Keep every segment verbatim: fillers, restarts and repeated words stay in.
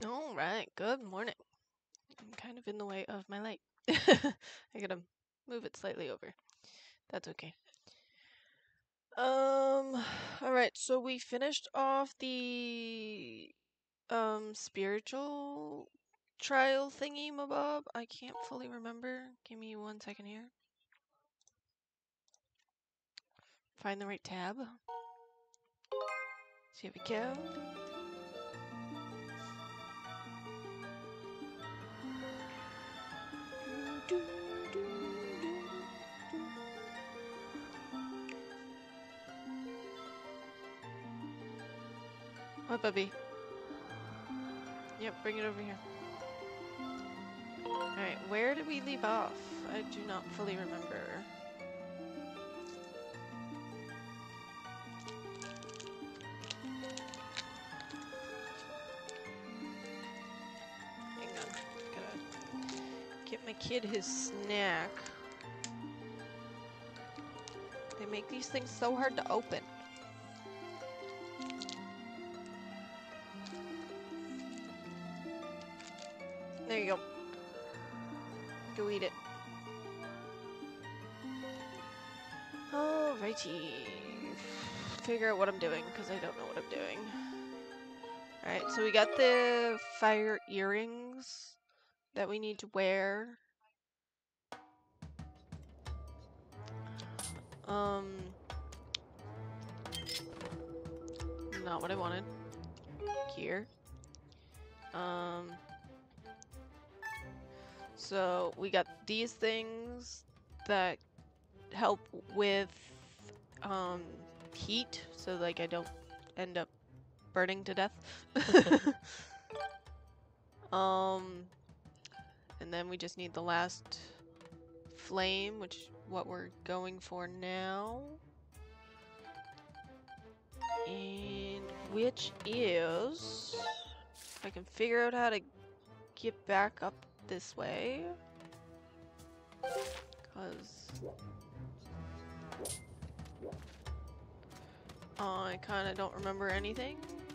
All right, good morning. I'm kind of in the way of my light. I gotta move it slightly over. That's okay. Um, all right, so we finished off the um spiritual trial thingy mabob. I can't fully remember. Give me one second here. Find the right tab. So here we go. What, Bubby? Yep, bring it over here. Alright, where did we leave off? I do not fully remember. Hang on, gotta get my kid his snack. They make these things so hard to open. There you go. Go eat it. Alrighty. Figure out what I'm doing, because I don't know what I'm doing. Alright, so we got the fire earrings that we need to wear. Um, not what I wanted. Here. Um, so we got these things that help with um, heat, so like I don't end up burning to death. um, and then we just need the last flame, which is what we're going for now. And which is, if I can figure out how to get back up this way, because I kind of don't remember anything.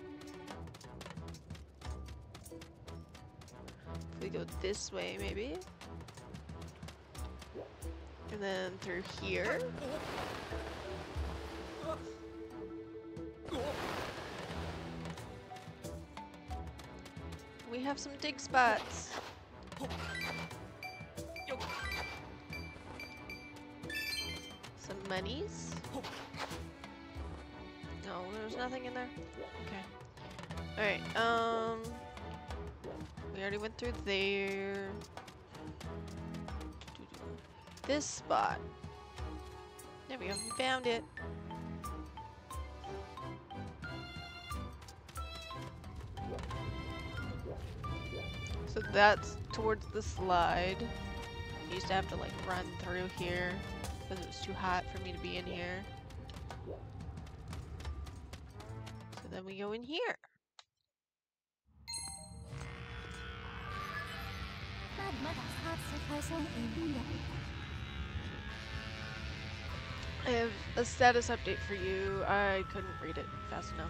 If we go this way, maybe. And then through here. We have some dig spots. Some monies. No, there's nothing in there. Okay. Alright, um... we already went through there. This spot. There we go, we found it. So that's towards the slide. I used to have to like run through here because it was too hot for me to be in here. So then we go in here. I have a status update for you. I couldn't read it fast enough.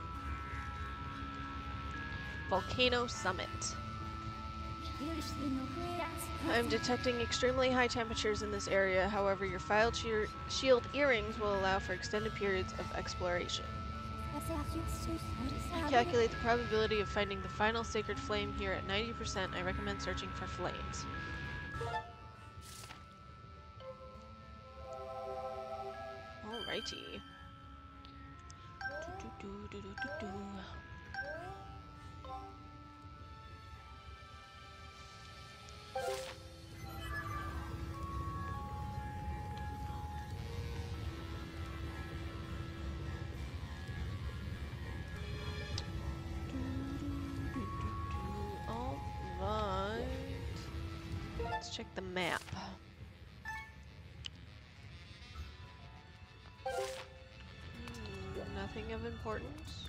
Volcano Summit. I'm detecting extremely high temperatures in this area. However, your filed shield earrings will allow for extended periods of exploration. Calculate the probability of finding the final sacred flame here at ninety percent. I recommend searching for flames. Alrighty. Do, do, do, do, do, do. Alright. Let's check the map. Hmm, nothing of importance.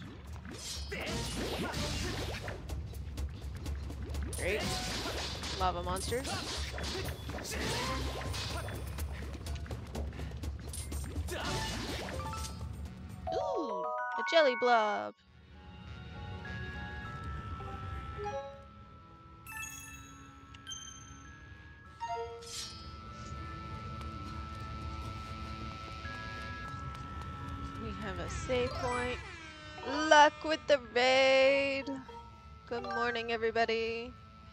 Great. Lava monsters. Ooh, a jelly blob. have a save point. Luck with the raid! Good morning, everybody.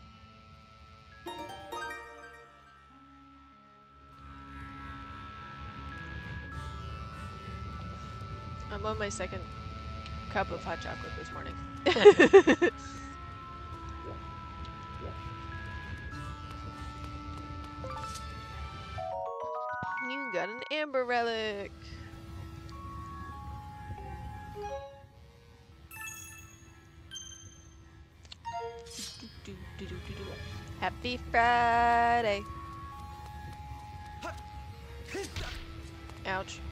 I'm on my second cup of hot chocolate this morning. You got an amber relic. Happy Friday. Ouch.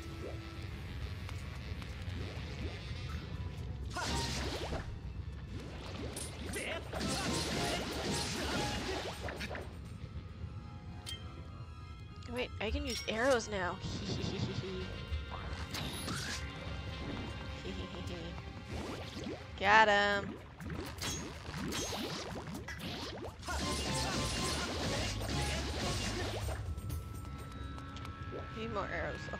Wait, I can use arrows now. Got him. Need more arrows though.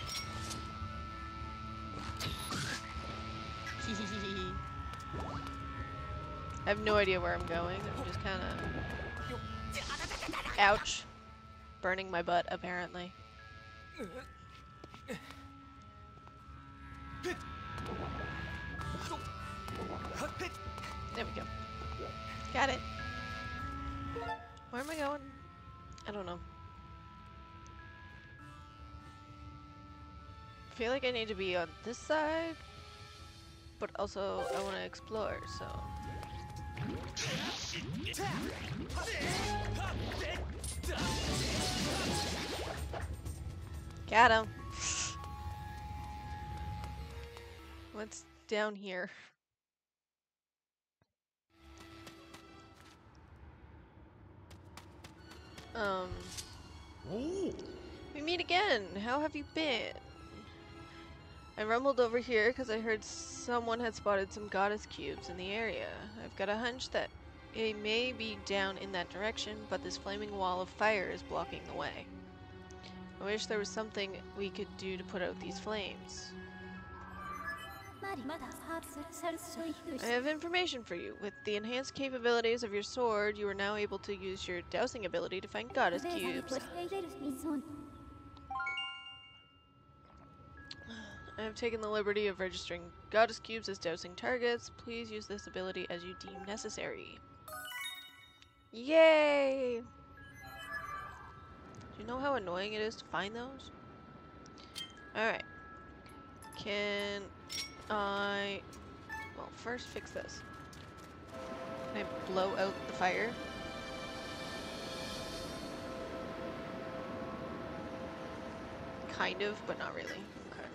I have no idea where I'm going. I'm just kind of... Ouch. Burning my butt, apparently. There we go. Got it. Where am I going? I don't know. I feel like I need to be on this side, but also I want to explore, so... Got him. What's down here? Um. We meet again. How have you been? I rumbled over here because I heard someone had spotted some goddess cubes in the area. I've got a hunch that it may be down in that direction, but this flaming wall of fire is blocking the way. I wish there was something we could do to put out these flames. I have information for you. With the enhanced capabilities of your sword, you are now able to use your dowsing ability to find goddess cubes. I have taken the liberty of registering goddess cubes as dowsing targets. Please use this ability as you deem necessary. Yay! Do you know how annoying it is to find those? Alright. Can I... Well, first fix this. Can I blow out the fire? Kind of, but not really. Okay.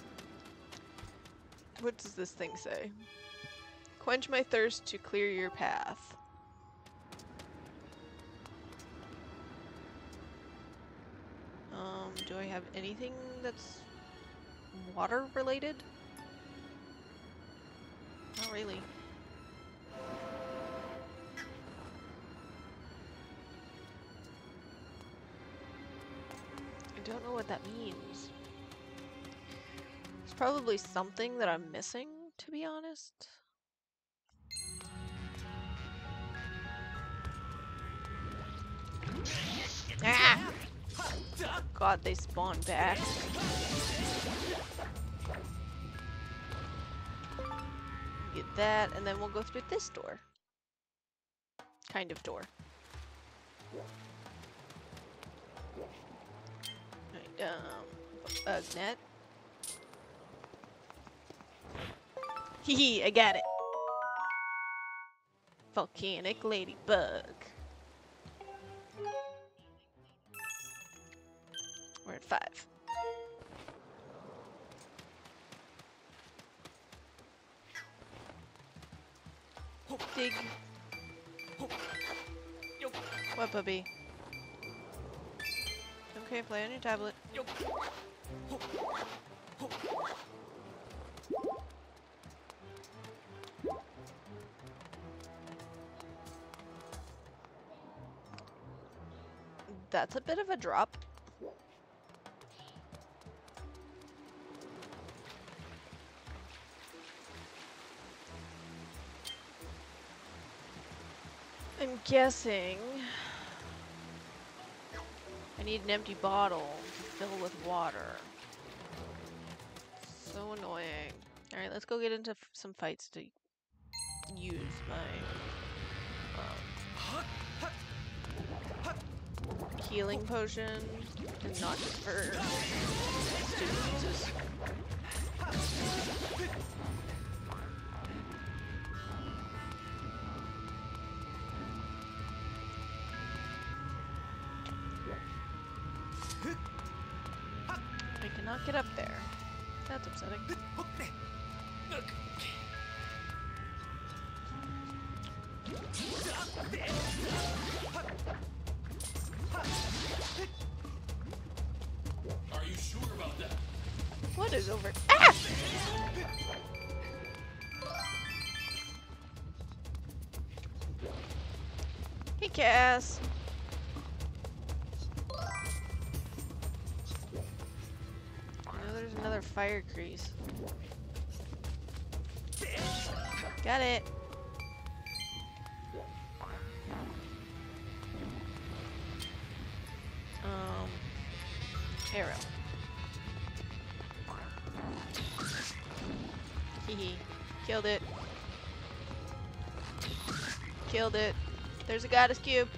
What does this thing say? Quench my thirst to clear your path. Um, do I have anything that's water related? Not really. I don't know what that means. It's probably something that I'm missing, to be honest. Ah! God, they spawn back. Get that, and then we'll go through this door. Kind of door. Right, um, bug net. Hee I got it. Volcanic ladybug. We're at five. Dig. What, puppy? Okay, play on your tablet. That's a bit of a drop. I'm guessing I need an empty bottle to fill with water. So annoying. Alright, let's go get into f some fights to use my um, healing potion and not just for stupid uses. I cannot get up there. That's upsetting. Are you sure about that? What is over? Ah! Hey, Cass. I know there's another fire crease. Got it. Um, arrow. Hehe. Killed it. Killed it. There's a goddess cube.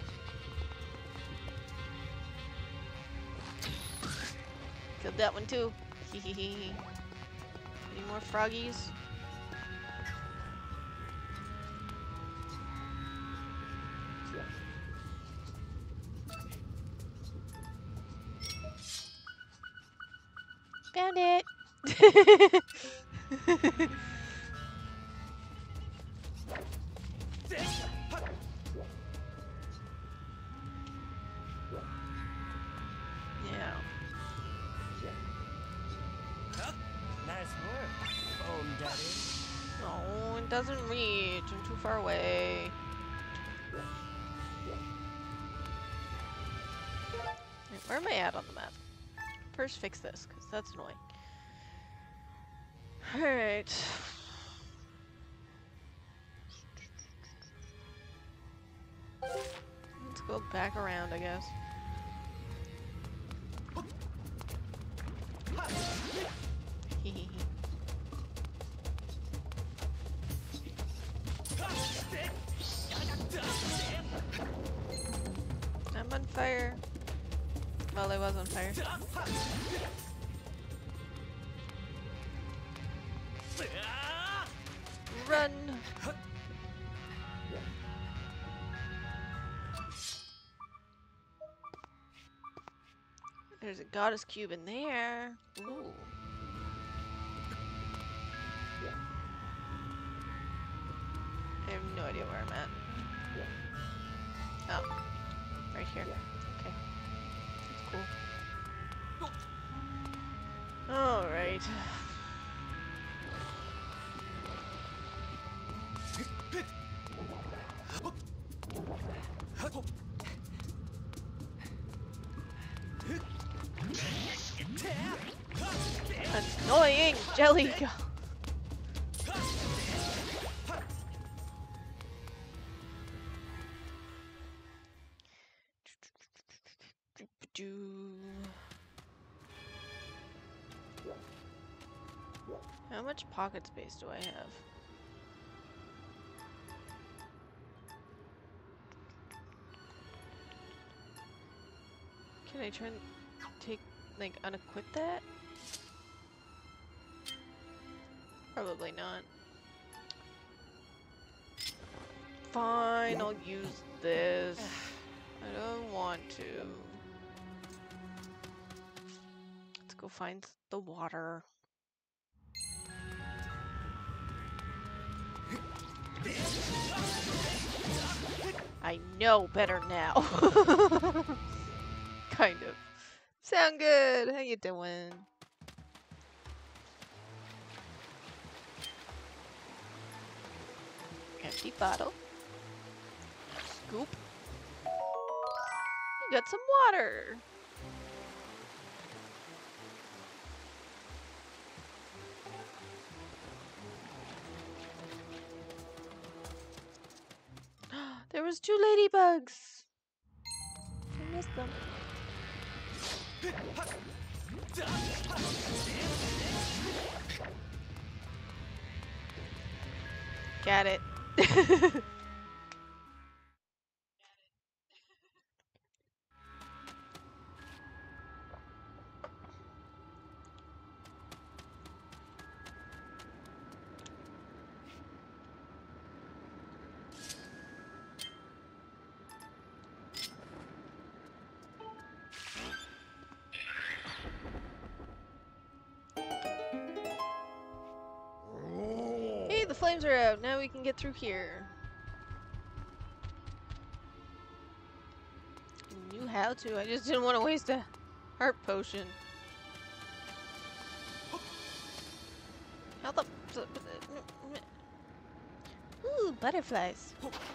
Killed that one too. Hehehe. Any more froggies? Found it. Yeah. Nice work, Foam Daddy. No, it doesn't reach. I'm too far away. Wait, where am I at on the map? First fix this, because that's annoying. Alright. Let's go back around, I guess. Hehehe. I'm on fire. Well, I was on fire. Run! There's a goddess cube in there. Ooh. I have no idea where I'm at. Oh. Right here. Okay. That's cool. Alright. Annoying jelly. How much pocket space do I have? Can I try and take, like, unequip that? Probably not. Fine, I'll use this. I don't want to. Let's go find the water. I know better now. Kind of. Sound good. How you doing? Empty bottle. Scoop. You got some water. There was two ladybugs. I missed them. Got it. Hey, the flames are out. Now we can get through here. I knew how to. I just didn't want to waste a heart potion. How the... Ooh, butterflies.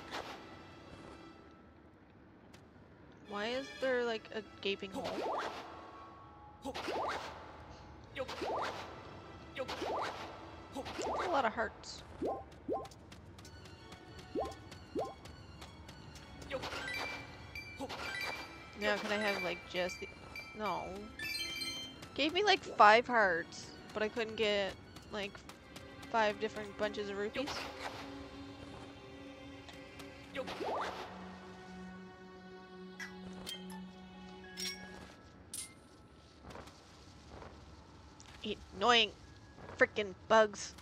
Why is there like a gaping hole? A lot of hearts. Now can I have like just the... No. Gave me like five hearts, but I couldn't get like five different bunches of rupees. Annoying freaking bugs.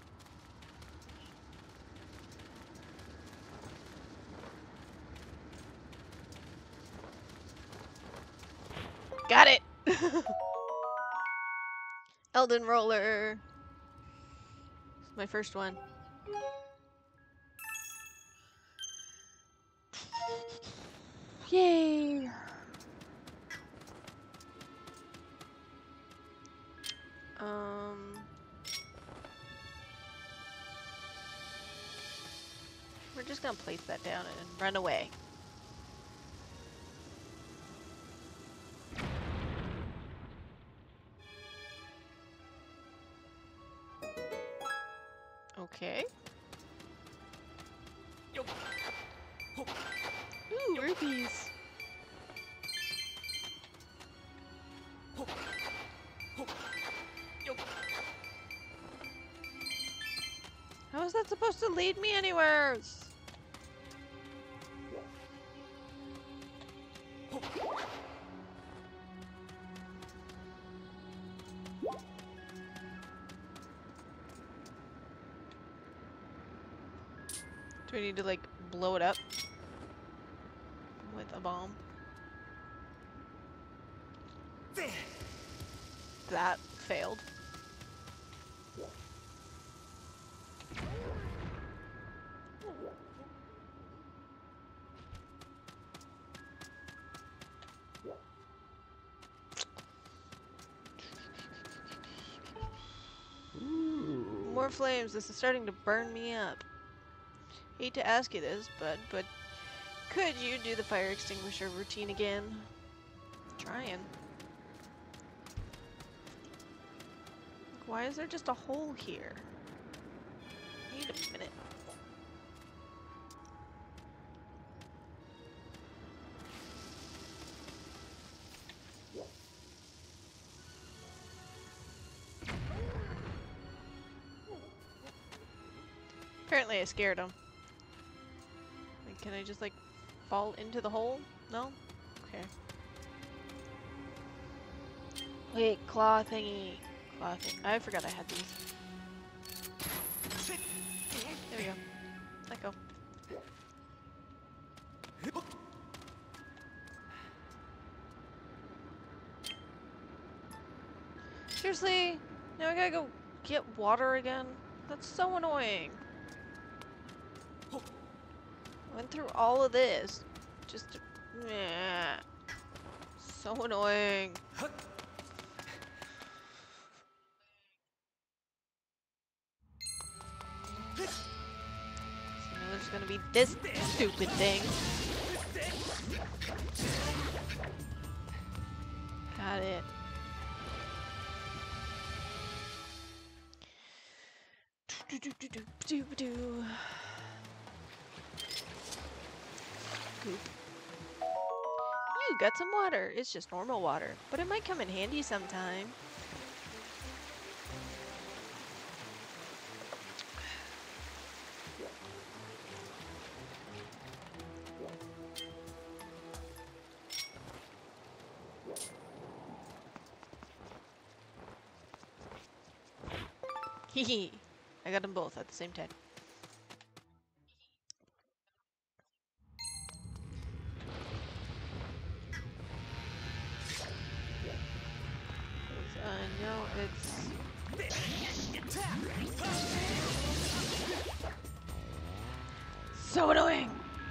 Got it! Elden Roller. It's my first one. Yay! Um... We're just gonna place that down and run away. Okay. Ooh, rupees. How is that supposed to lead me anywhere? Do we need to like blow it up with a bomb? That failed. More flames. This is starting to burn me up. Hate to ask you this, bud, but could you do the fire extinguisher routine again? Trying. Why is there just a hole here? Wait a minute. Apparently I scared him. Like, can I just like fall into the hole? No? Okay. Wait, claw thingy. Claw thing. I forgot I had these. There we go. Let go. Seriously? Now I gotta go get water again? That's so annoying. Went through all of this. Just to, nah. So annoying. So now there's gonna be this stupid thing. Got it. Do do do do do do. poop. You got some water. It's just normal water, but it might come in handy sometime. Hehe. I got them both at the same time. I know it's so annoying.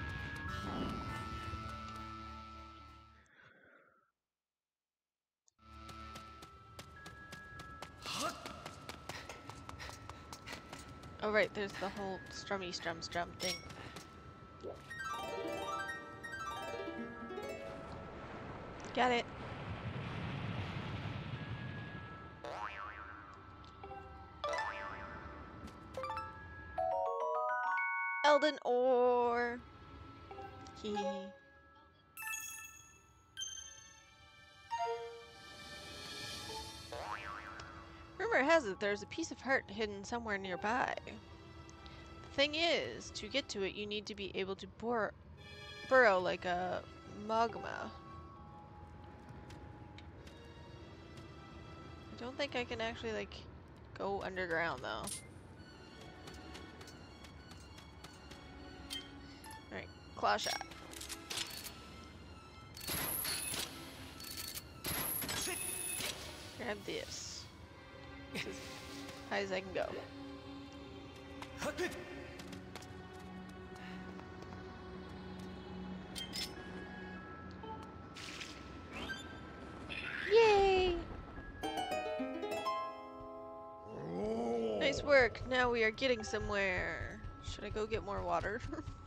Oh right, there's the whole strummy strum strum thing. Got it. Elden ore. Hee. Rumor has it there's a piece of heart hidden somewhere nearby. The thing is, to get to it, you need to be able to bur burrow like a magma. I don't think I can actually, like, go underground, though. Alright, claw shot. Grab this. This is as high as I can go. Yay! Nice work. Now we are getting somewhere. Should I go get more water?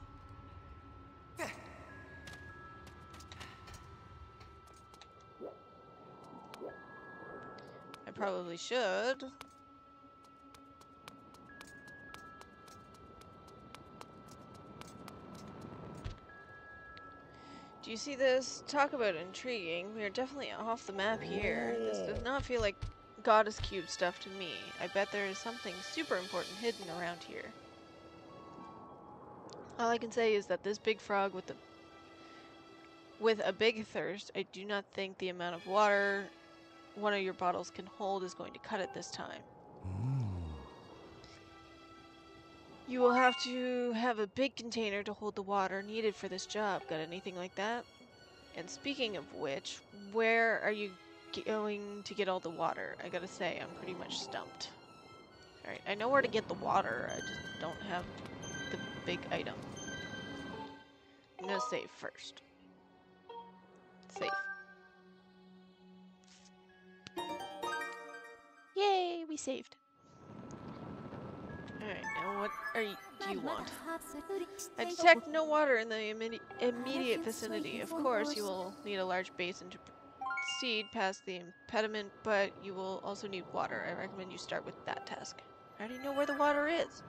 I probably should. Do you see this? Talk about intriguing. We are definitely off the map here. This does not feel like Goddess Cube stuff to me. I bet there is something super important hidden around here. All I can say is that this big frog with the with a big thirst, I do not think the amount of water one of your bottles can hold is going to cut it this time. You will have to have a big container to hold the water needed for this job. Got anything like that? And speaking of which, where are you going to get all the water? I gotta say, I'm pretty much stumped. Alright, I know where to get the water, I just don't have the big item. I'm gonna save first. Save. Yay, we saved. Alright, now what are you, do you want? I detect no water in the immedi immediate vicinity. Of course, you will need a large basin to proceed past the impediment, but you will also need water. I recommend you start with that task. I already know where the water is.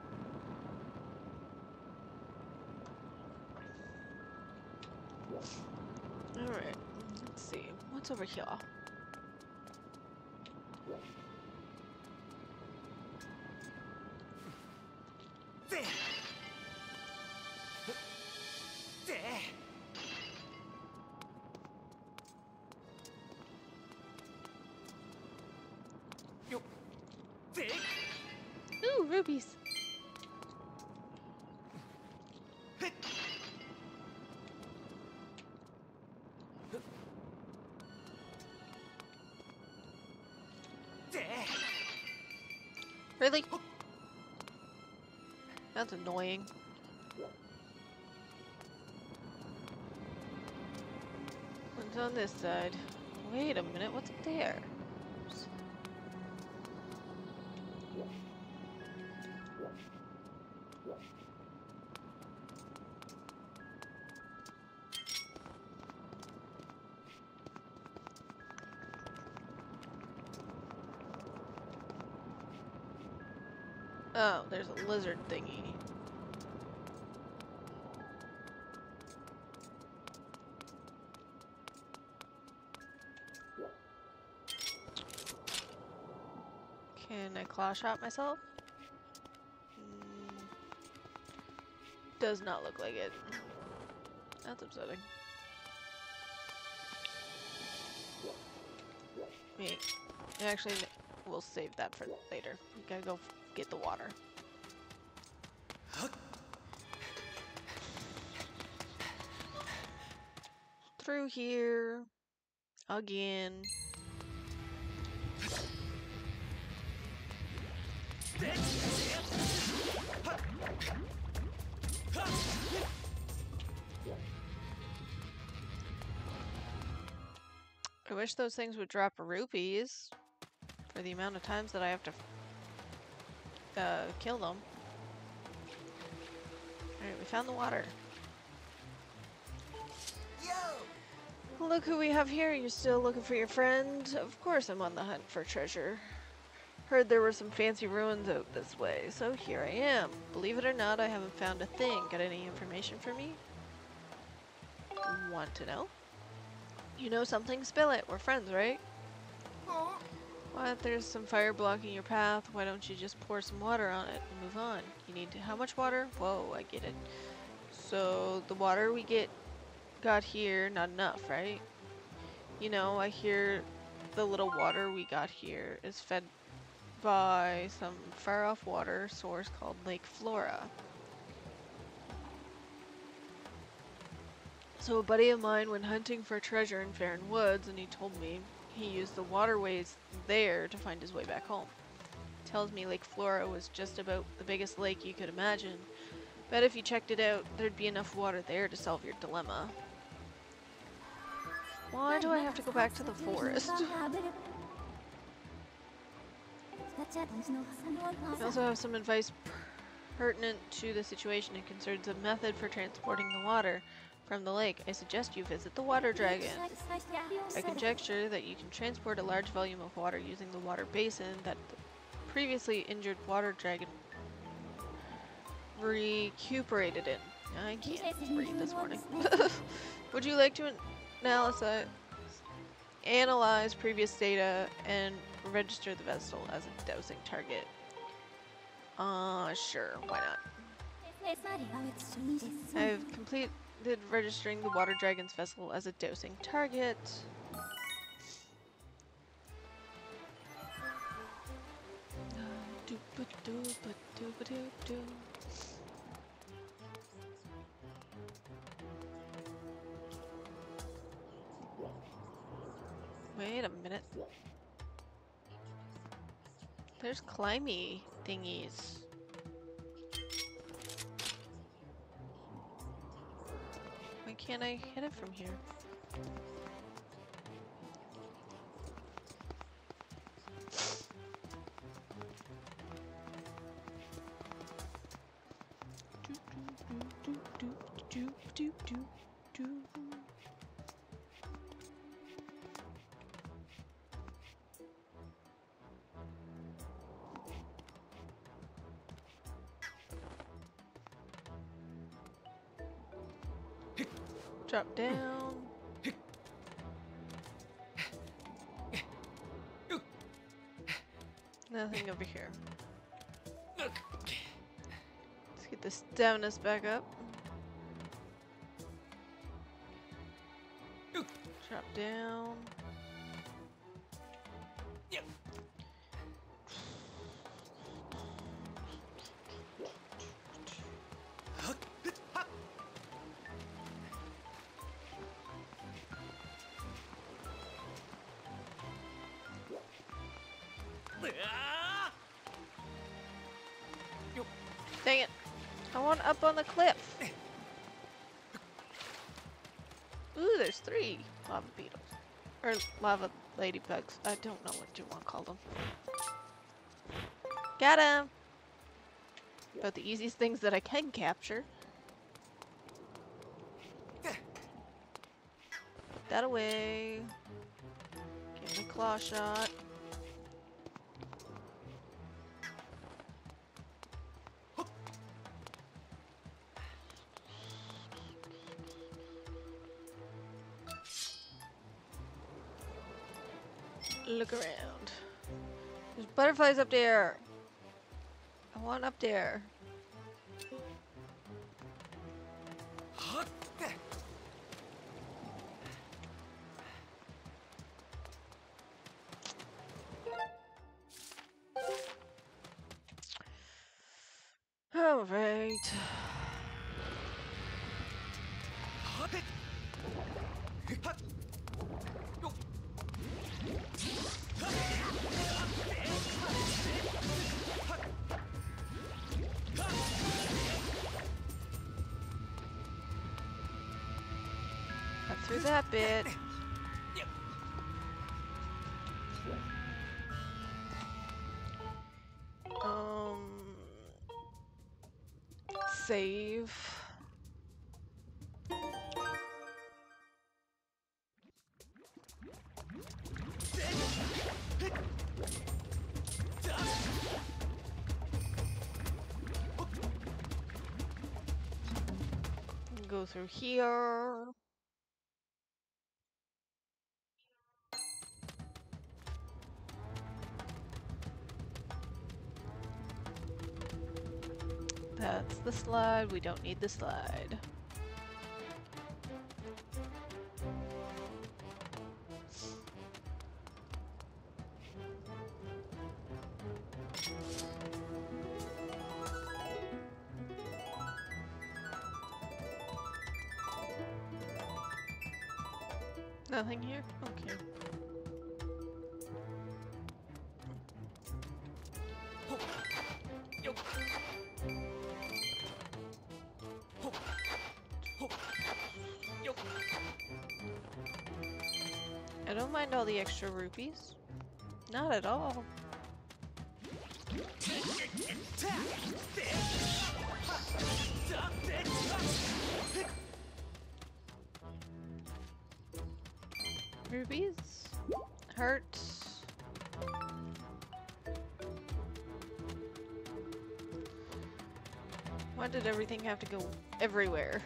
Alright, let's see. What's over here? There. There. Yo. There. Ooh, rubies. There. Really? That's annoying. What's on this side? Wait a minute, what's up there? Oh, there's a lizard thingy. I claw shot myself? Mm, does not look like it. That's upsetting. Wait, actually, we'll save that for later. We gotta go get the water. Through here again. I wish those things would drop rupees for the amount of times that I have to uh, kill them. Alright, we found the water. Yo! Look who we have here. You're still looking for your friend? Of course I'm on the hunt for treasure. Heard there were some fancy ruins out this way, so here I am. Believe it or not, I haven't found a thing. Got any information for me? Want to know? You know something? Spill it. We're friends, right? Huh? What? There's some fire blocking your path. Why don't you just pour some water on it and move on? You need to... How much water? Whoa, I get it. So, the water we get got here, not enough, right? You know, I hear the little water we got here is fed by some far-off water source called Lake Flora. So a buddy of mine went hunting for treasure in Farron Woods, and he told me he used the waterways there to find his way back home. Tells me Lake Flora was just about the biggest lake you could imagine. Bet if you checked it out, there'd be enough water there to solve your dilemma. Why do I have to go back to the forest? I also have some advice pertinent to the situation and concerns a method for transporting the water from the lake. I suggest you visit the water dragon. I conjecture that you can transport a large volume of water using the water basin that the previously injured water dragon recuperated in. I can't breathe this morning. Would you like to analyze, analyze previous data and register the vessel as a dosing target? Uh, sure, why not? I've completed registering the water dragon's vessel as a dosing target. Wait a minute. There's climby thingies. Why can't I hit it from here? Do, do, do, do, do, do, do. Drop down. Nothing over here. Let's get the stamina back up. Drop down. Dang it. I want up on the cliff. Ooh, there's three lava beetles. Or lava ladybugs. I don't know what you want to call them. Got him! About the easiest things that I can capture. Put that away. Give me a claw shot. Look around. There's butterflies up there. I want up there. All right. Got through that bit. Um, save. Go through here. That's the slide. We don't need the slide. Nothing here? Okay. I don't mind all the extra rupees. Not at all. Rubies? Hearts? Why did everything have to go everywhere?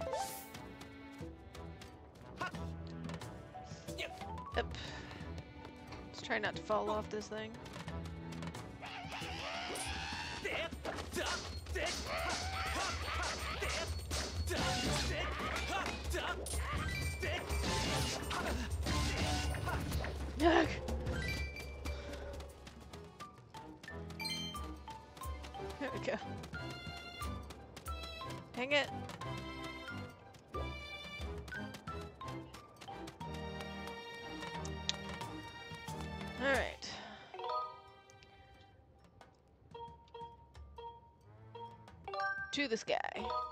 Yep. Let's try not to fall off this thing. Yuck. There we go. Hang it. All right. To the sky.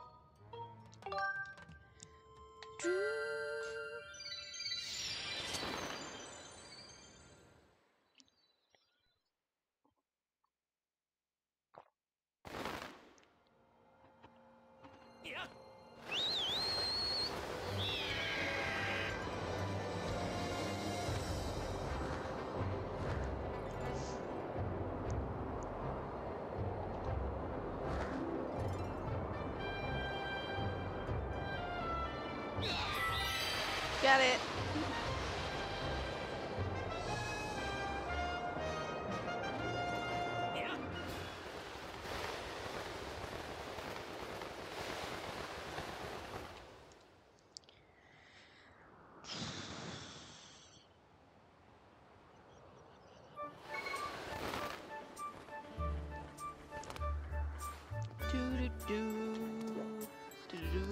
Got it. Do do do do do.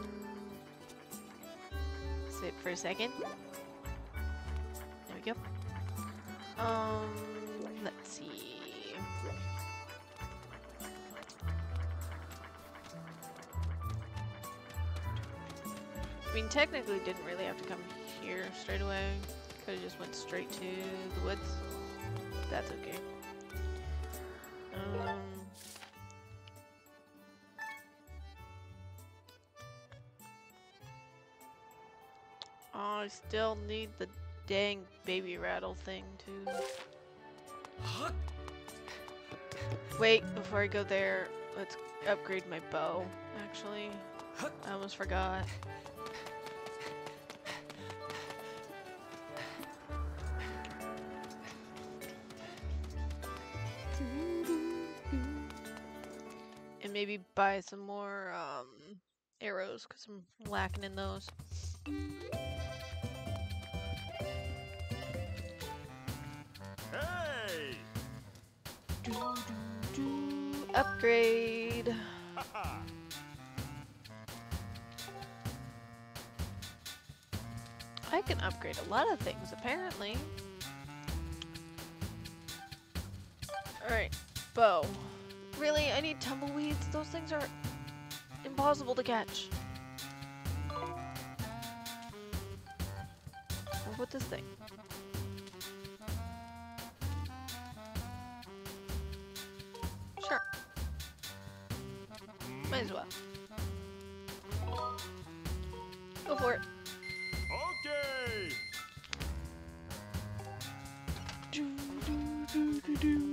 Sit for a second. There we go. Um, let's see. I mean, technically, didn't really have to come here straight away. Could have just went straight to the woods. That's okay. Um. Oh, I still need the dang baby rattle thing too. Wait, before I go there, let's upgrade my bow, actually. I almost forgot. And maybe buy some more um, arrows, because I'm lacking in those. Hey! Do, do, do. Upgrade. I can upgrade a lot of things, apparently. Alright, bow. Really? I need tumbleweeds? Those things are impossible to catch. What about this thing? Sure. Might as well. Go for it. Okay! Do, do, do, do, do.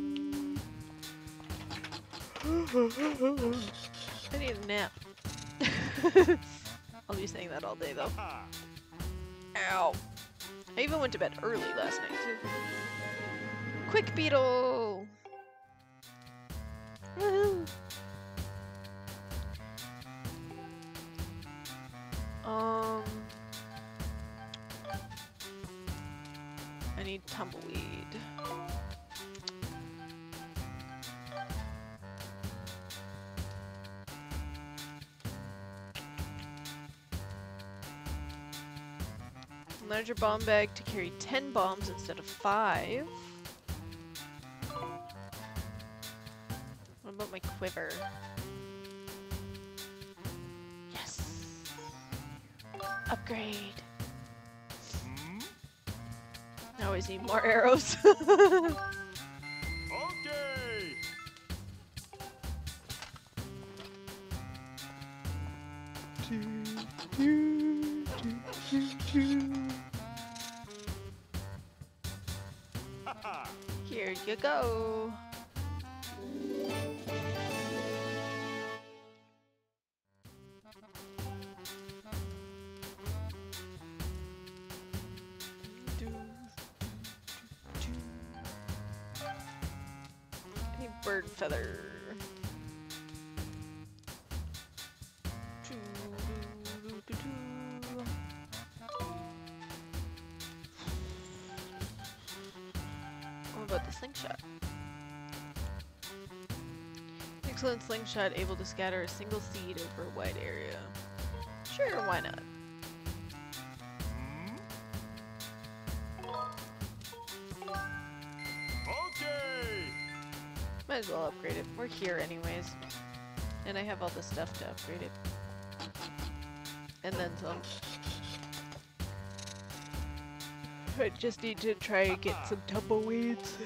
I need a nap. I'll be saying that all day though. Ow. I even went to bed early last night too. Quick beetle! Woohoo! Um, I need tumbleweed. Larger bomb bag to carry ten bombs instead of five. What about my quiver? Yes! Upgrade! I always need more arrows. Okay! Here you go. Any bird feather. What about the slingshot? Excellent slingshot, able to scatter a single seed over a wide area. Sure, why not? Okay! Might as well upgrade it. We're here anyways. And I have all the stuff to upgrade it. And then some. I just need to try and get some tumbleweeds.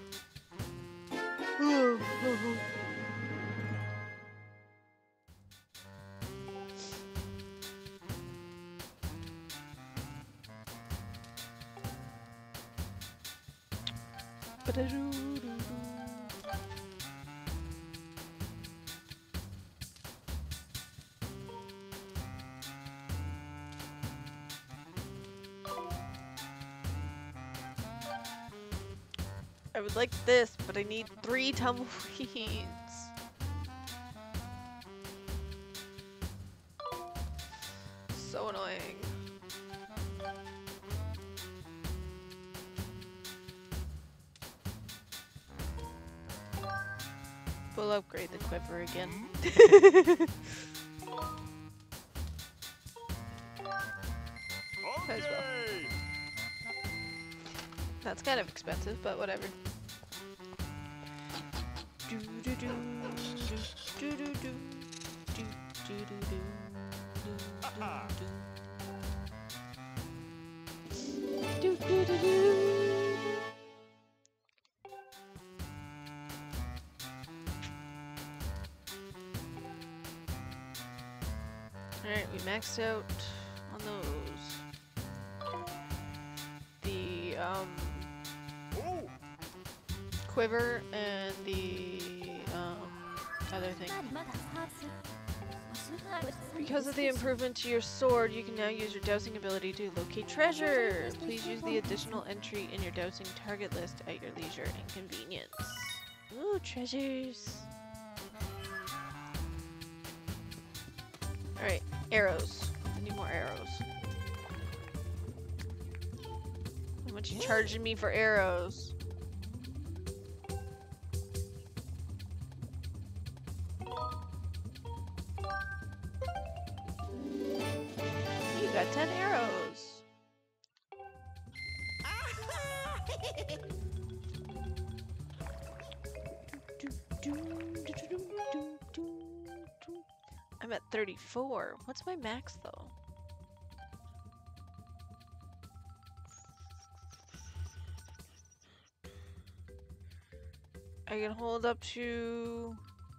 I would like this, but I need three tumbleweeds. So annoying. We'll upgrade the quiver again. Might as well. That's kind of expensive, but whatever. Do do do do do do do do do do do do do do do. Alright, we maxed out on those. The um quiver and the um, other thing. Because of the improvement to your sword, you can now use your dowsing ability to locate treasure. Please use the additional entry in your dowsing target list at your leisure and convenience. Ooh, treasures. Alright, arrows. I need more arrows. How much you charging me for arrows? You got ten arrows. I'm at thirty-four. What's my max though? I can hold up to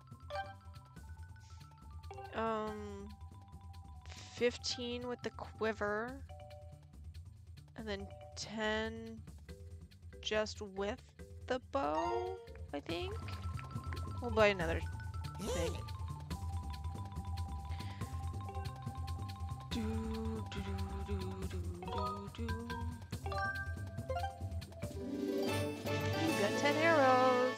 um fifteen with the quiver and then ten just with the bow, I think. We'll buy another thing. Do, do, do, do, do, do. You got ten arrows.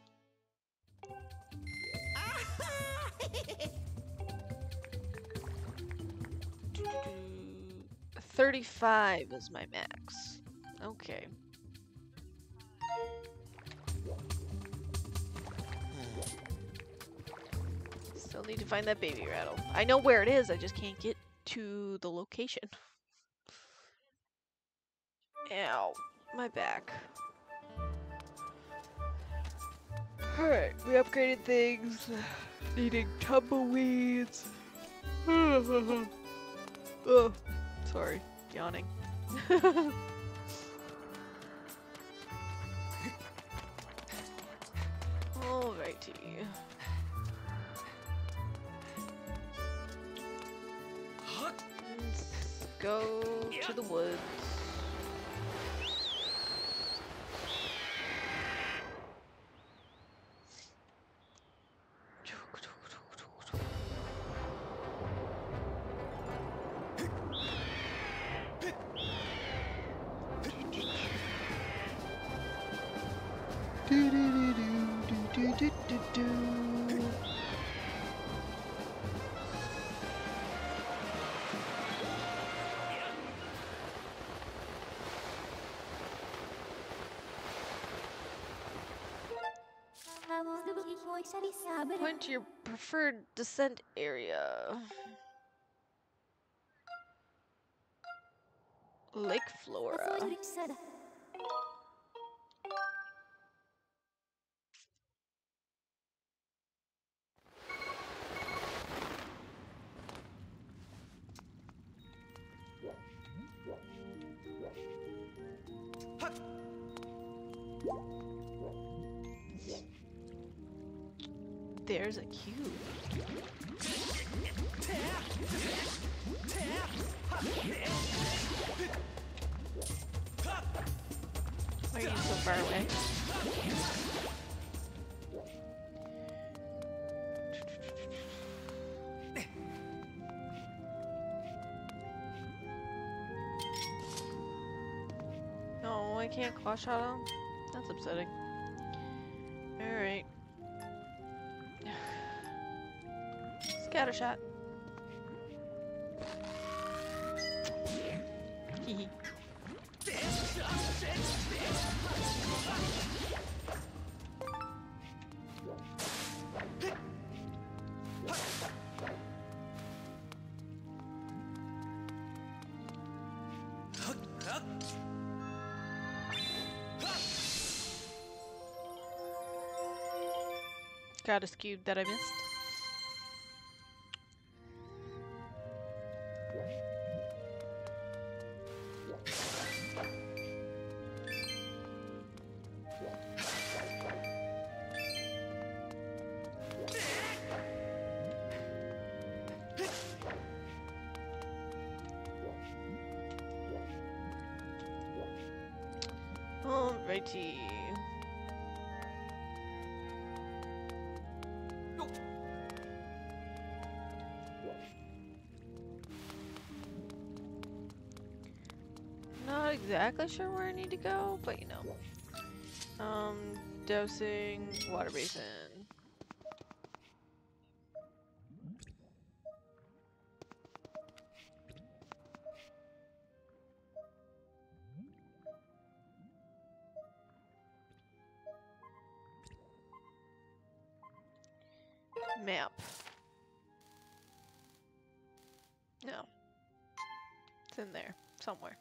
Do, do, do. thirty-five is my max. Okay. Still need to find that baby rattle. I know where it is, I just can't get to the location. Ow, my back. Alright, we upgraded things. Needing tumbleweeds. Oh, sorry, yawning. Alrighty. Let's go to the woods. Do, do, do, do, do, do, do, do. Point to your preferred descent area. Lake Flora. There's a cube. Why are you so far away? No, I can't claw shot him. That's upsetting. Alright. Scatter shot. Hehe. Got a cube that I missed. Alrighty. Not exactly sure where I need to go, but you know. Um, Dosing water basin. Map. No. It's in there somewhere.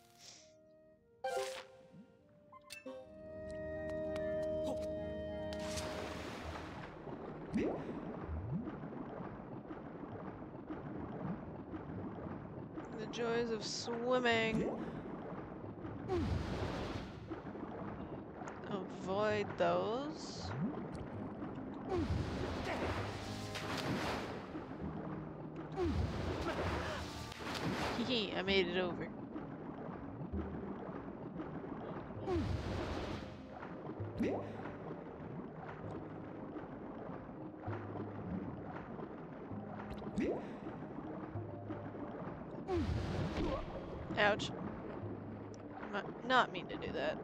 The joys of swimming. Avoid those. Hehe, I made it over. Ouch. M- not mean to do that.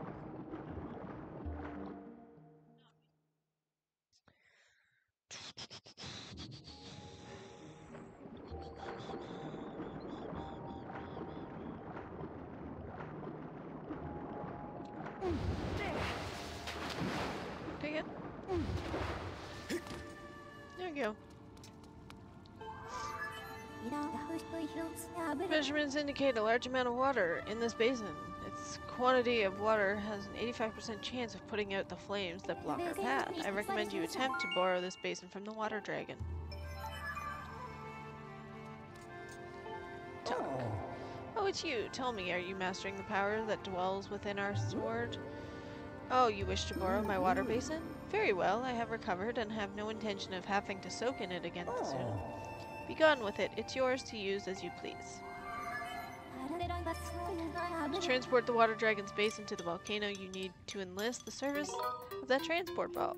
Take it. There you go. Measurements indicate a large amount of water in this basin. Its quantity of water has an eighty-five percent chance of putting out the flames that block our path. I recommend you attempt to borrow this basin from the water dragon. Talk. Oh, it's you. Tell me, are you mastering the power that dwells within our sword? Oh, you wish to borrow my water basin? Very well, I have recovered and have no intention of having to soak in it again soon. Be gone with it. It's yours to use as you please. To transport the water dragon's basin to the volcano, you need to enlist the service of that transport boat.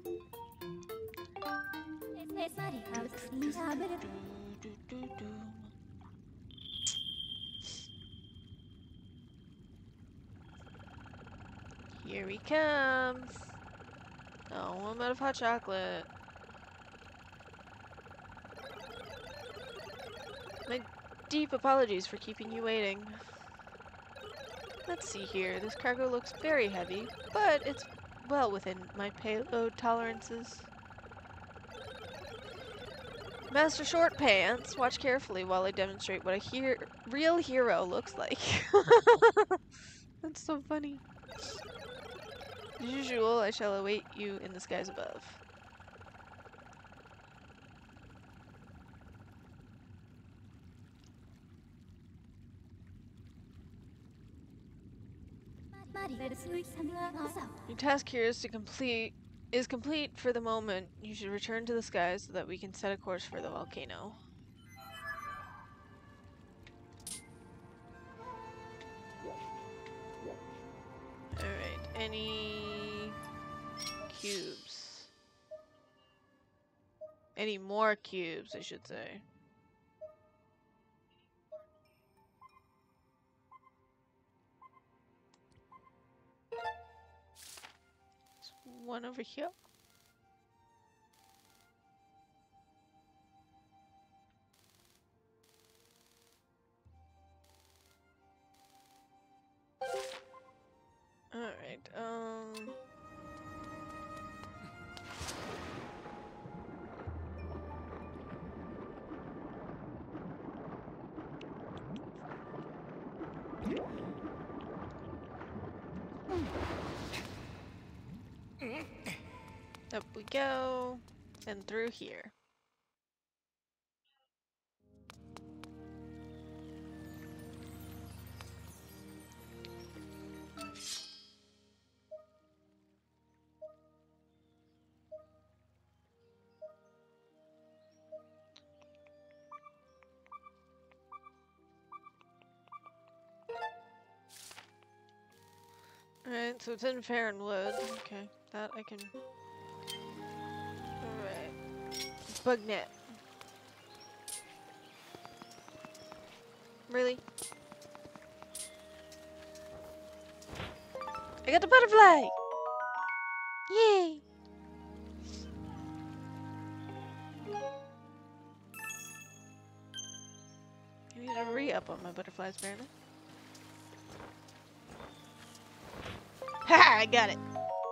Here he comes. Oh, I'm out of hot chocolate. My deep apologies for keeping you waiting. Let's see here. This cargo looks very heavy, but it's well within my payload tolerances. Master Short Pants, watch carefully while I demonstrate what a he real hero looks like. That's so funny. As usual, I shall await you in the skies above. Your task here is to complete is complete for the moment. You should return to the skies so that we can set a course for the volcano. Alright, any cubes? Any more cubes, I should say. One over here. All right. Um. Up we go, and through here. Alright, so it's in Farronwood. Okay, that I can... Alright. Bug net. Really? I got the butterfly! Yay! a re-up on my butterflies, apparently. Ha! I got it.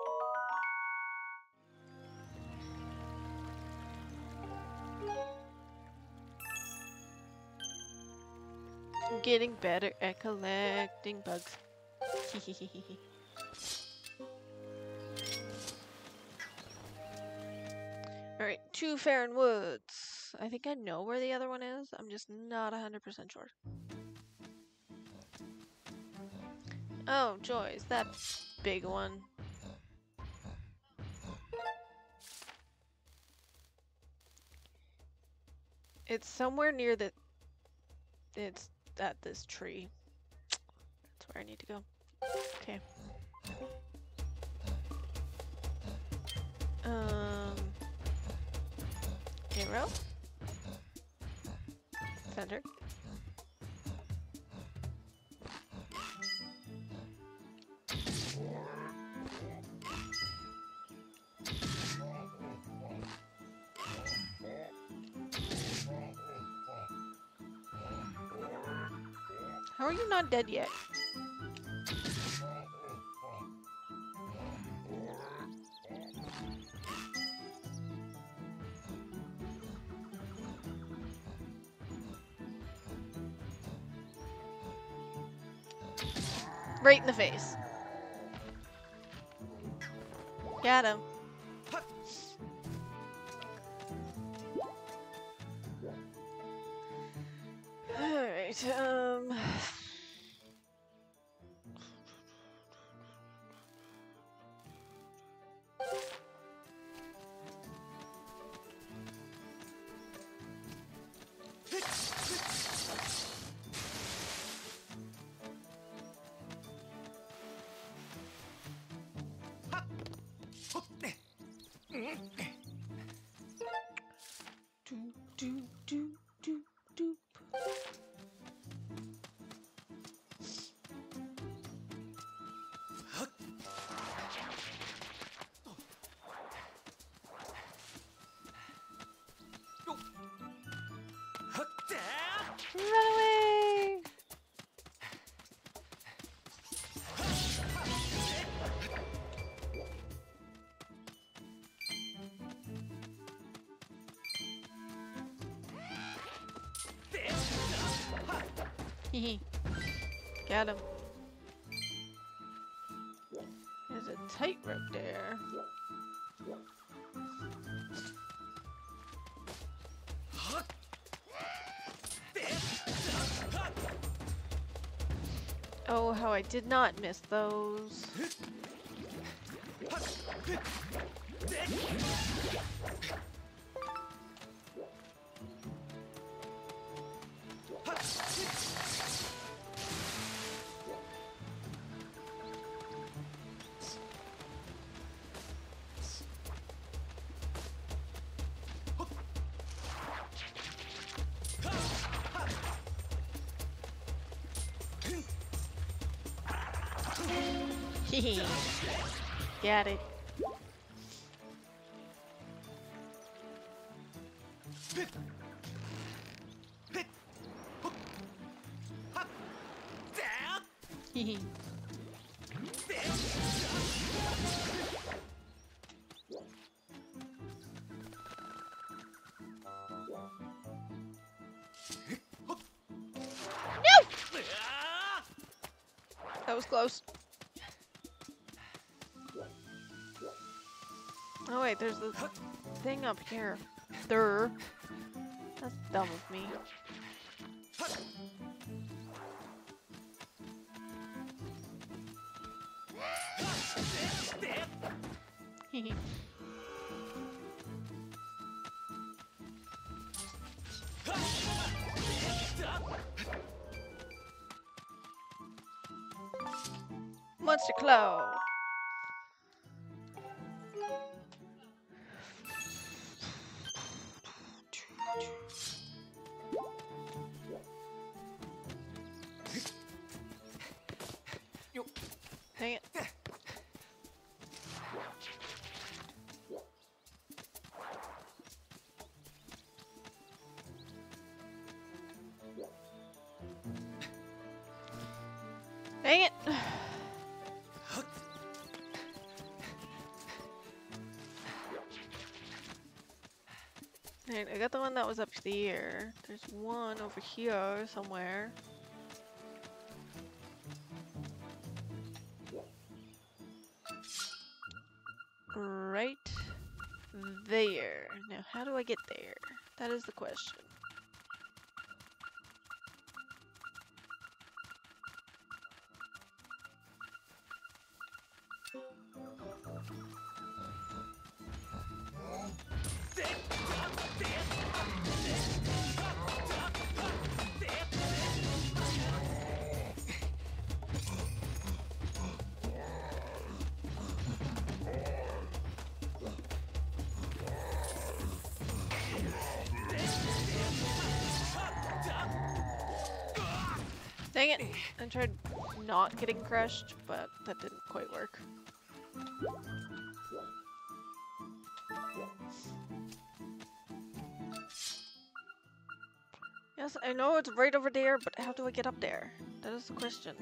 I'm getting better at collecting bugs. Alright, two Farron Woods. I think I know where the other one is. I'm just not one hundred percent sure. Oh, joy, is that big one? It's somewhere near the... It's at this tree. That's where I need to go. Okay. Um... Hero? Center. How are you not dead yet? Right in the face. Got him. Alright, um... Do, do, do, do, do. Run away! Hehe. Got him. There's a tightrope there. Oh, how I did not miss those. Hehe. Got it. Hehe. No! That was close. Oh wait, there's the thing up here. There. That's dumb of me. Hehe. Monster Claw. Dang it. Dang it! Alright, I got the one that was up there. There's one over here somewhere. Right there. Now, how do I get there? That is the question. Dang it! I tried not getting crushed, but that didn't quite work. Yes, I know it's right over there, but how do I get up there? That is the question.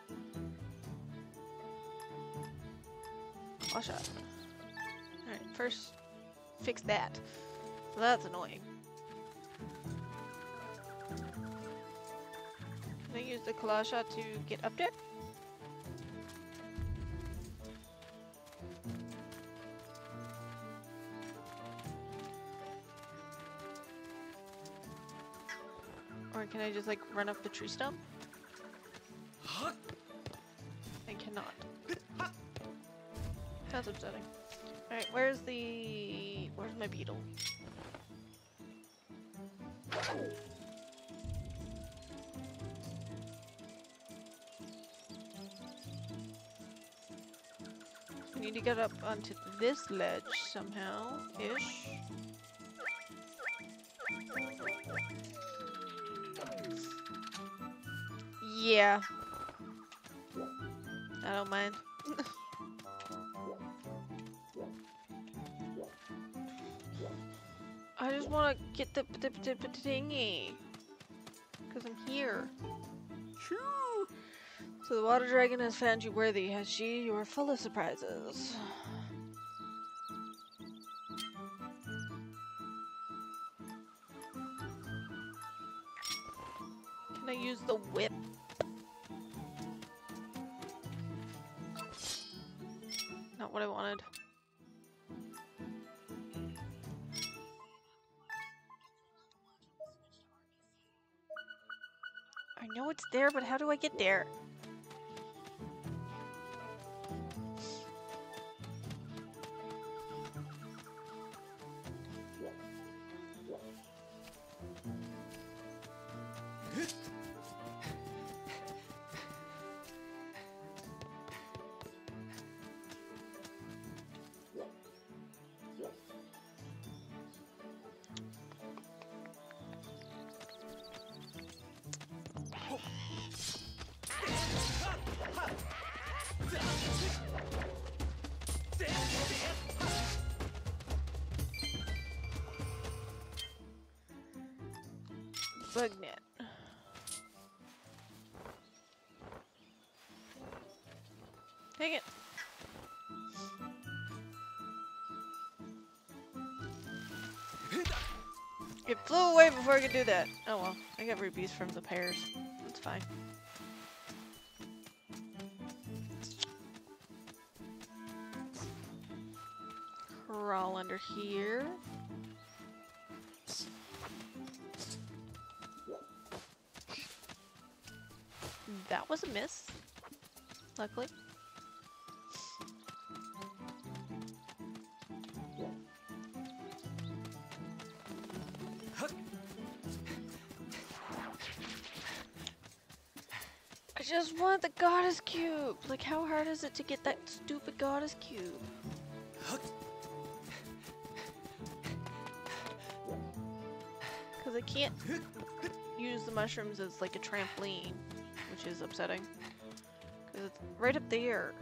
I'll shot. Alright, first fix that. That's annoying. Can I use the claw shot to get up there? Or can I just like run up the tree stump? I cannot. That's upsetting. Alright, where's the... where's my beetle? I need to get up onto this ledge somehow-ish. Yeah. I don't mind. I just want to get the, the, the, the thingy. Because I'm here. So the water dragon has found you worthy, has she? You are full of surprises. Can I use the whip? Not what I wanted. I know it's there, but how do I get there? Bug net. Dang it. It flew away before I could do that. Oh well, I got rupees from the pears. That's fine. Crawl under here. That was a miss, luckily. I just want the goddess cube! Like, how hard is it to get that stupid goddess cube? Because I can't use the mushrooms as like a trampoline, which is upsetting. Because it's right up there.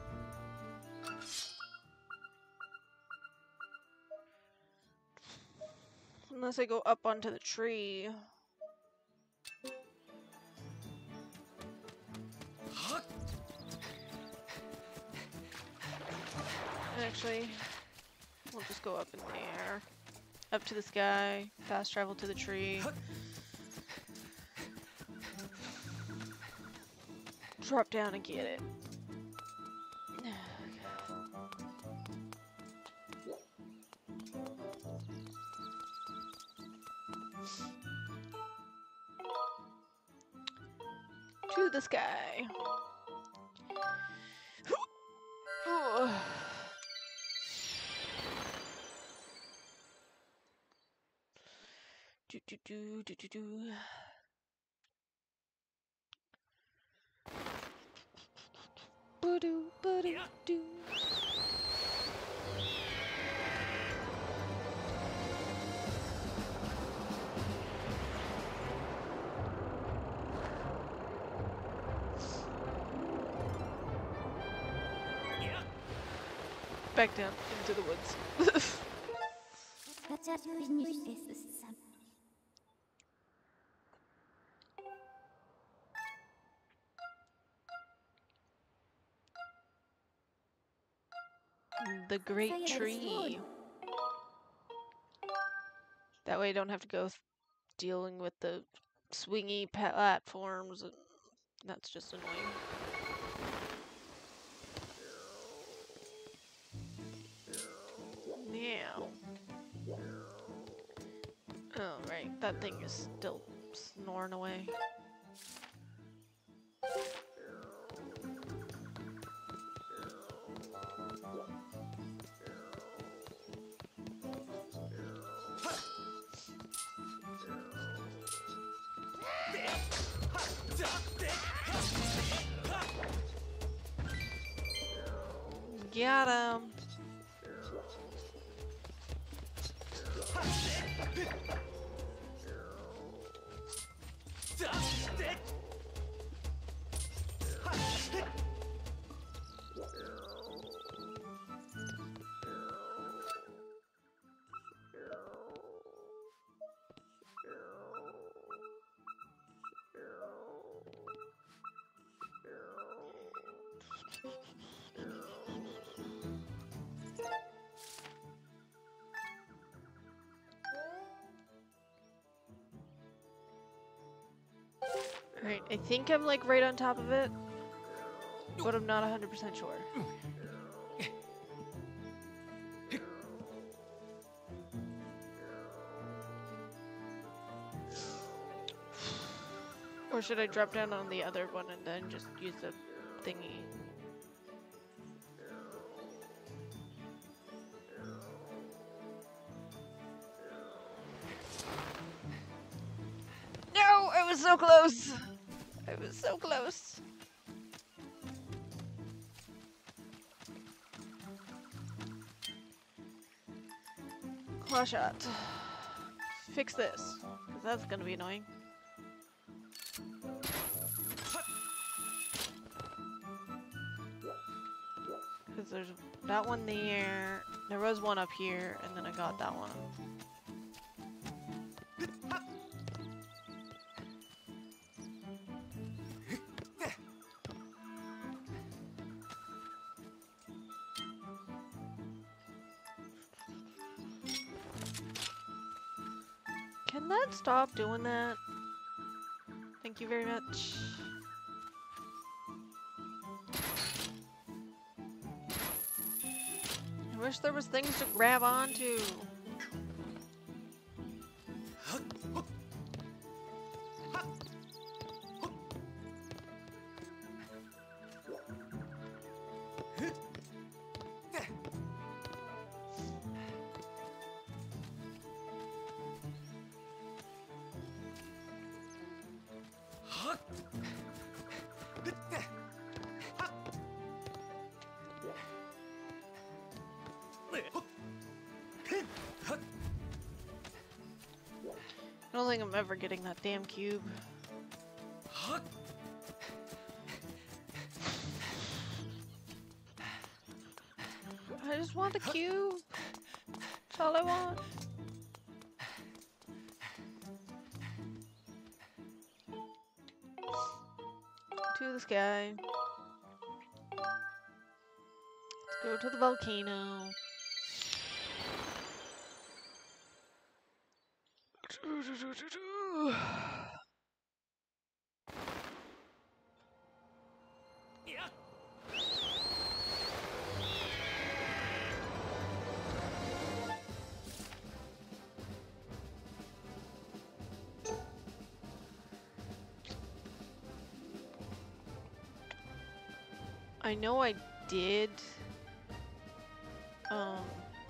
Unless I go up onto the tree. Actually, we'll just go up in the air. Up to the sky, fast travel to the tree. Drop down and get it. To the sky. Ooh. Do do do do do do. Boo-doo, boo-doo, doo. Back down into the woods. The great tree. That way I don't have to go th dealing with the swingy platforms. That's just annoying. Yeah. Oh, right. That thing is still snoring away. Got him. Alright, I think I'm like right on top of it, but I'm not one hundred percent sure. Or should I drop down on the other one and then just use the thingy? No! I was so close! I was so close. Claw shot. Fix this, because that's gonna be annoying. Because there's that one there, there was one up here, and then I got that one. Can that stop doing that? Thank you very much. I wish there was things to grab onto. I don't think I'm ever getting that damn cube. I just want the cube. That's all I want. To the sky. Go to the volcano. I know I did um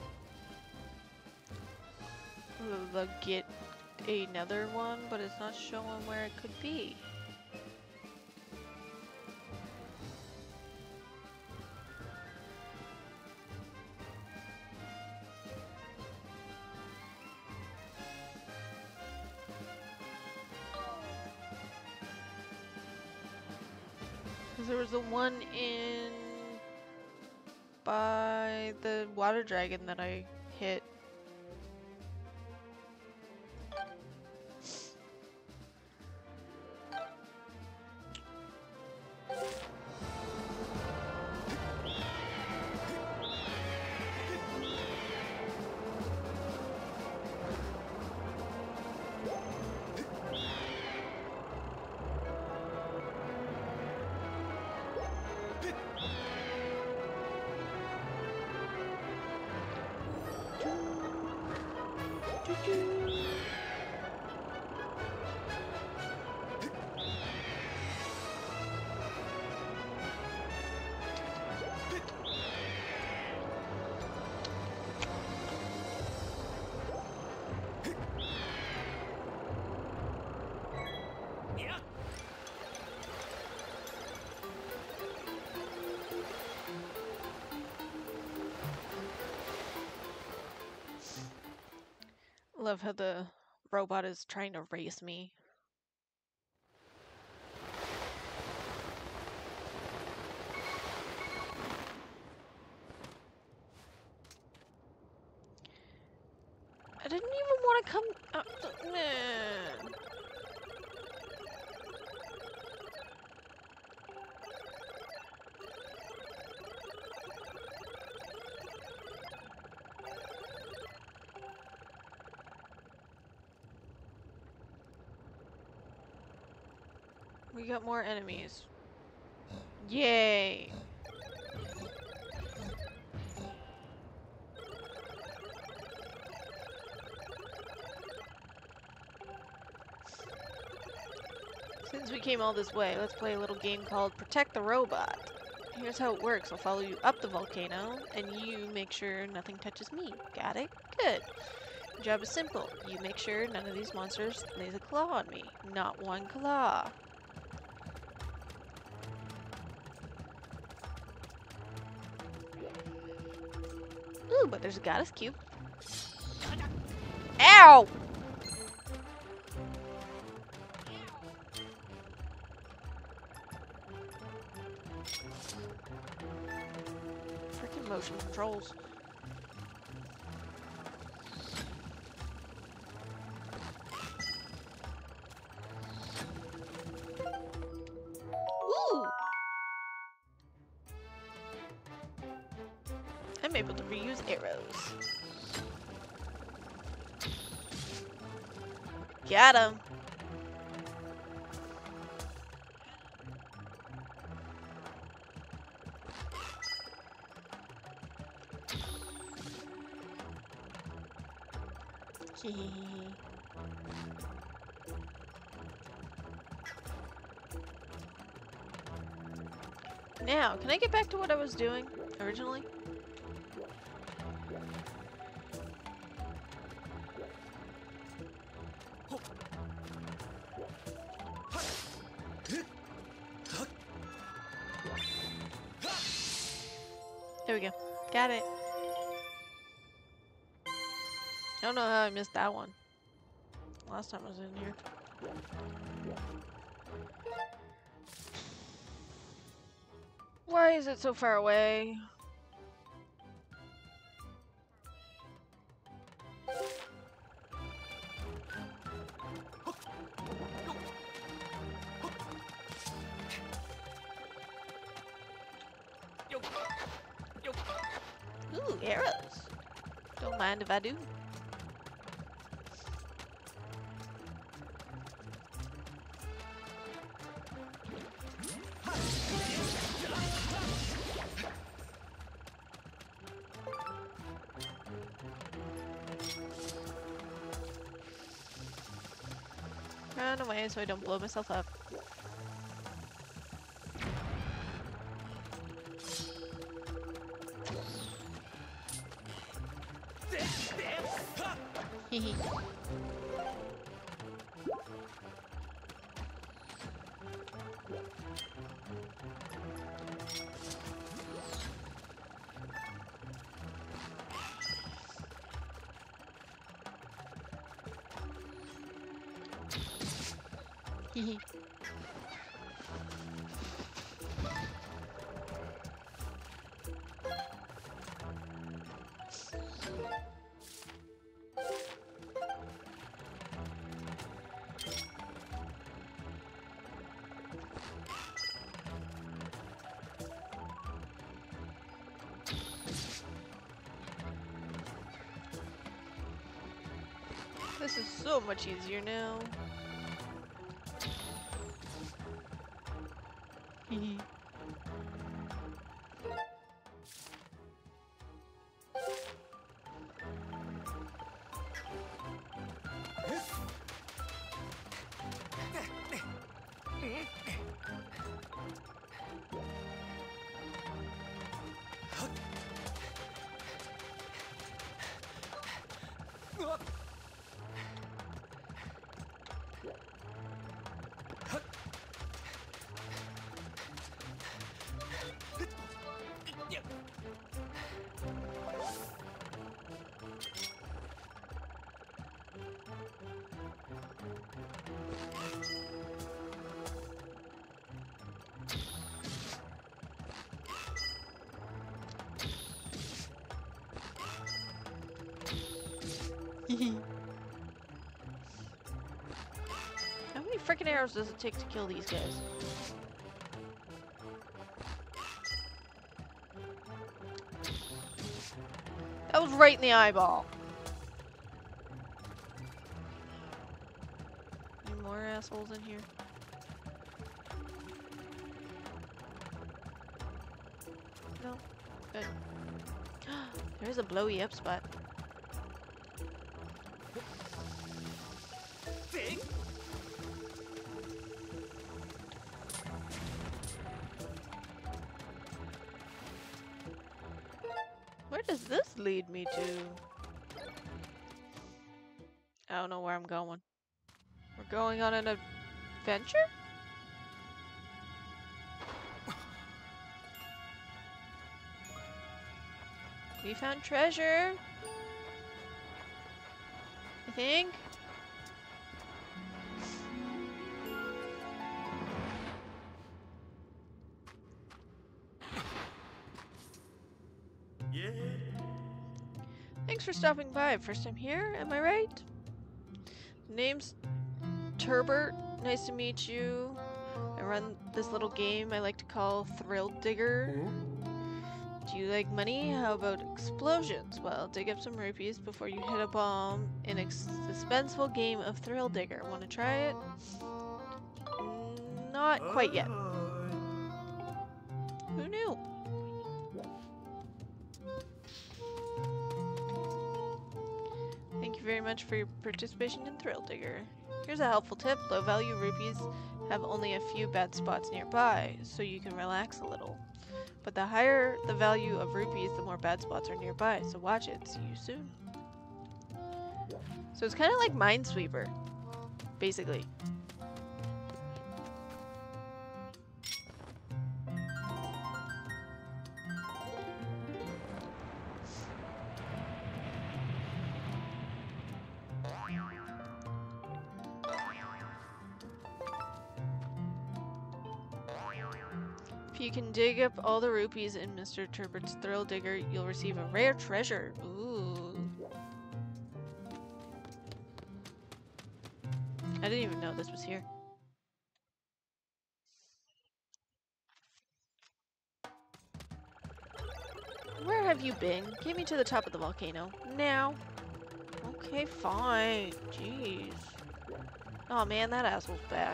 the get another one, but it's not showing where it could be. Because there was the one in by the water dragon that I hit. Love how the robot is trying to race me. I didn't even want to come up the man. We got more enemies. Yay! Since we came all this way, let's play a little game called Protect the Robot. Here's how it works. I'll follow you up the volcano, and you make sure nothing touches me. Got it? Good. Your job is simple. You make sure none of these monsters lays a claw on me. Not one claw. Ooh, but there's a goddess cube. Ow! Freaking motion controls. Ooh! I'm able to reuse arrows. Got him. Now, can I get back to what I was doing originally? There we go. Got it. I don't know how I missed that one. Last time I was in here. Why is it so far away? arrows. Don't mind if I do. Run away so I don't blow myself up. Hehe. Hehe. This is so much easier now. Hehe. How many freaking arrows does it take to kill these guys? That was right in the eyeball. Any more assholes in here? No? Good. There's a blowy up spot. Where does this lead me to? I don't know where I'm going. We're going on an adventure? We found treasure. I think. Yeah. Thanks for stopping by. First time here, am I right? Name's Turbert. Nice to meet you. I run this little game I like to call Thrill Digger. Do you like money? How about explosions? Well, dig up some rupees before you hit a bomb in a suspenseful game of Thrill Digger. Want to try it? Mm, Not quite yet. Who knew? Thank you very much for your participation in Thrill Digger. Here's a helpful tip. Low value rupees have only a few bad spots nearby, so you can relax a little. But the higher the value of rupees, the more bad spots are nearby, so watch it. See you soon. So it's kind of like Minesweeper, basically. If you can dig up all the rupees in Mister Turbert's Thrill Digger, you'll receive a rare treasure. Ooh. I didn't even know this was here. Where have have you been? Get me to the top of the volcano. Now. Okay, fine. Jeez. Oh man, that asshole's back.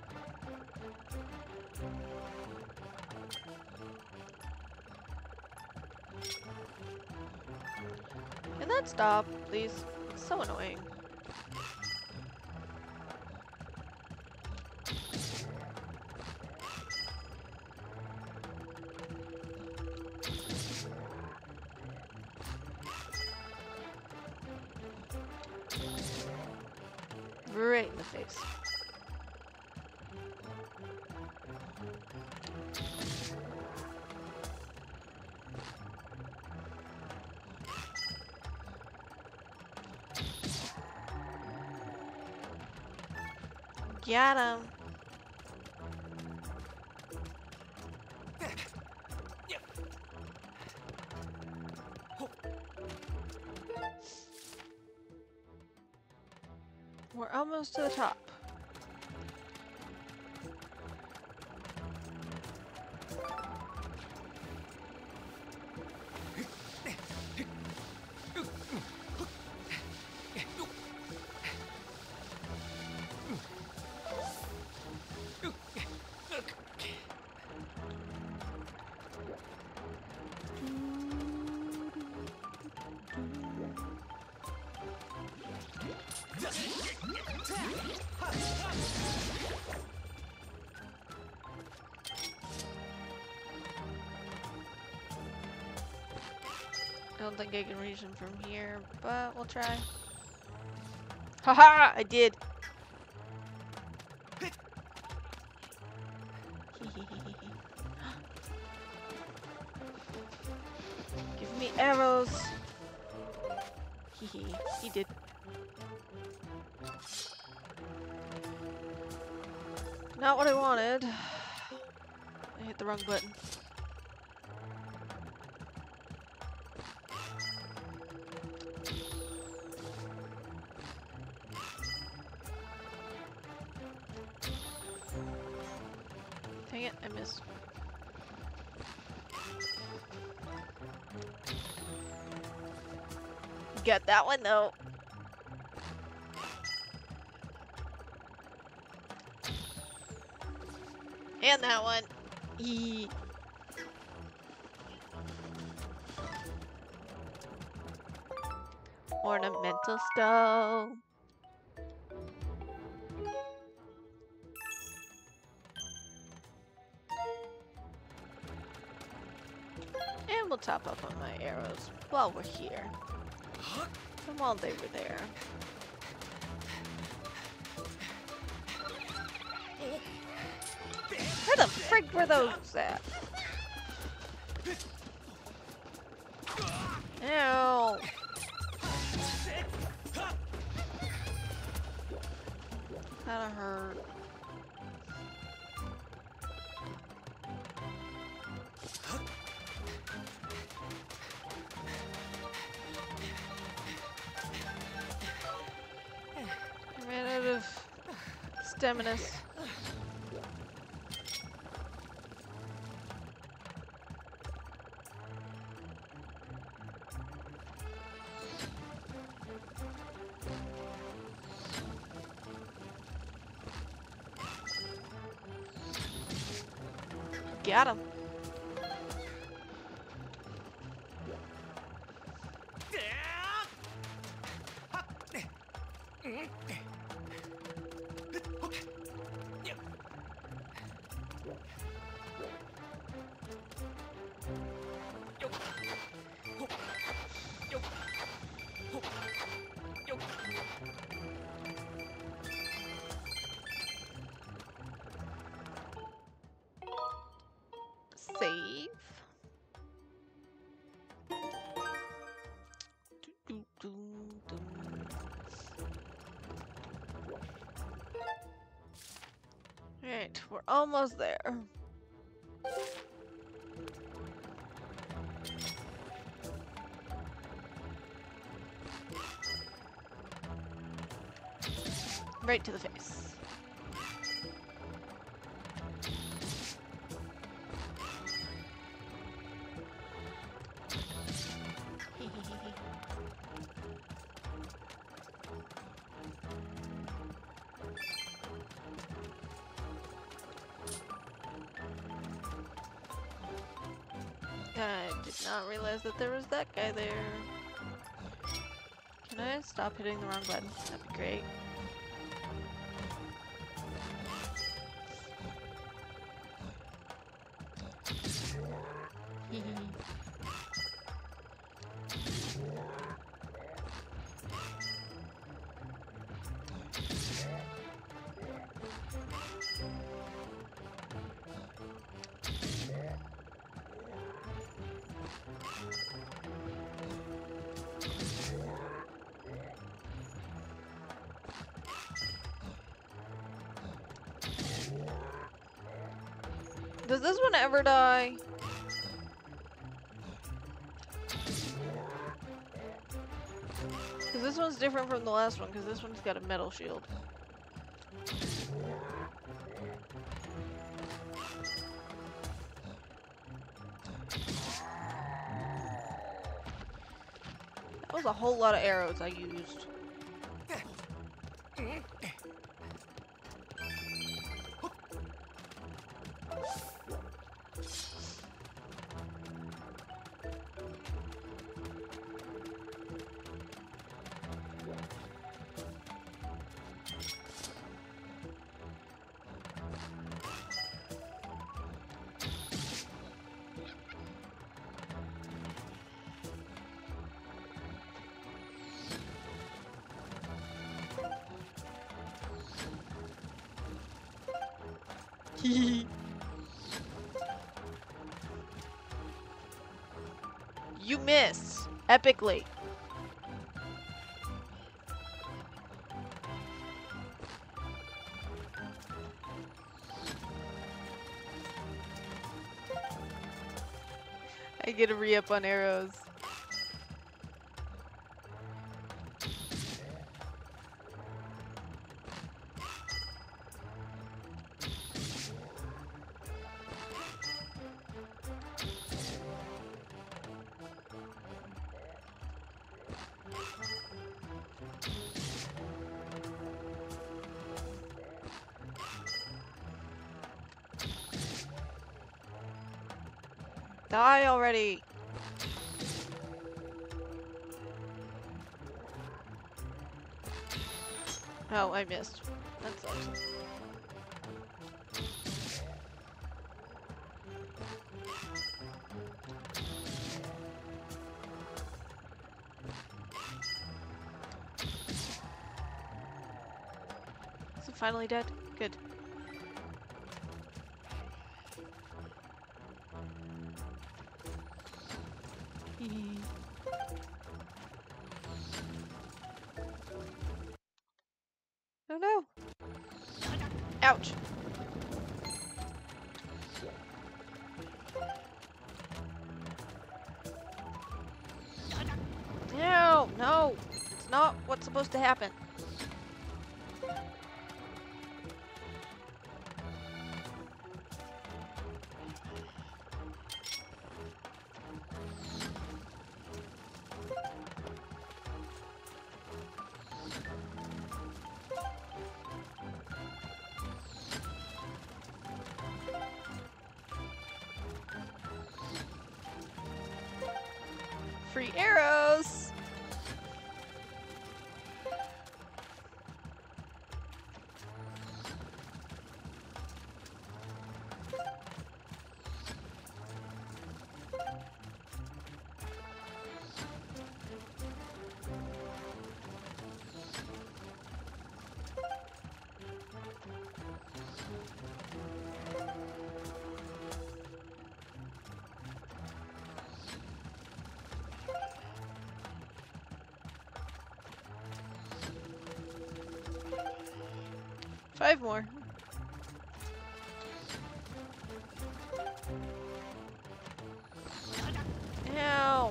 Can that stop, please? It's so annoying. Right in the face. Got him. We're almost to the top. I don't think I can reach him from here, but we'll try. Haha! I did! Give me arrows! Hehe, he did. Not what I wanted. I hit the wrong button. Dang it, I missed. Got that one though. And that one. Eee. Ornamental stove. And we'll top up on my arrows while we're here. And while they were there. Where the frig were those at? Ew. Kinda hurt. I ran out of stamina. Got him. Save. Do, do, do, do. Alright, we're almost there. Right to the face. Did not realize that there was that guy there. Can I stop hitting the wrong button? That'd be great. Does this one ever die? Because this one's different from the last one, because this one's got a metal shield. That was a whole lot of arrows I used. You miss epically. I get a re-up on arrows. Die already! Oh, I missed. That sucks. Is it finally dead? Good. Oh no! Ouch! No! No! It's not what's supposed to happen. Free arrows! Five more. Ow!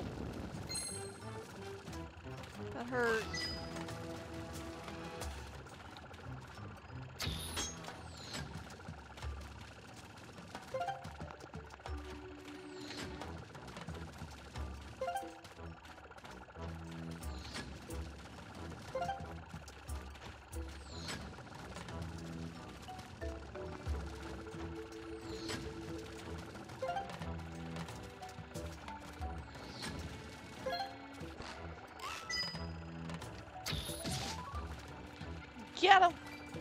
That hurt. Get him!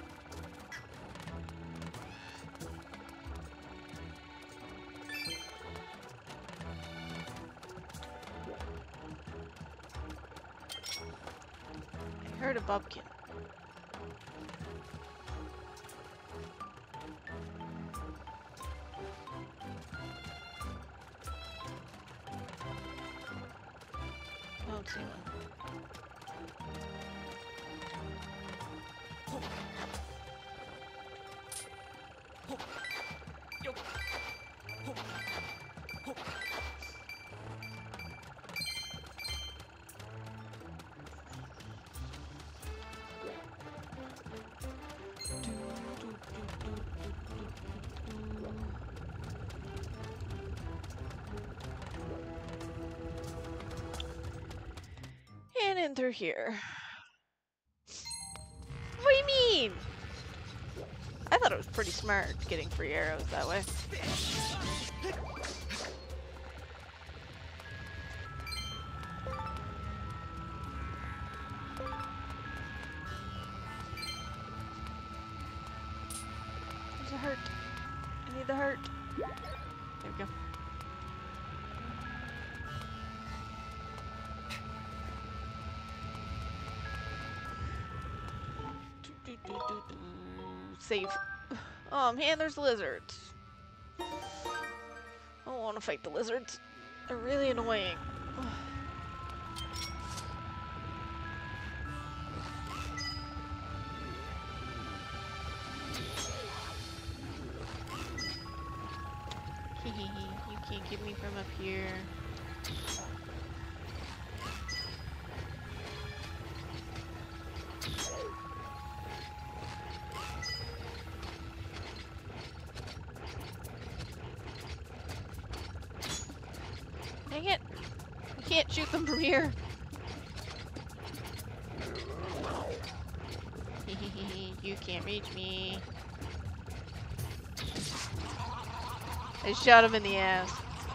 I heard a bubkin. I don't see one. And in through here. What do you mean? I thought it was pretty smart getting free arrows that way. There's a heart. I need the heart. There we go. Save. Oh man, there's lizards. I don't want to fight the lizards. They're really annoying. You can't get me from up here. Dang it! You can't shoot them from here. You can't reach me. I shot him in the ass.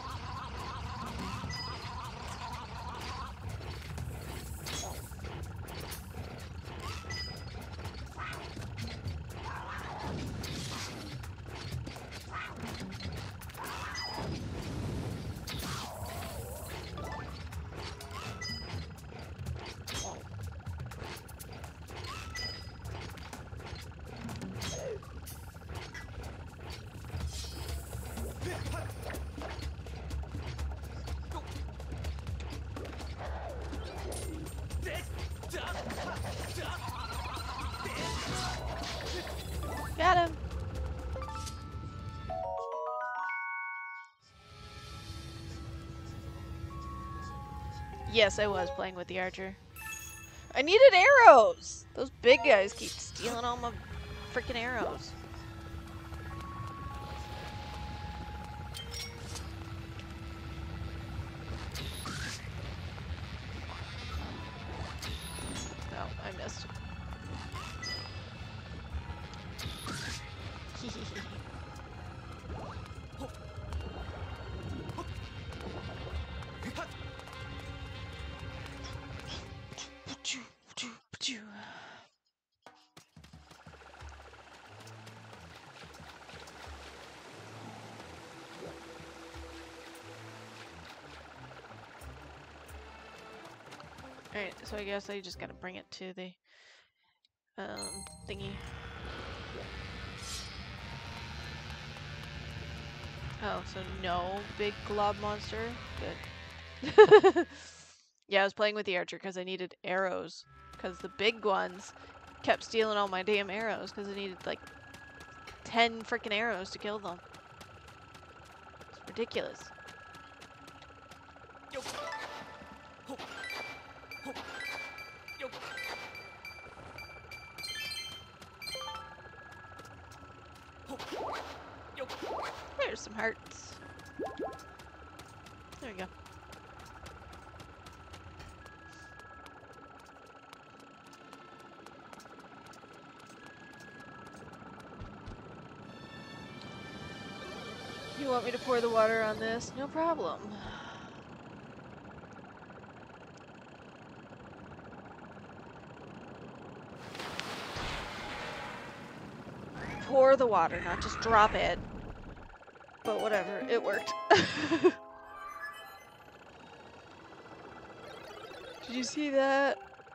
Got him. Yes, I was playing with the archer. I needed arrows! Those big guys keep stealing all my freaking arrows. No, I missed. Alright, so I guess I just gotta bring it to the um, thingy. Oh, so no big glob monster? Good. Yeah, I was playing with the archer because I needed arrows. Because the big ones kept stealing all my damn arrows because I needed like ten freaking arrows to kill them. It's ridiculous. There's some hearts. There we go. You want me to pour the water on this? No problem. pour the water, not just drop it. But whatever, it worked. Did you see that?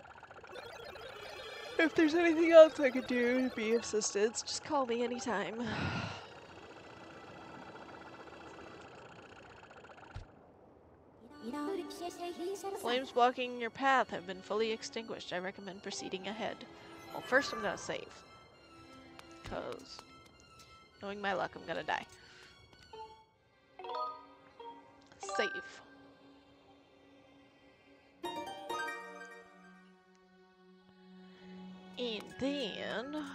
If there's anything else I could do to be of assistance, just call me anytime. Flames blocking your path have been fully extinguished. I recommend proceeding ahead. Well, first I'm gonna save. Because, knowing my luck, I'm gonna die. Save. And then...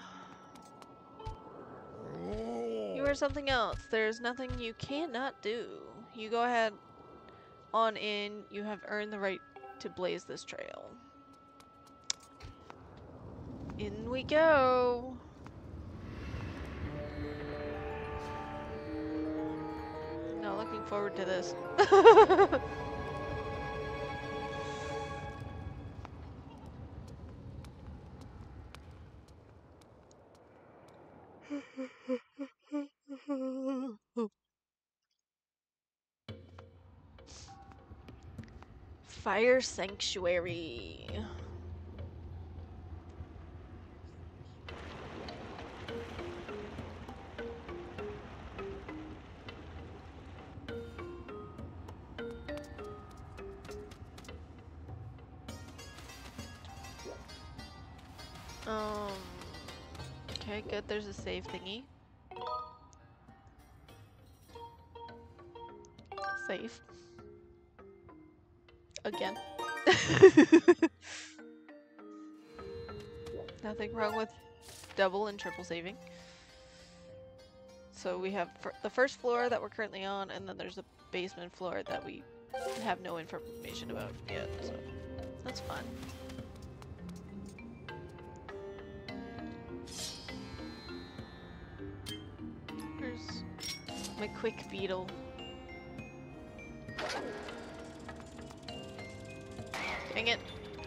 you are something else. There's nothing you cannot do. You go ahead on in. You have earned the right to blaze this trail. In we go. Not looking forward to this. Fire Sanctuary. Um, okay, good. There's a save thingy. Save. Again. Nothing wrong with double and triple saving. So we have fir the first floor that we're currently on, and then there's a basement floor that we have no information about yet, so that's fun. There's my quick beetle. Dang it.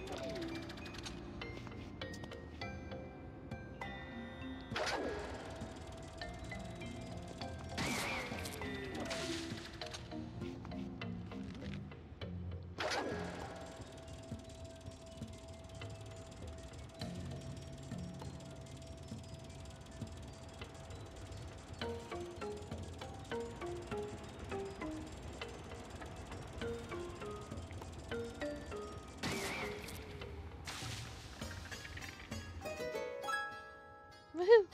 Woohoo!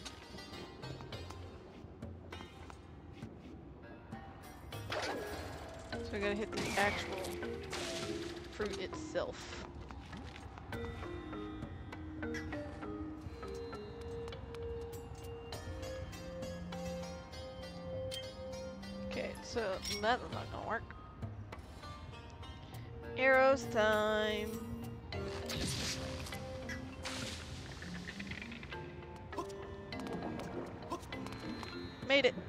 So I gotta hit the actual fruit itself. Okay, so that's not gonna work. Arrows time. Made it.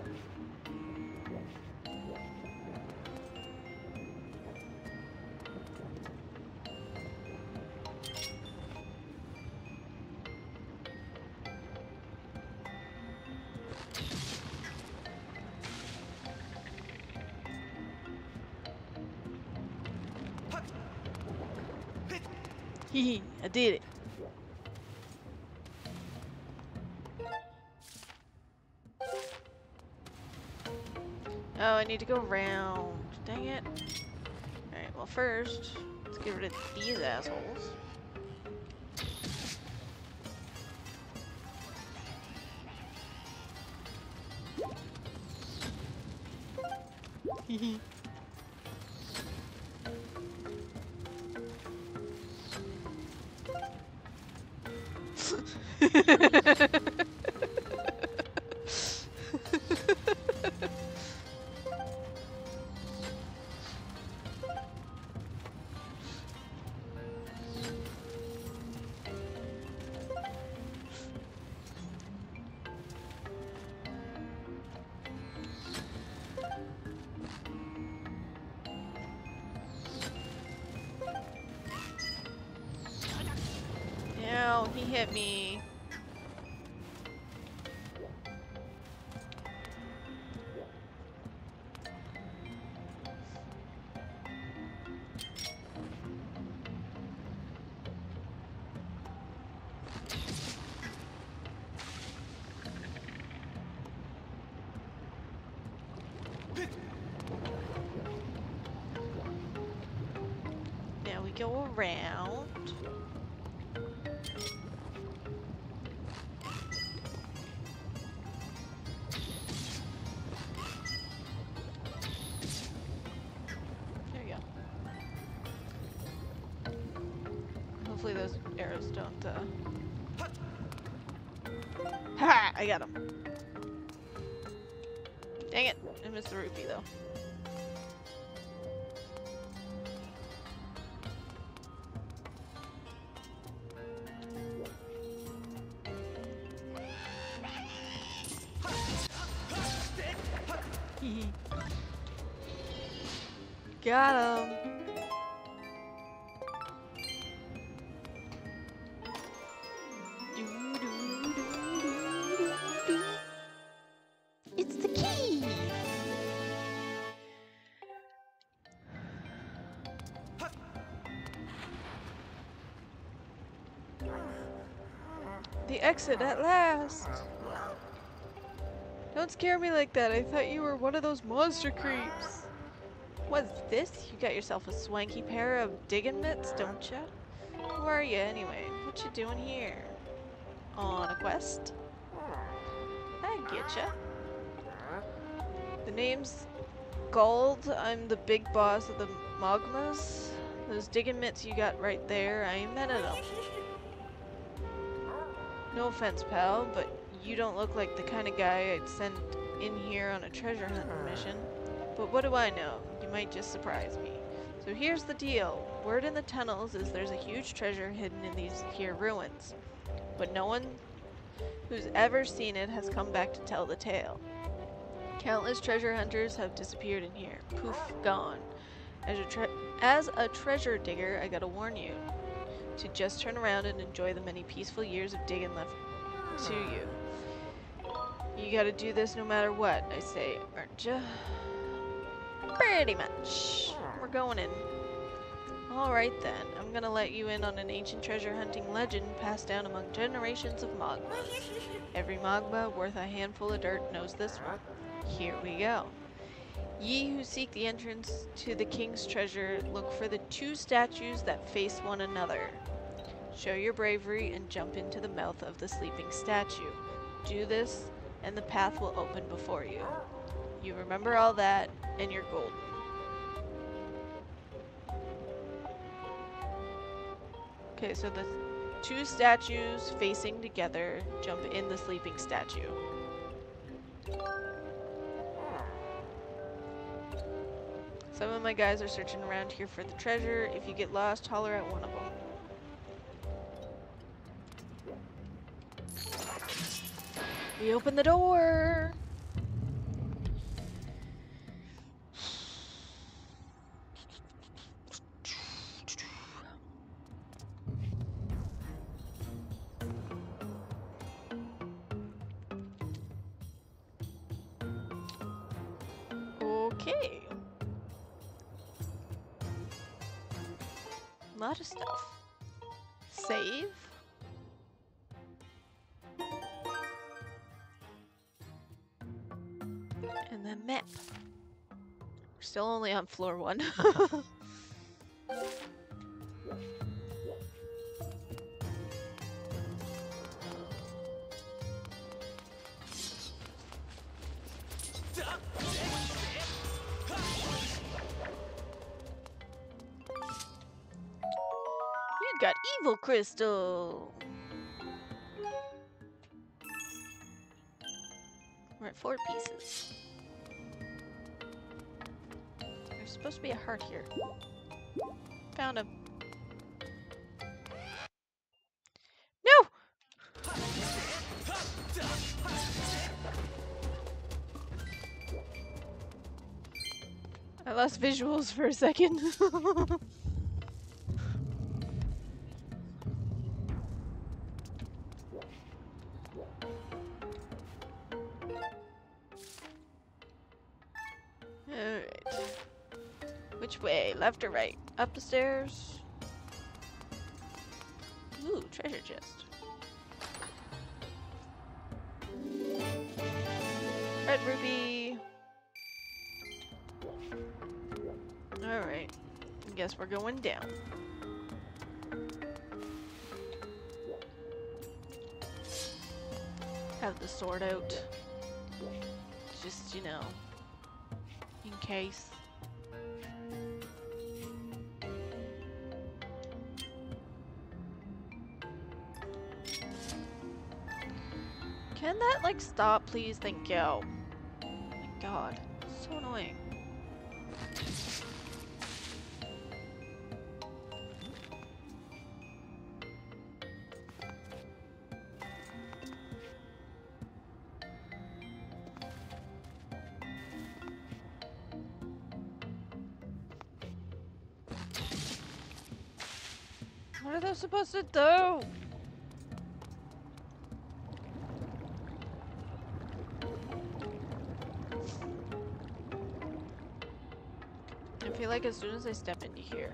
Hee I did it. Oh, I need to go around. Dang it. Alright, well first, let's get rid of these assholes. Hehe. Ow, he hit me. around. There you go. Hopefully those arrows don't, uh... Ha! I got him. Dang it. I missed the rupee, though. Got him. It's the key. The exit at last. Don't scare me like that. I thought you were one of those monster creeps. What's this? You got yourself a swanky pair of digging mitts, don't ya? Who are you anyway? What you doing here? On a quest? I getcha. The name's Gold. I'm the big boss of the Mogmas. Those digging mitts you got right there, I invented them. No offense, pal, but you don't look like the kind of guy I'd send in here on a treasure hunting mission. But what do I know? You might just surprise me. So here's the deal. Word in the tunnels is there's a huge treasure hidden in these here ruins. But no one who's ever seen it has come back to tell the tale. Countless treasure hunters have disappeared in here. Poof, gone. As a, tre as a treasure digger, I gotta warn you to just turn around and enjoy the many peaceful years of digging left to you. You gotta do this no matter what, I say, aren't ya? Pretty much. We're going in. Alright then, I'm gonna let you in on an ancient treasure hunting legend passed down among generations of Mogmas. Every Mogma worth a handful of dirt knows this one. Here we go. Ye who seek the entrance to the king's treasure, look for the two statues that face one another. Show your bravery and jump into the mouth of the sleeping statue. Do this, and the path will open before you. You remember all that, and you're golden. Okay, so the two statues facing together jump in the sleeping statue. Some of my guys are searching around here for the treasure. If you get lost, holler at one of them. We open the door! Okay. A lot of stuff. Save. And then map. We're still only on floor one. You got evil crystal. We're at four pieces. There's supposed to be a heart here. Found him. No! I lost visuals for a second. Alright. Which way? Left or right? Up the stairs? Ooh, treasure chest. Red ruby. Alright. I guess we're going down. have the sword out. Just, you know, in case. Can that, like, stop, please? Thank you. Oh my god. So annoying. What are those supposed to do? I feel like as soon as I step into here,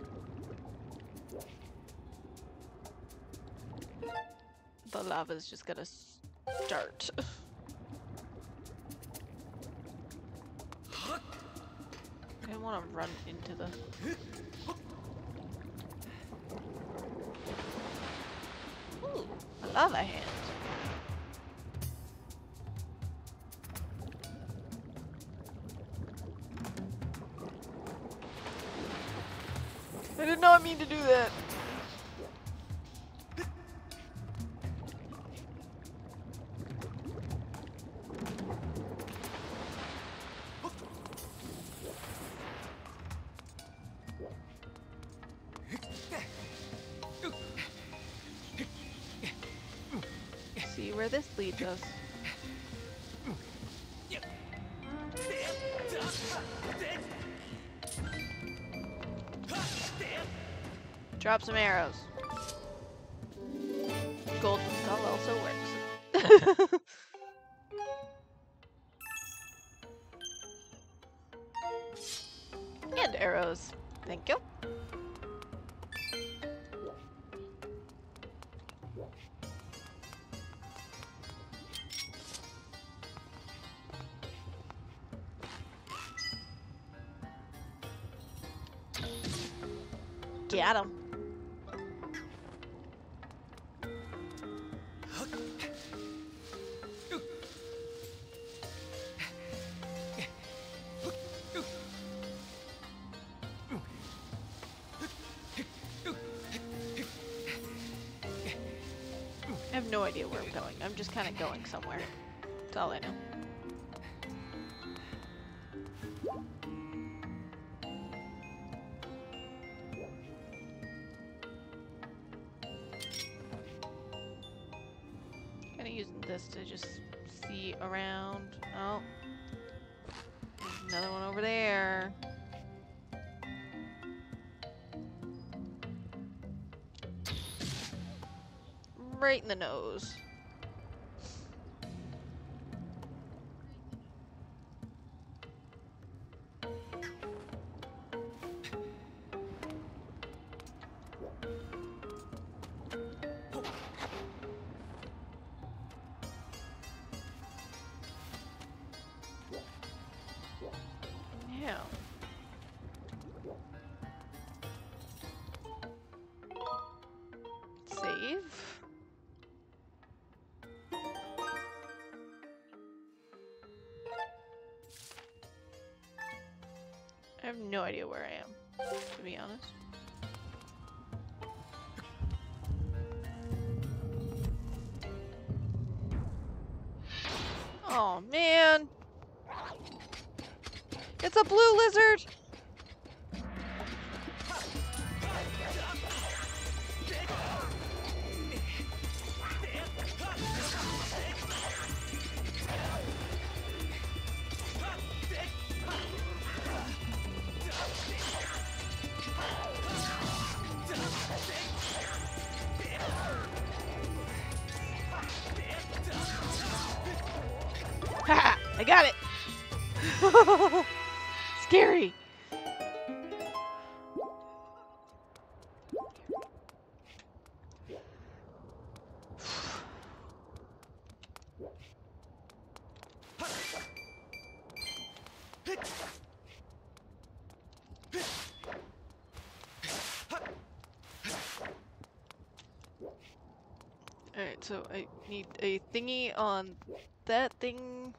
the lava's just gonna start. I don't want to run into the... Ooh, a lava hand. I did not mean to do that. See where this leads us. Drop some arrows. Golden skull also works. And arrows. Thank you. Get him. I have no idea where I'm going. I'm just kind of going somewhere. That's all I know. Kind of using this to just see around. Oh, there's another one over there. Right in the nose. Yeah. Save. I have no idea where I am, to be honest. Oh man! It's a blue lizard! Haha! I got it! Scary! Alright, so I need a thingy on that thing.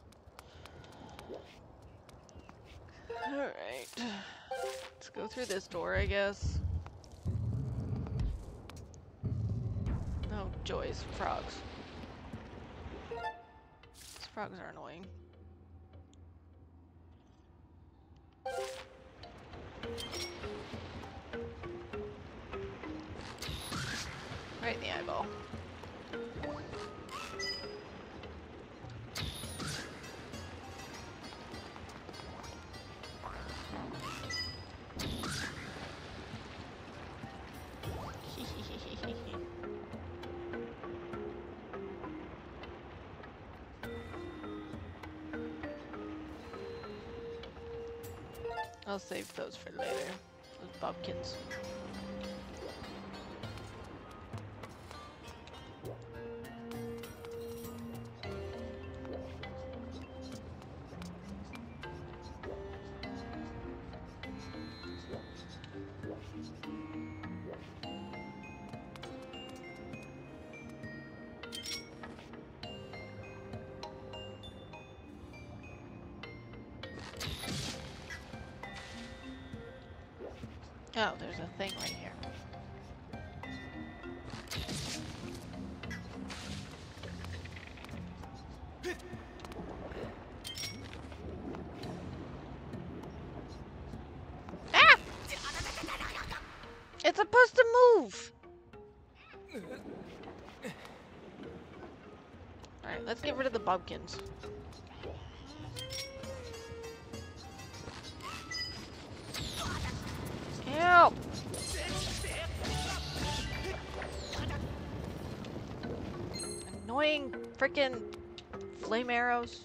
Alright. Let's go through this door, I guess. Oh, joys. Frogs. These frogs are annoying. Right in the eyeball. I'll save those for later. Those bumpkins. Oh, there's a thing right here. Ah! It's supposed to move! Alright, let's get rid of the bumpkins. Help! Annoying frickin' flame arrows.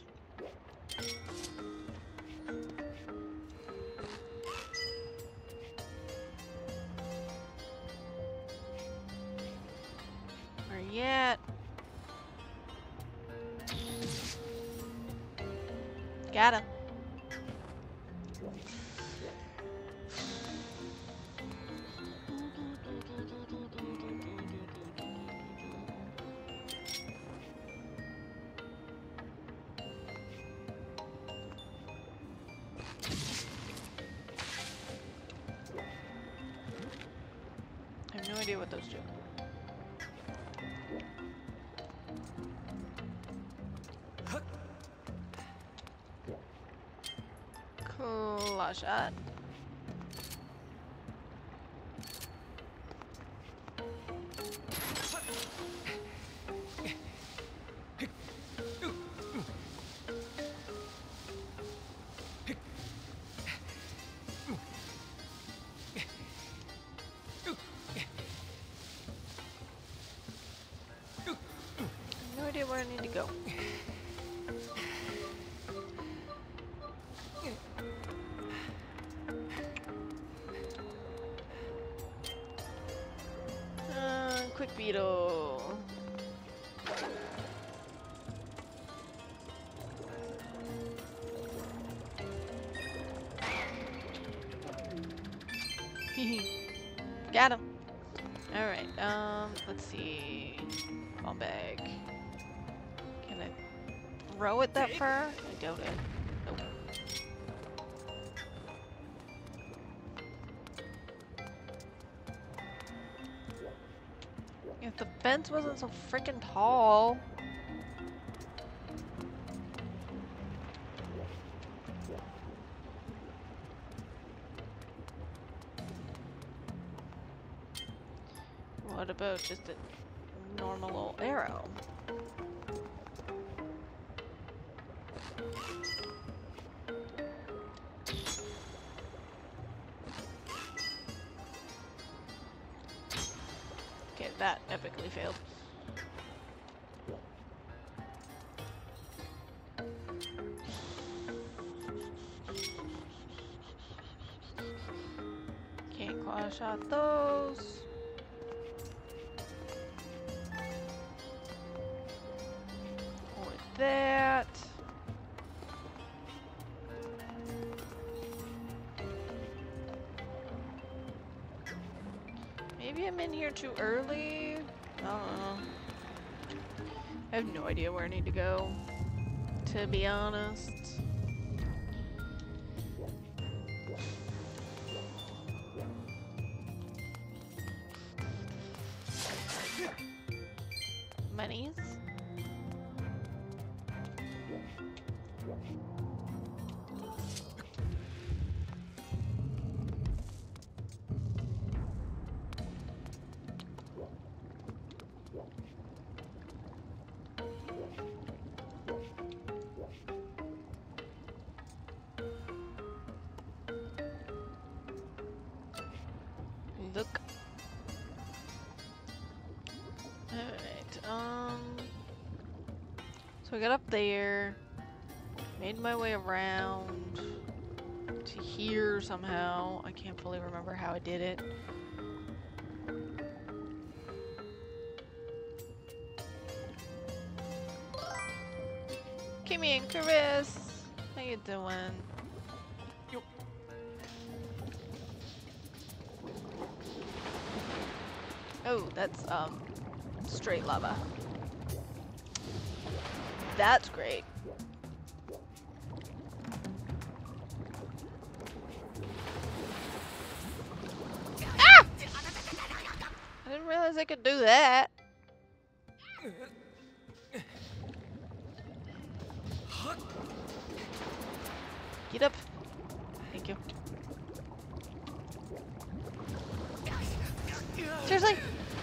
Where you at? Got him. I have no idea what those do. Claw shot. No idea where I need to go. Uh, quick beetle. Got him. All right. Um. Let's see. Bomb bag. Can I throw it that far? I doubt it. Nope. If the fence wasn't so freaking tall. What about just a normal old arrow? Okay, that epically failed. Can't claw shot those. That. Maybe I'm in here too early? I don't know. I have no idea where I need to go, to be honest. Monies. Look. Alright, um... so I got up there, made my way around to here somehow. I can't fully remember how I did it. Kimmy and Chris, how you doing? Oh, that's, um, straight lava. That's great. Ah! I didn't realize I could do that. Get up. Thank you. Seriously?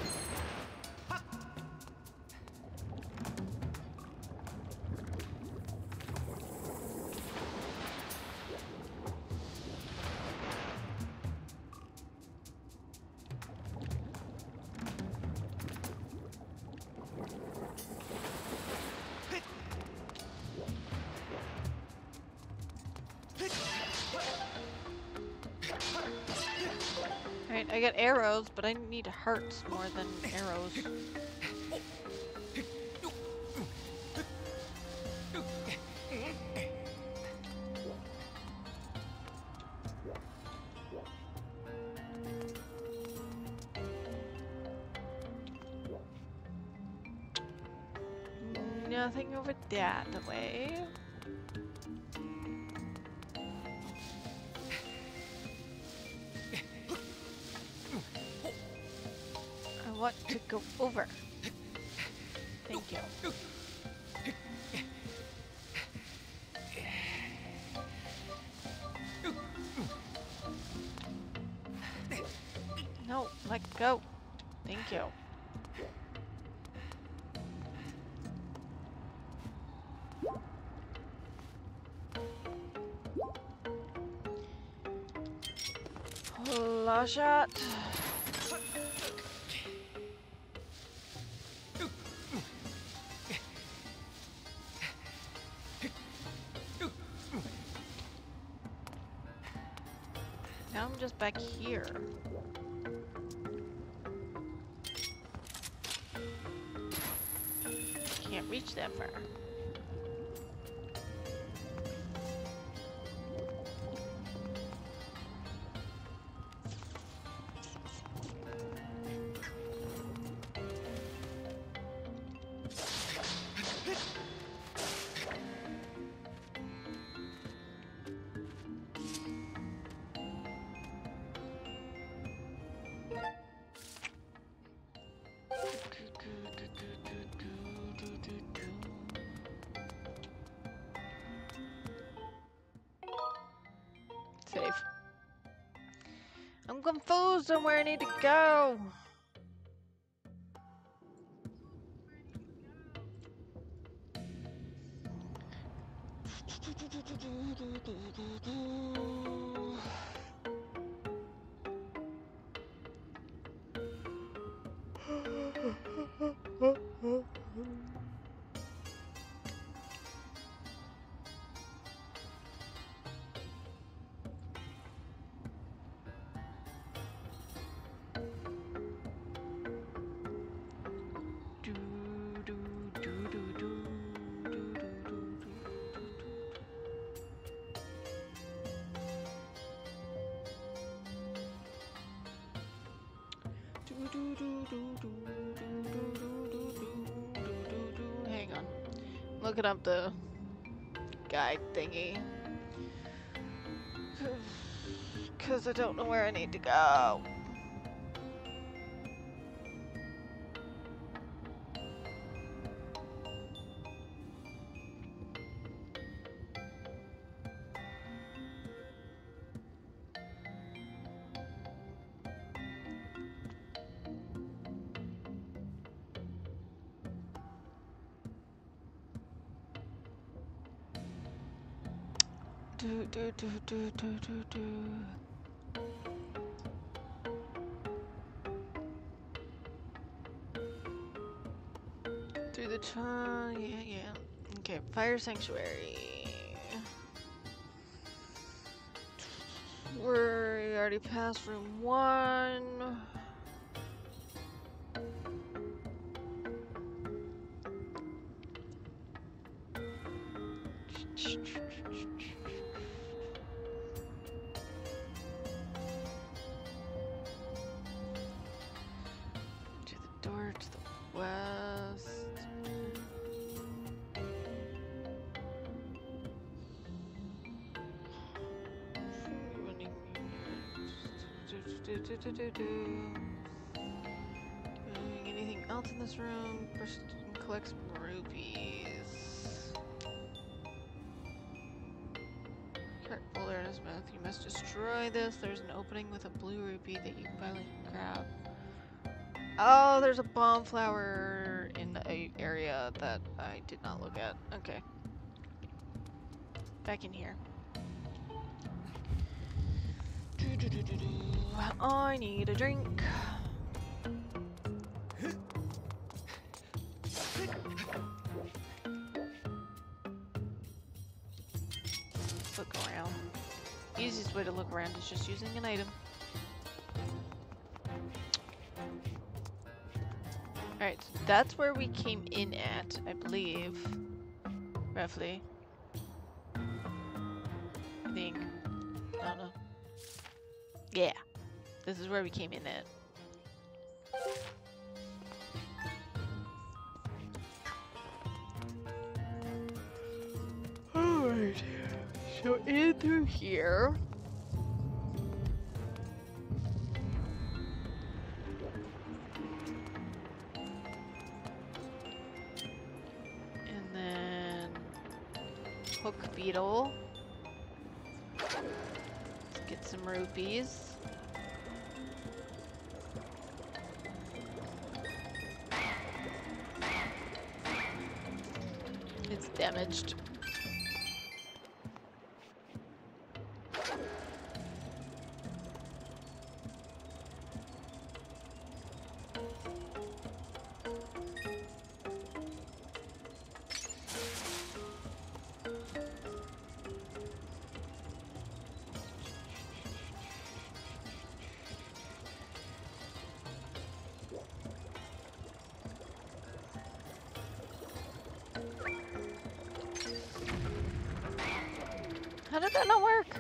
Alright, I got arrows, but I need hearts more than arrows. Nothing over that way. I want to go over. Thank you. No, let go. Thank you. Claw shot. Now I'm just back here. Can't reach that far. Save. I'm confused on where I need to go. looking up the guide thingy. Because I don't know where I need to go. Do, do, do, do, do, do, do. Through the tunnel, yeah, yeah. Okay, fire sanctuary. We're already past room one. To the door to the west. Anything else in this room? Person collects rupees. Cart folder in his mouth. You must destroy this. There's an opening with a blue rupee that you can finally grab. Oh, there's a bomb flower in the area that I did not look at. Okay. Back in here. I need a drink. Look around. Easiest way to look around is just using an item. Alright, so that's where we came in at, I believe. Roughly. I think. I don't know. Yeah. This is where we came in at. Alright. So in through here. And then hook beetle. Let's get some rupees. It's damaged. How did that not work?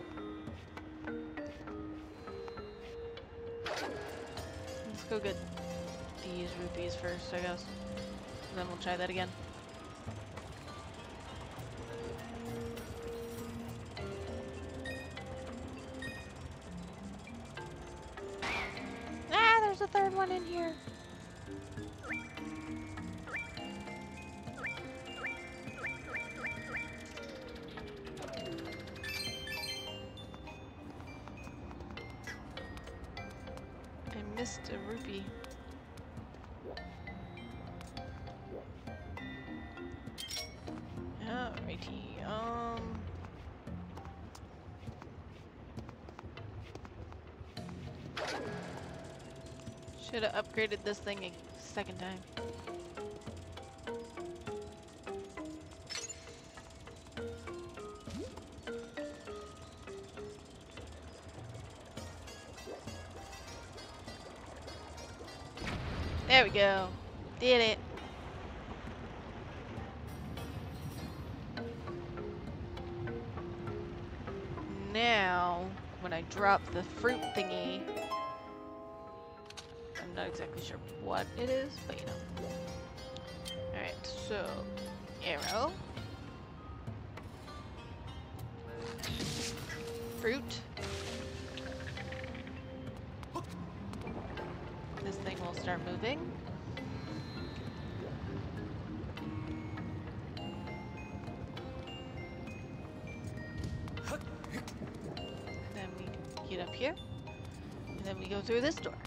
Let's go get these rupees first, I guess. And then we'll try that again. Ah, there's a third one in here. Missed a rupee. Alrighty, um... should have upgraded this thing a second time. There we go. Did it. Now, when I drop the fruit thingy, I'm not exactly sure what it is, but you know. Alright, so Arrow. Fruit. This thing will start moving. Then we get up here. And then we go through this door.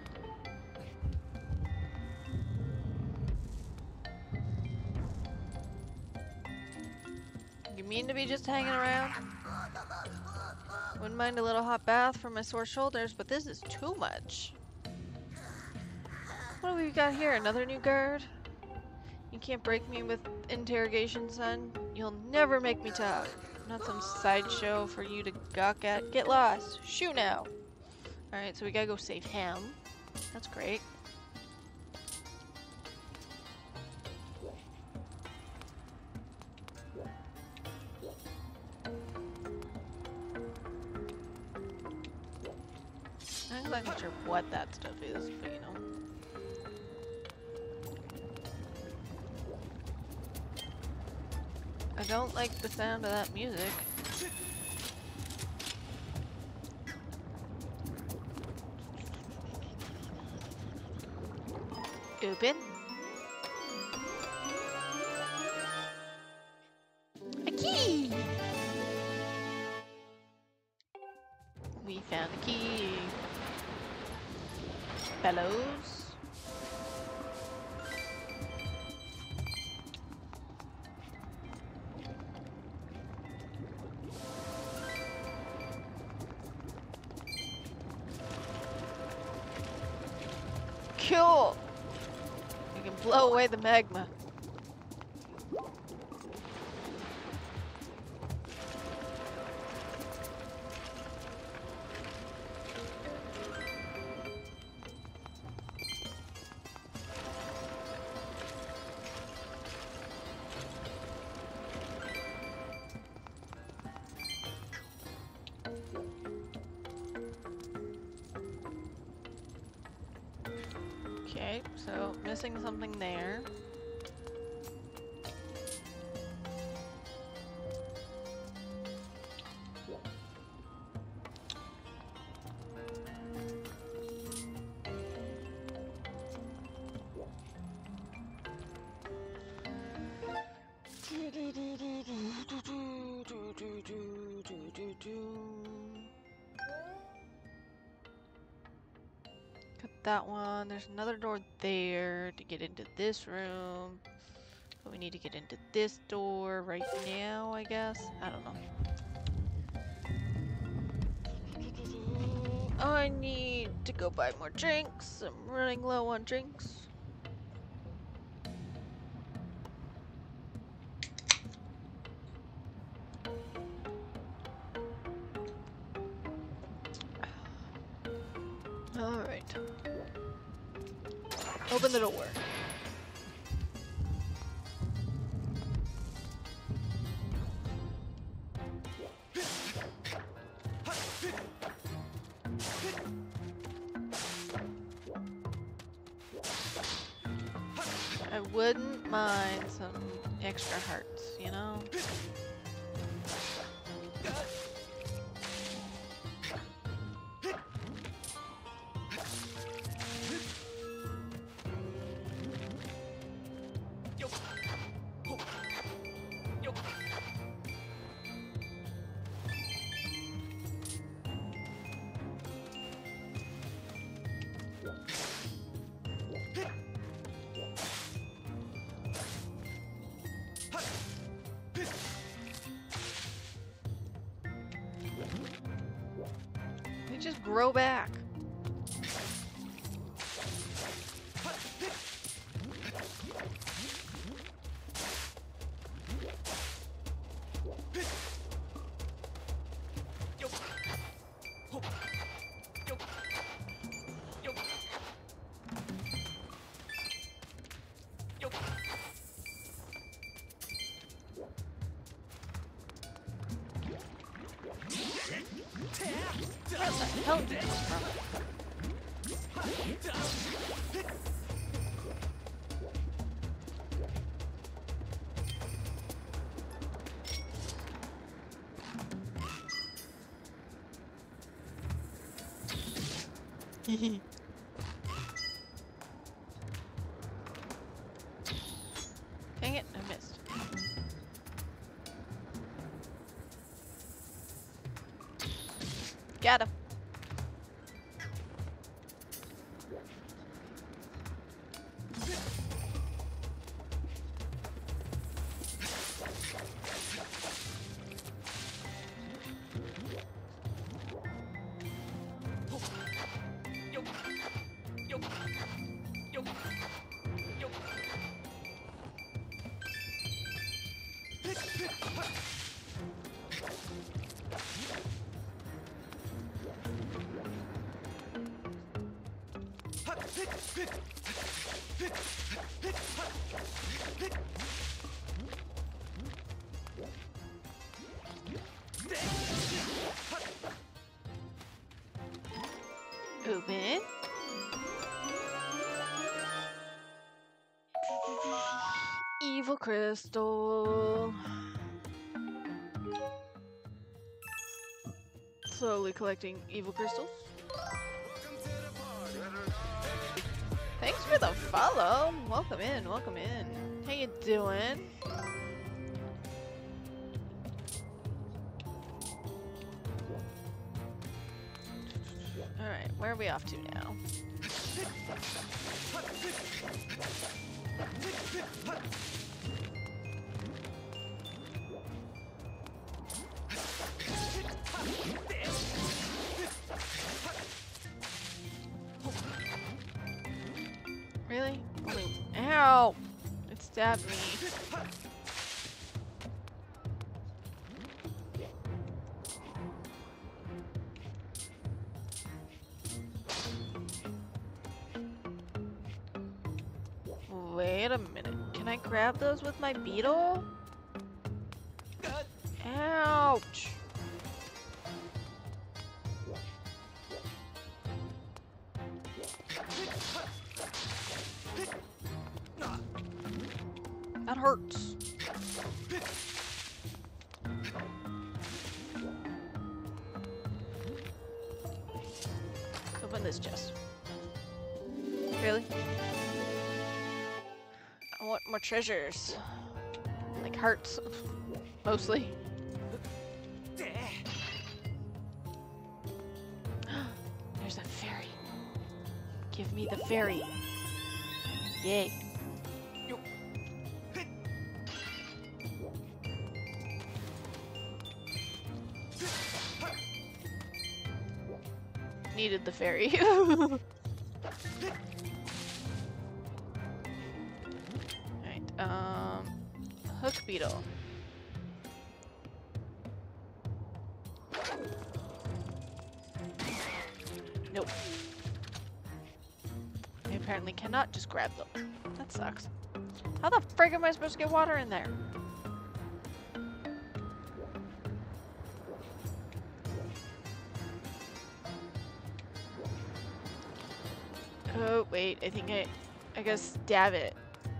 You mean to be just hanging around? Wouldn't mind a little hot bath for my sore shoulders, but this is too much. What do we got here? Another new guard? You can't break me with interrogation, son. You'll never make me talk. Not some sideshow for you to gawk at. Get lost. Shoo now. Alright, so we gotta go save him. That's great. I'm not exactly sure what that stuff is, but you know. I don't like the sound of that music. Open. A key! We found a key. Bellows. Cool! We can blow away the magma. Okay, so missing something there. Got that one. There's another door there to get into this room. But we need to get into this door right now, I guess. I don't know. I need to go buy more drinks. I'm running low on drinks. Alright. Open the door. I wouldn't mind some extra hearts, you know? They just grow back. Where the hell did this from? Dang it, I missed. Got him. Open. Evil crystal. Slowly collecting evil crystals. Thanks for the follow. Welcome in, welcome in. How you doing? Alright, where are we off to now? Really? Ow! It stabbed me. Wait a minute. Can I grab those with my beetle? Ouch! That hurts. Open this chest. Really? I want more treasures. Like hearts. Mostly. There's a fairy. Give me the fairy. Yay. Needed the fairy. Alright, um... hook beetle. Nope. I apparently cannot just grab them. That sucks. How the frig am I supposed to get water in there? Oh, wait, I think I... I gotta stab it.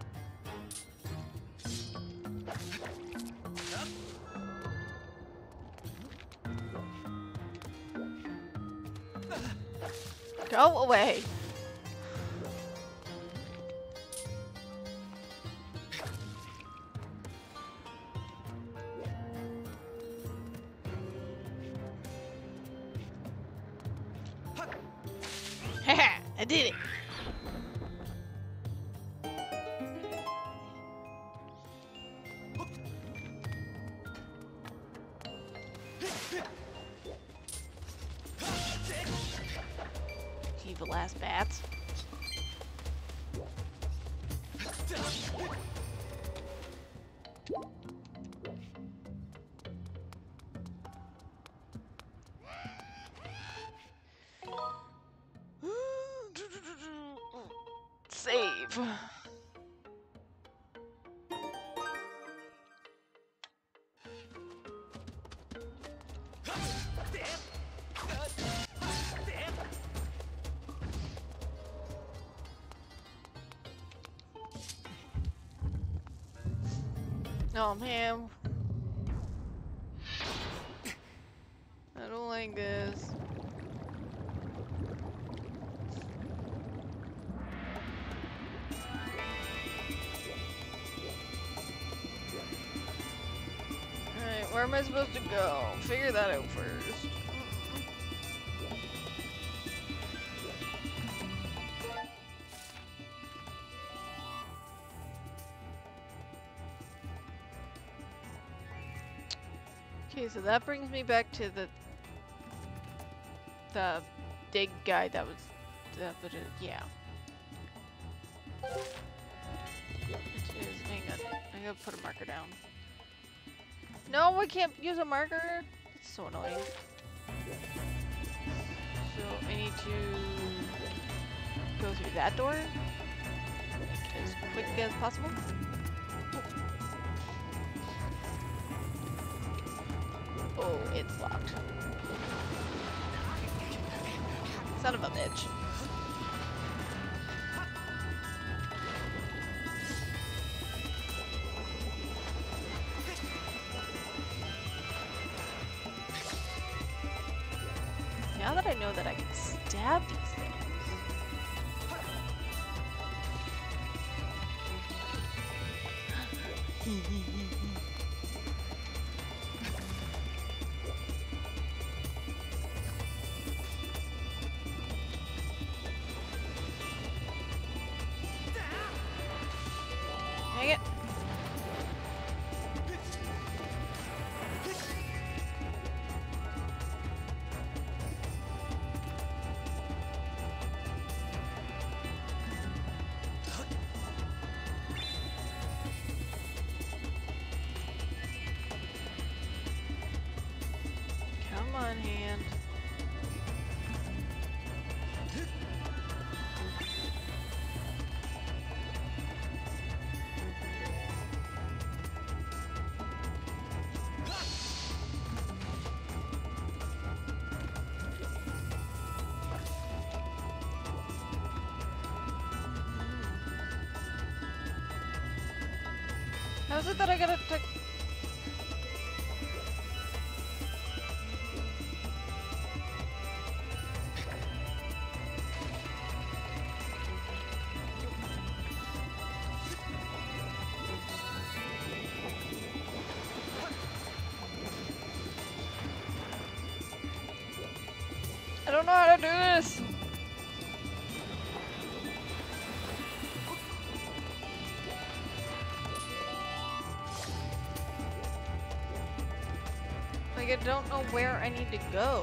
Go away! Haha! I did it! Evil ass bats. Save. Oh man. I don't like this. Where am I supposed to go? Figure that out first. Okay, so that brings me back to the the big guy that was that but it, yeah. It is, hang on. I gotta put a marker down. No, I can't use a marker. That's so annoying. So I need to go through that door as quickly as possible. Oh, it's locked. Son of a bitch. Now that I know that I can stab these things. Dang it. Come on, hand. How's it that I gotta take? I don't know how to do this. Like, I don't know where I need to go.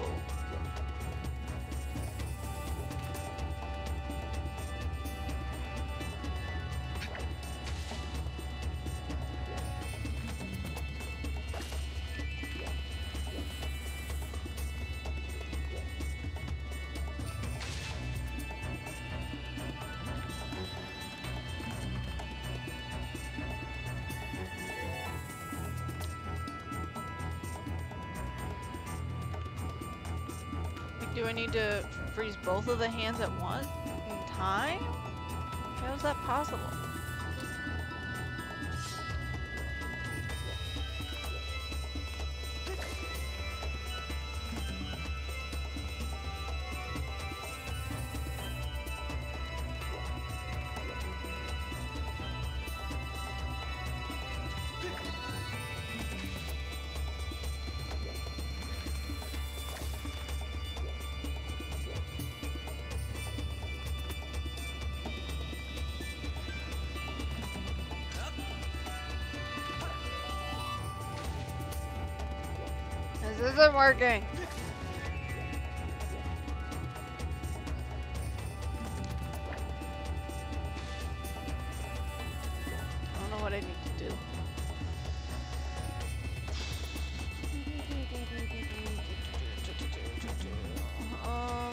Do I need to freeze both of the hands at one in time? How is that possible? This isn't working. I don't know what I need to do. Um.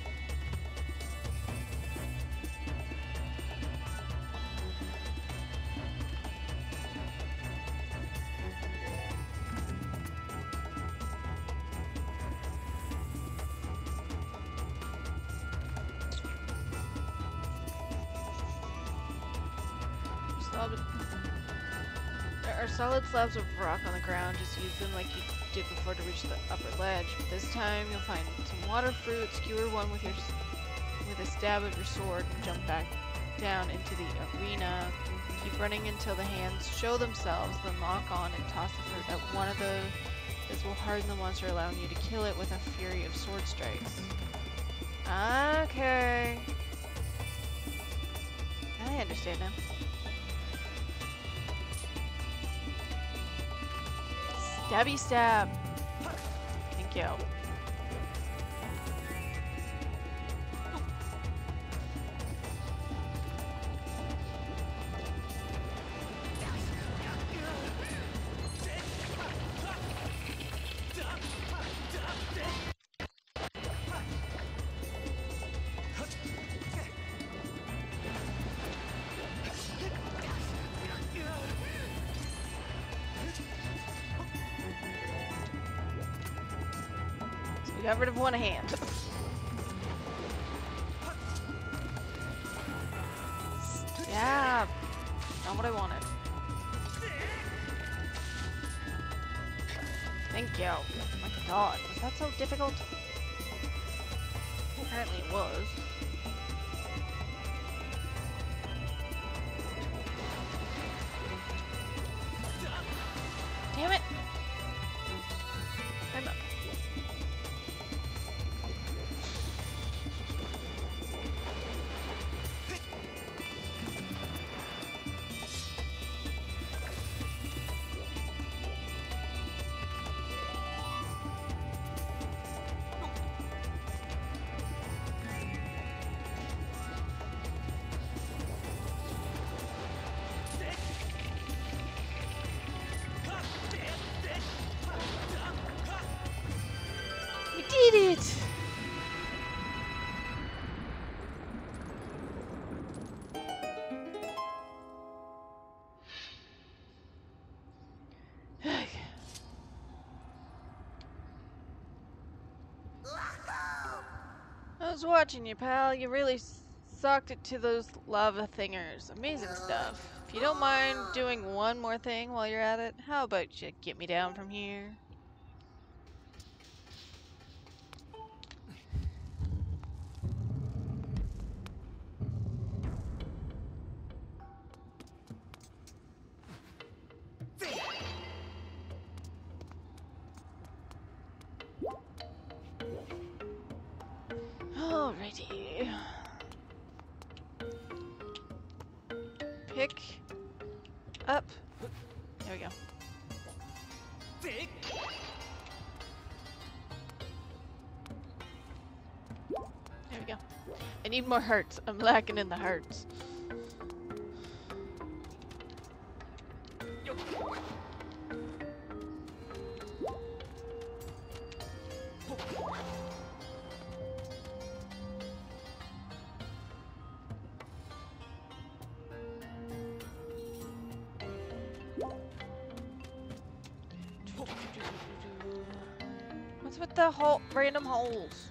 Solid. There are solid slabs of rock on the ground. Just use them like you did before to reach the upper ledge. But this time you'll find some water fruit. Skewer one with your with a stab of your sword and jump back down into the arena. Keep running until the hands show themselves. Then lock on and toss the fruit at one of the This will harden the monster, allowing you to kill it with a fury of sword strikes. Okay. I understand now. Stabby stab. Thank you. Got rid of one hand. Stab. Not what I wanted. Thank you. Oh my god, was that so difficult? Apparently it was. Damn it! I'm up. Did it! I was watching you, pal. You really socked it to those lava thingers. Amazing stuff. If you don't mind doing one more thing while you're at it, how about you get me down from here? Alrighty. Pick up. There we go. There we go. I need more hearts. I'm lacking in the hearts. What's with the hole, random holes?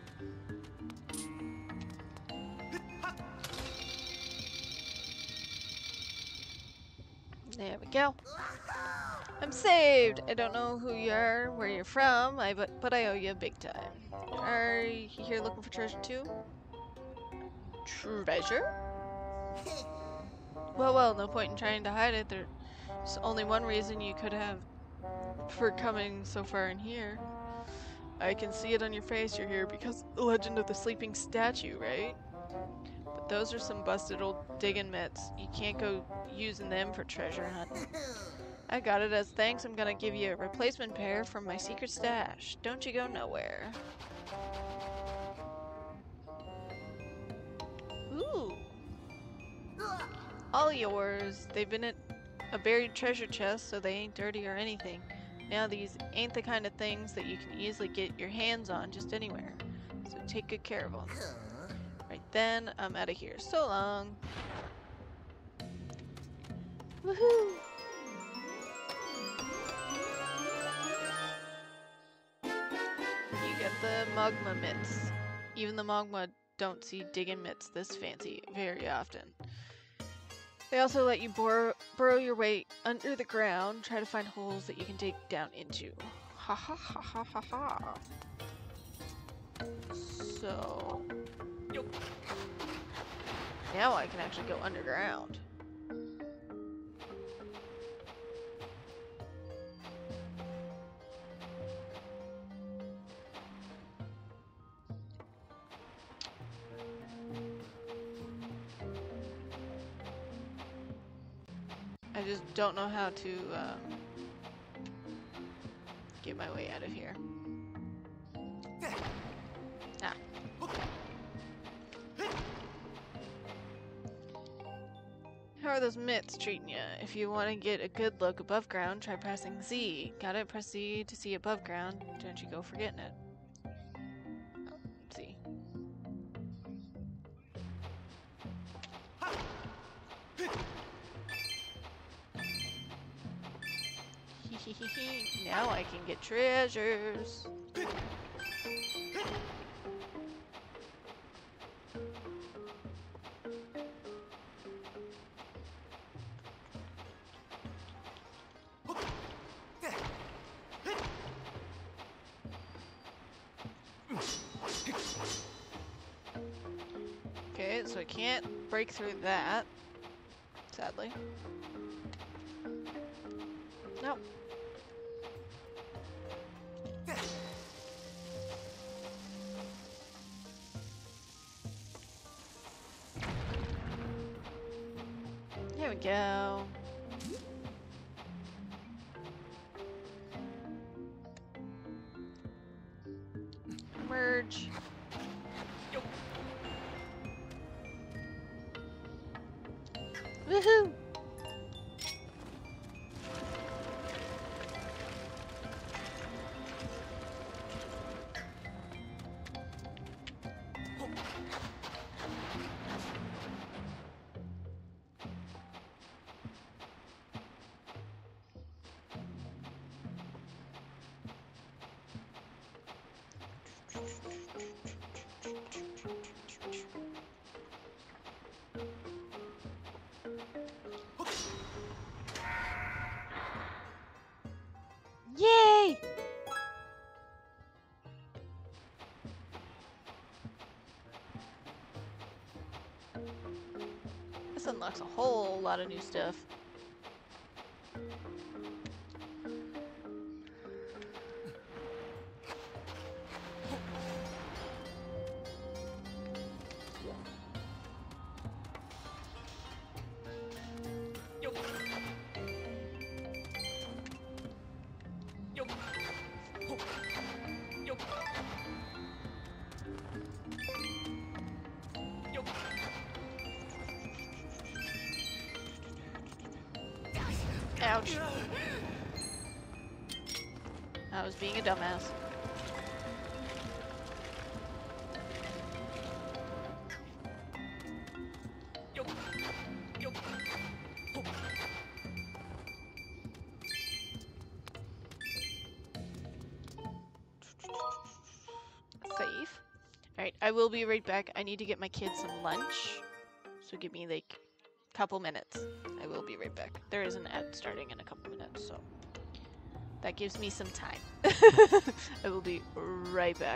There we go. I'm saved. I don't know who you are, where you're from, I but but I owe you big time. Are you here looking for treasure too? Treasure? Well, well, no point in trying to hide it. There's only one reason you could have for coming so far in here. I can see it on your face. You're here because of the legend of the sleeping statue, right? But those are some busted old digging mitts. You can't go using them for treasure hunting. I got it as thanks. I'm gonna give you a replacement pair from my secret stash. Don't you go nowhere. Ooh. All yours. They've been in a buried treasure chest, so they ain't dirty or anything. Now these ain't the kind of things that you can easily get your hands on just anywhere. So take good care of them. Right then, I'm out of here. So long. Woohoo! You get the Mogma mitts. Even the Mogma don't see digging mitts this fancy very often. They also let you bor burrow your way under the ground, try to find holes that you can dig down into. Ha ha ha ha ha ha. So... now I can actually go underground. I just don't know how to um, get my way out of here. Ah. How are those mitts treating you? If you want to get a good look above ground, try pressing Z. Got it? Press Z to see above ground. Don't you go forgetting it. Oh, Z. Now I can get treasures. Okay, so I can't break through that, sadly. Nope. There we go. Merge. Woohoo! Yay! This unlocks a whole lot of new stuff. Ouch. I was being a dumbass. Safe. Alright, I will be right back. I need to get my kids some lunch. So give me like a couple minutes. I will be right back. There is an ad starting in a couple minutes, so that gives me some time. I will be right back.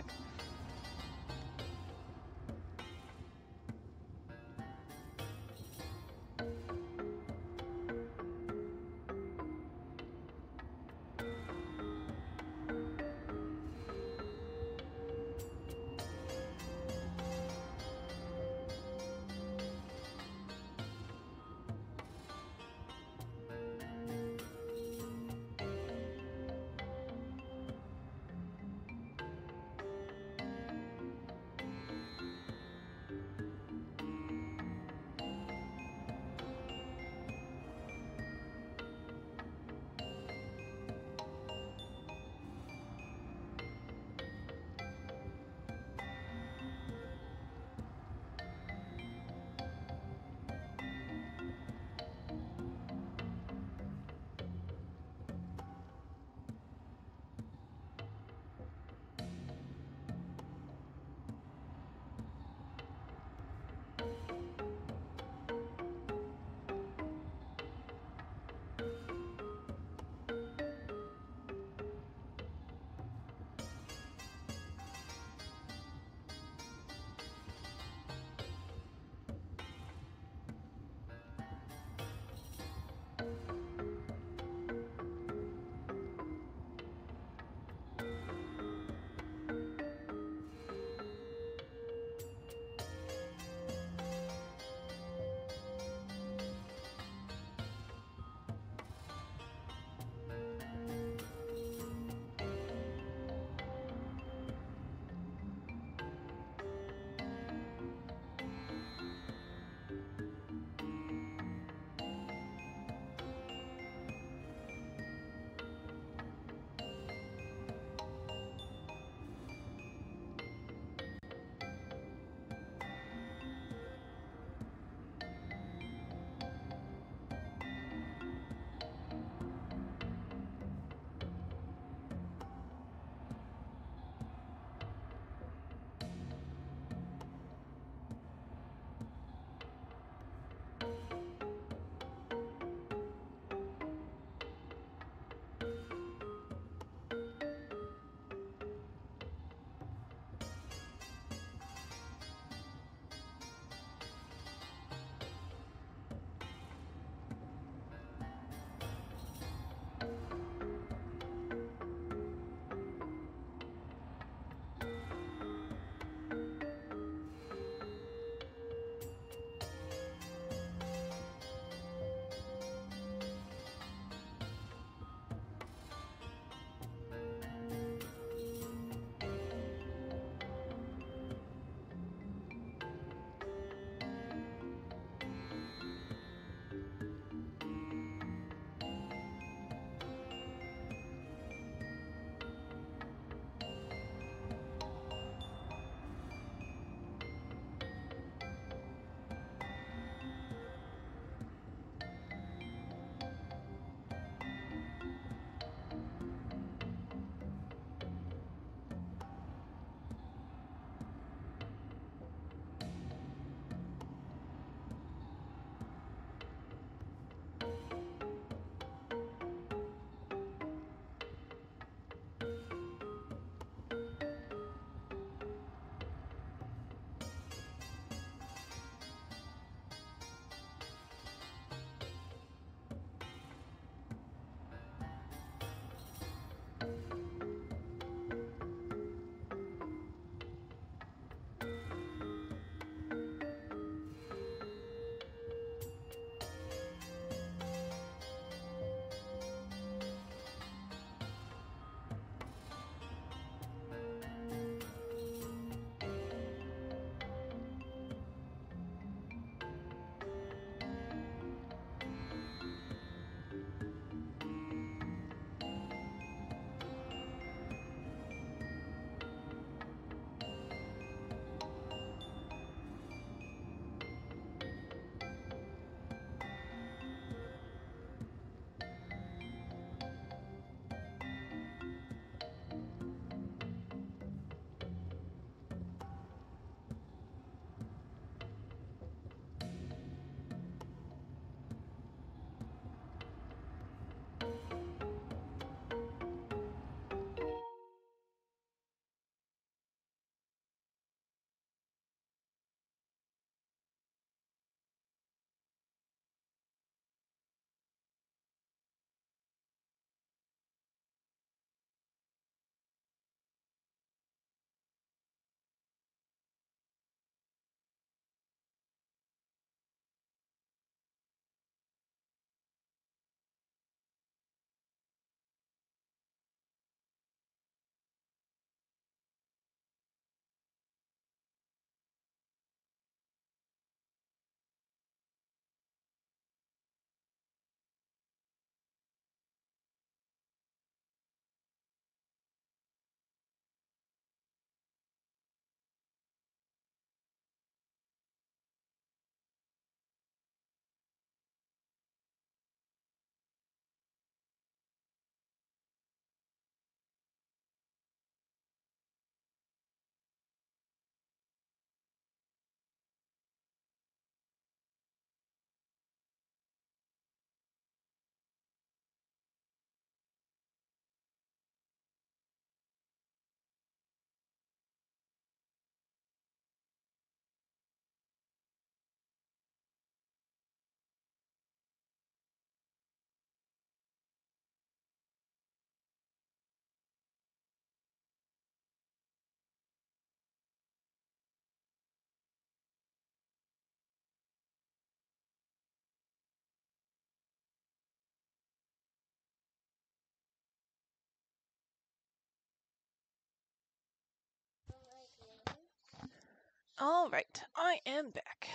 All right, I am back.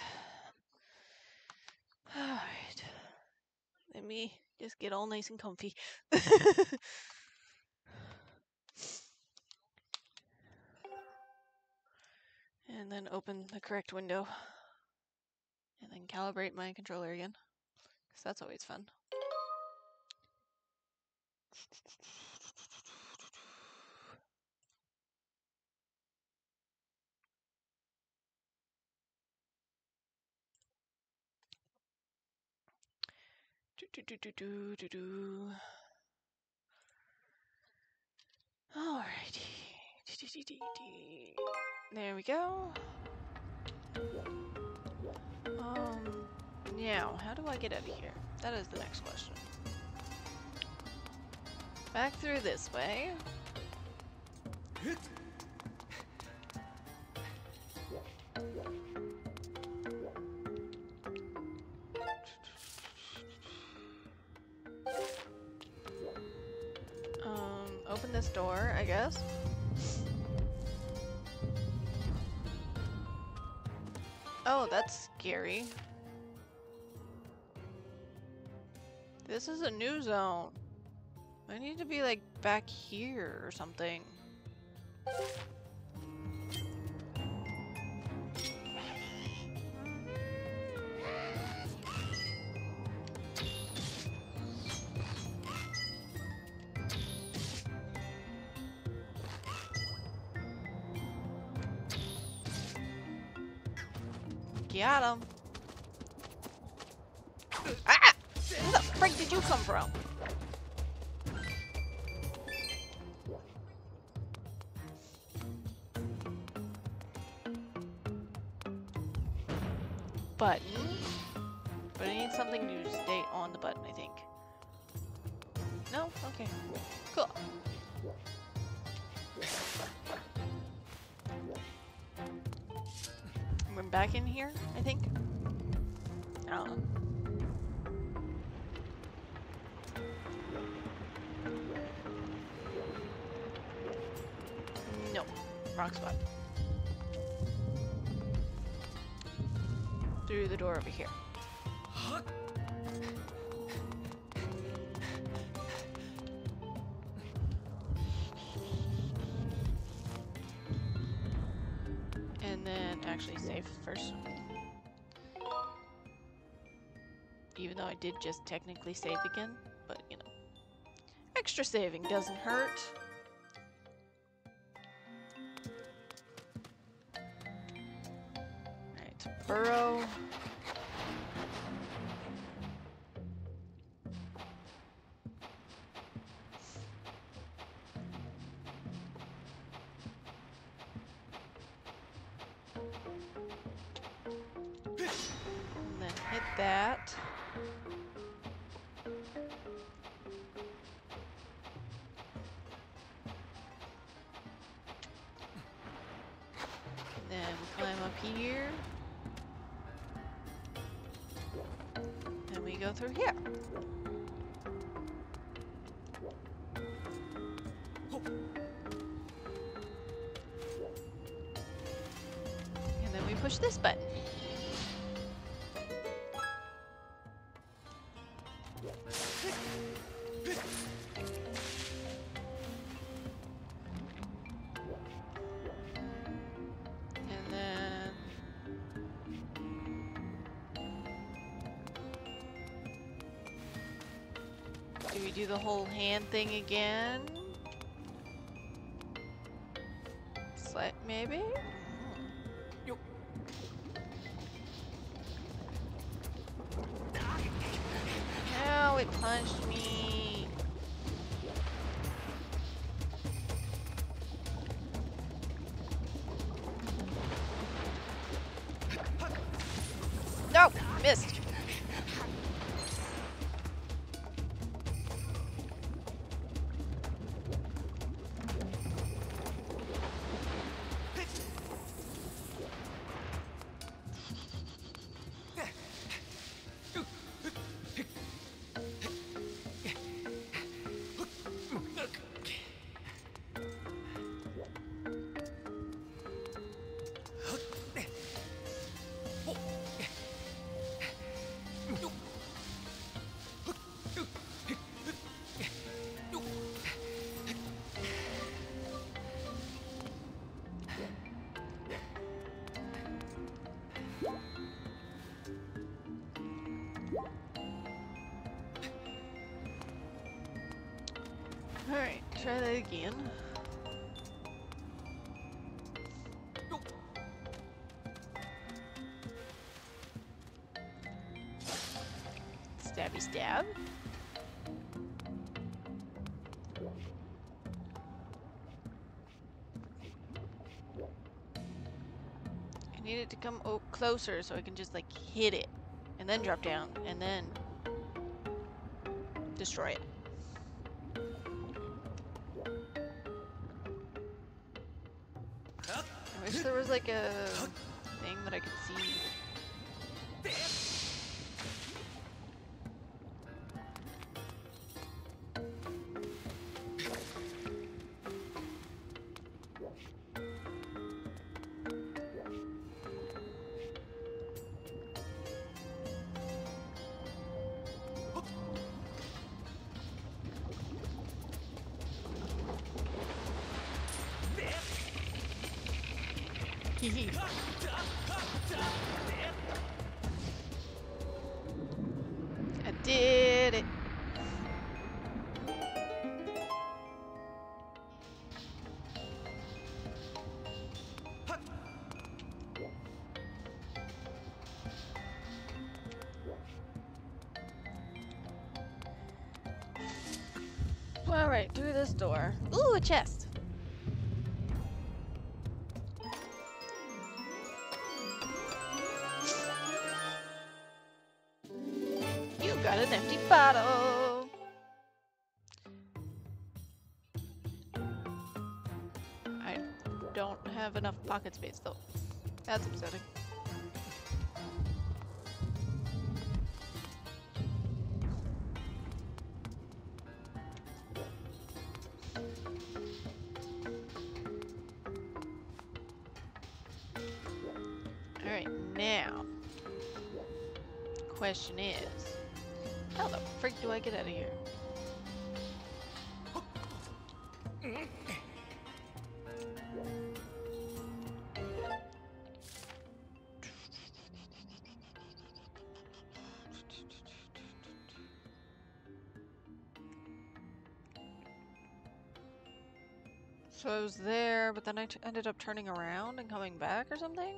All right. Let me just get all nice and comfy. And then open the correct window. And then calibrate my controller again. Because that's always fun. Do, do, do, do, do, do, do. Alrighty. There we go. Um, now, how do I get out of here? That is the next question. Back through this way. Um, open this door, I guess. Oh, that's scary. This is a new zone. I need to be like back here or something. Got him. Ah! Where the frick did you come from? Button. But I need something to stay on the button, I think. No? Okay. Cool. We're back in here, I think. I don't know. No. Wrong spot. Through the door over here. And then actually save first. Even though I did just technically save again, but you know. Extra saving doesn't hurt. Alright, burrow. And then hit that. And then climb up here. And we go through here. And then we push this button. And then do we do the whole hand thing again? Slight, maybe? No, it punched me. No, missed. Alright, try that again. Stabby stab. I need it to come o closer so I can just like hit it and then drop down and then destroy it. I wish there was like a thing that I could see. I did it. All right, through this door. Ooh, a chest. You got an empty bottle. I don't have enough pocket space though. That's upsetting. Alright, now, question is, how the frick do I get out of here? So I was there, but then I t ended up turning around and coming back or something?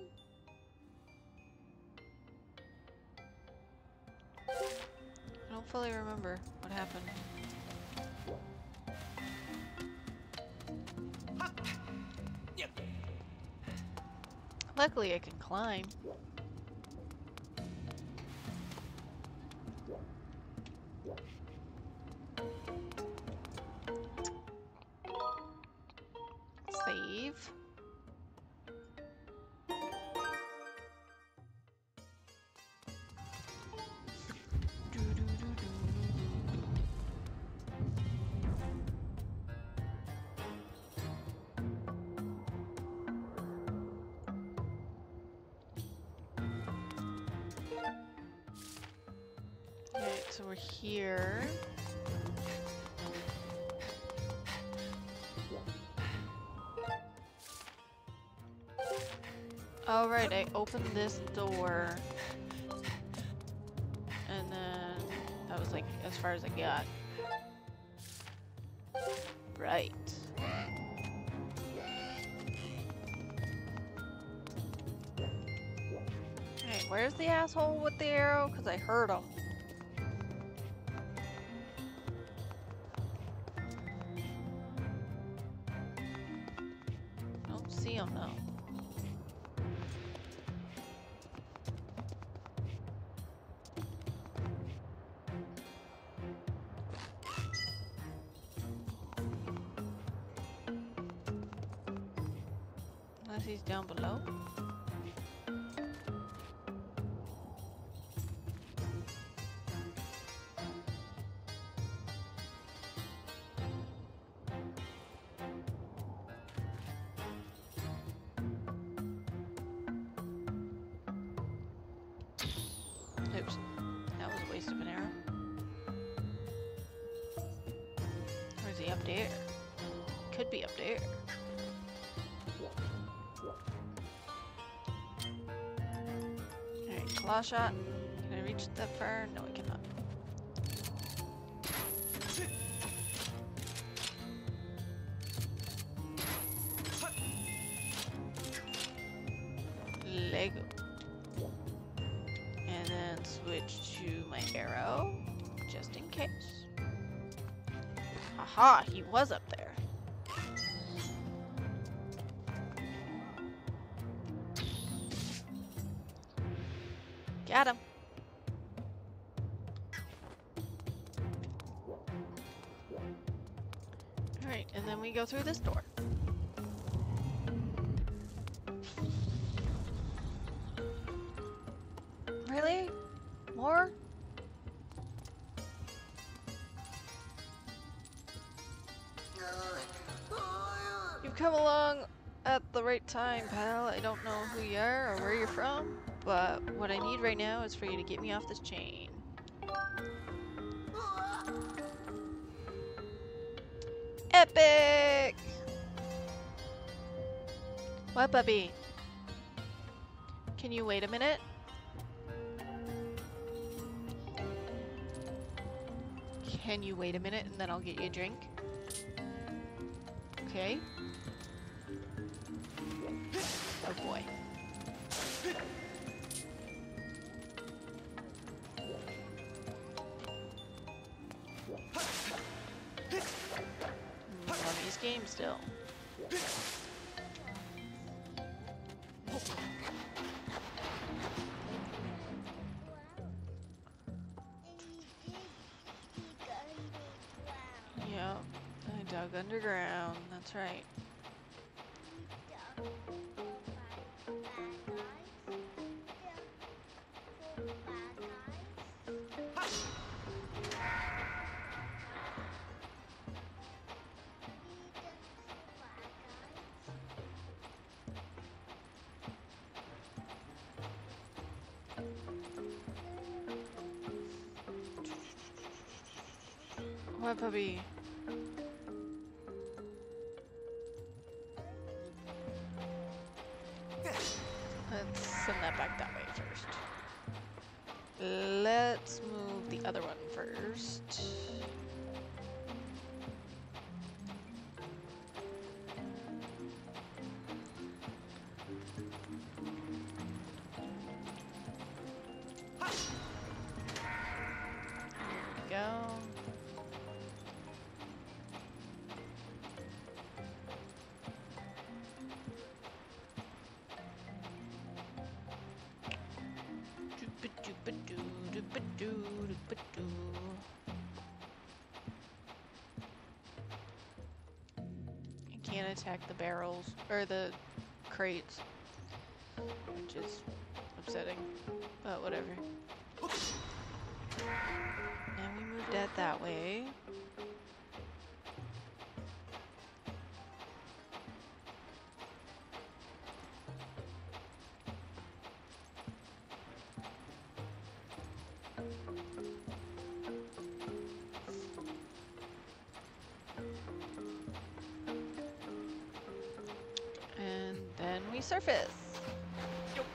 I don't fully remember what happened. Luckily I can climb. Save. Alright, so we're here. Alright, I opened this door. And then that was like as far as I got. Right. Alright, where's the asshole with the arrow? Because I heard him. I don't see him though. Unless he's down below. Oops, that was a waste of an arrow. Or is he up there? Could be up there. Alright, claw shot. Can I reach that far? No, I cannot. case. Aha, he was up there. Got him. Alright, and then we go through this door. Really? More? You've come along at the right time, pal. I don't know who you are or where you're from, but what I need right now is for you to get me off this chain. Epic! What, puppy? Can you wait a minute? Can you wait a minute and then I'll get you a drink? Okay. Oh boy. Mummy's game still. Yeah, I dug underground, that's right. What, puppy? Let's send that back that way first. Let's move the other one first. There we go. I can't attack the barrels, or the crates, which is upsetting, but whatever. Now we moved that that way. And then we surface. Yep.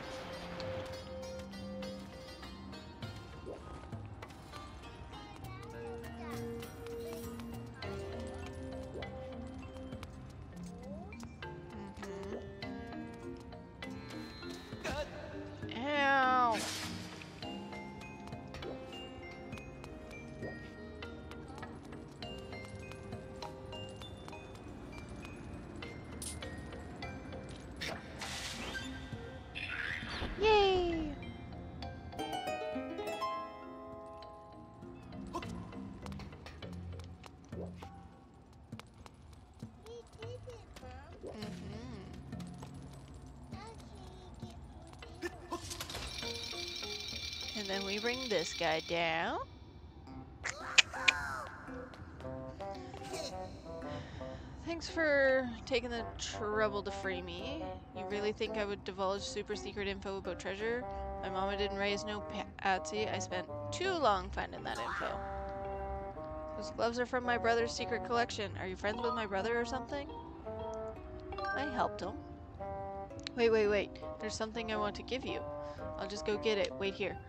Mm-hmm. Ow! Yay! And then we bring this guy down. Thanks for taking the trouble to free me. You really think I would divulge super secret info about treasure? My mama didn't raise no patsy. I spent too long finding that info. Those gloves are from my brother's secret collection. Are you friends with my brother or something? I helped him. Wait, wait, wait. There's something I want to give you. I'll just go get it. Wait here.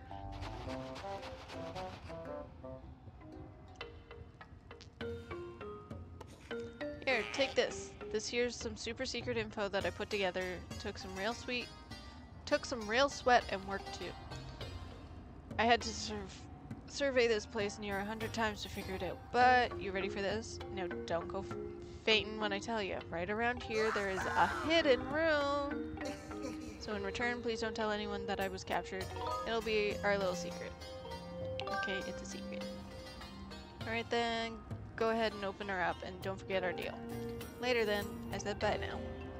Here, take this. This here's some super secret info that I put together. Took some real sweet, took some real sweat and work too. I had to sur survey this place near a hundred times to figure it out. But you ready for this? Now don't go f fainting when I tell you. Right around here there is a hidden room. So in return, please don't tell anyone that I was captured. It'll be our little secret. Okay, it's a secret. Alright then, go ahead and open her up and don't forget our deal. Later then, I said bye now.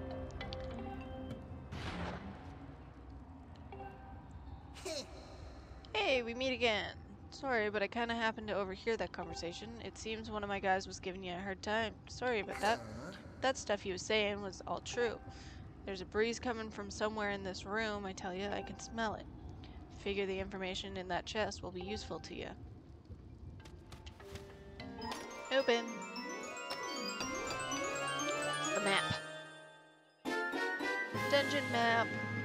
Hey, we meet again. Sorry, but I kinda happened to overhear that conversation. It seems one of my guys was giving you a hard time. Sorry about that. That stuff he was saying was all true. There's a breeze coming from somewhere in this room, I tell you, I can smell it. Figure the information in that chest will be useful to you. Open. It's the map. Dungeon map.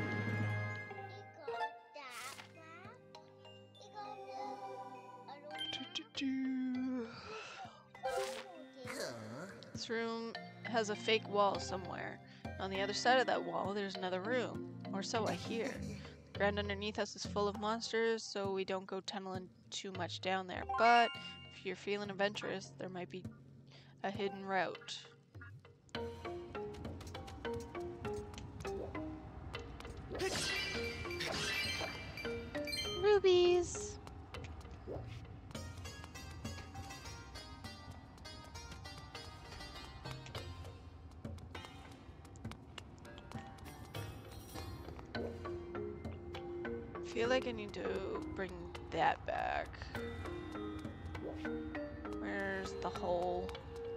This room has a fake wall somewhere. On the other side of that wall, there's another room. Or so I hear. The ground underneath us is full of monsters, so we don't go tunneling too much down there. But if you're feeling adventurous, there might be a hidden route. Rubies! I feel like I need to bring that back. Where's the hole?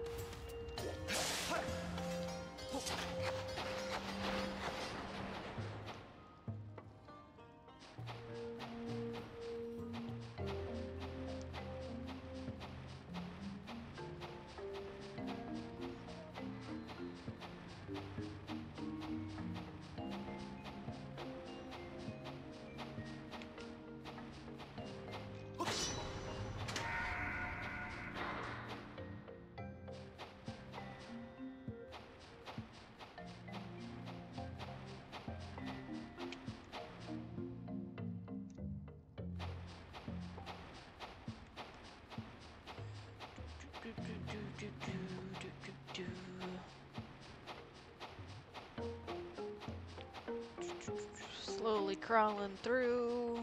Slowly crawling through.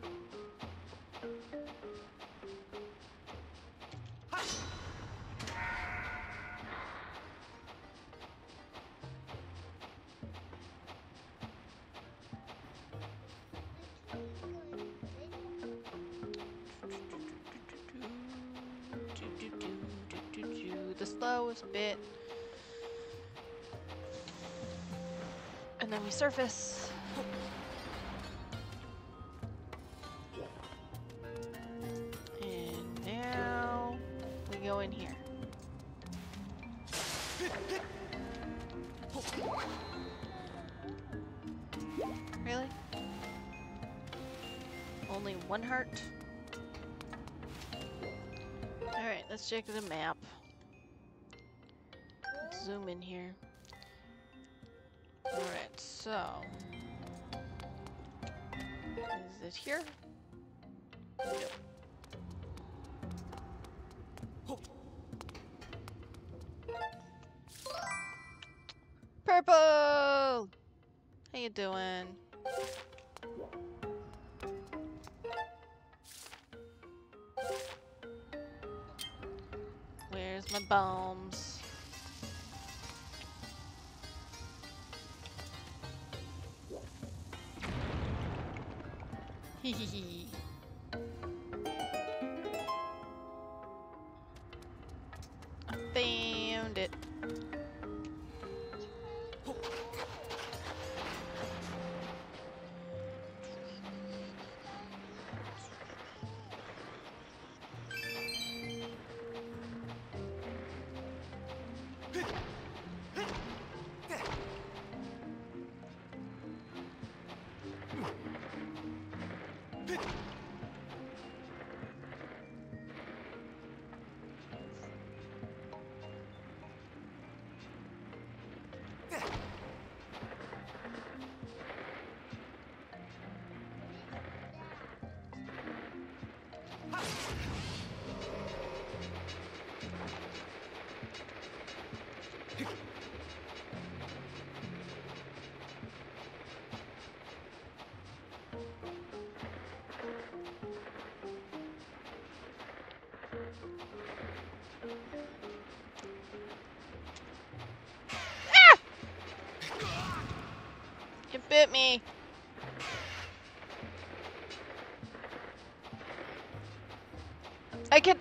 The slowest bit. And then we surface. And now we go in here. Really? Only one heart? Alright, let's check the map. Let's zoom in here. Alright, so... is it here? Nope. Purple! How you doing? Where's my bombs? Hehehe. I found it. bit me. I can.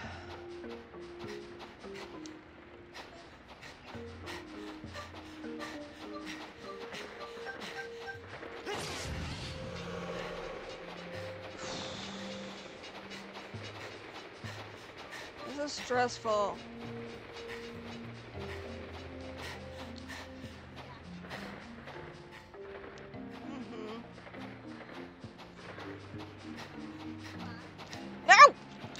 This is stressful. Mm-hmm. No!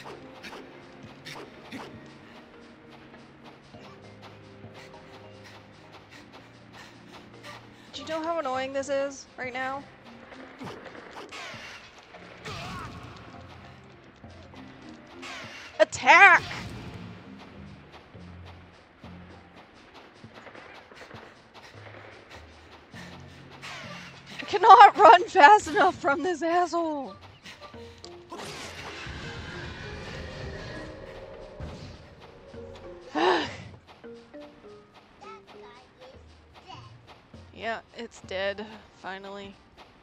Do you know how annoying this is right now? Attack! I cannot run fast enough from this asshole. Yeah, it's dead, finally.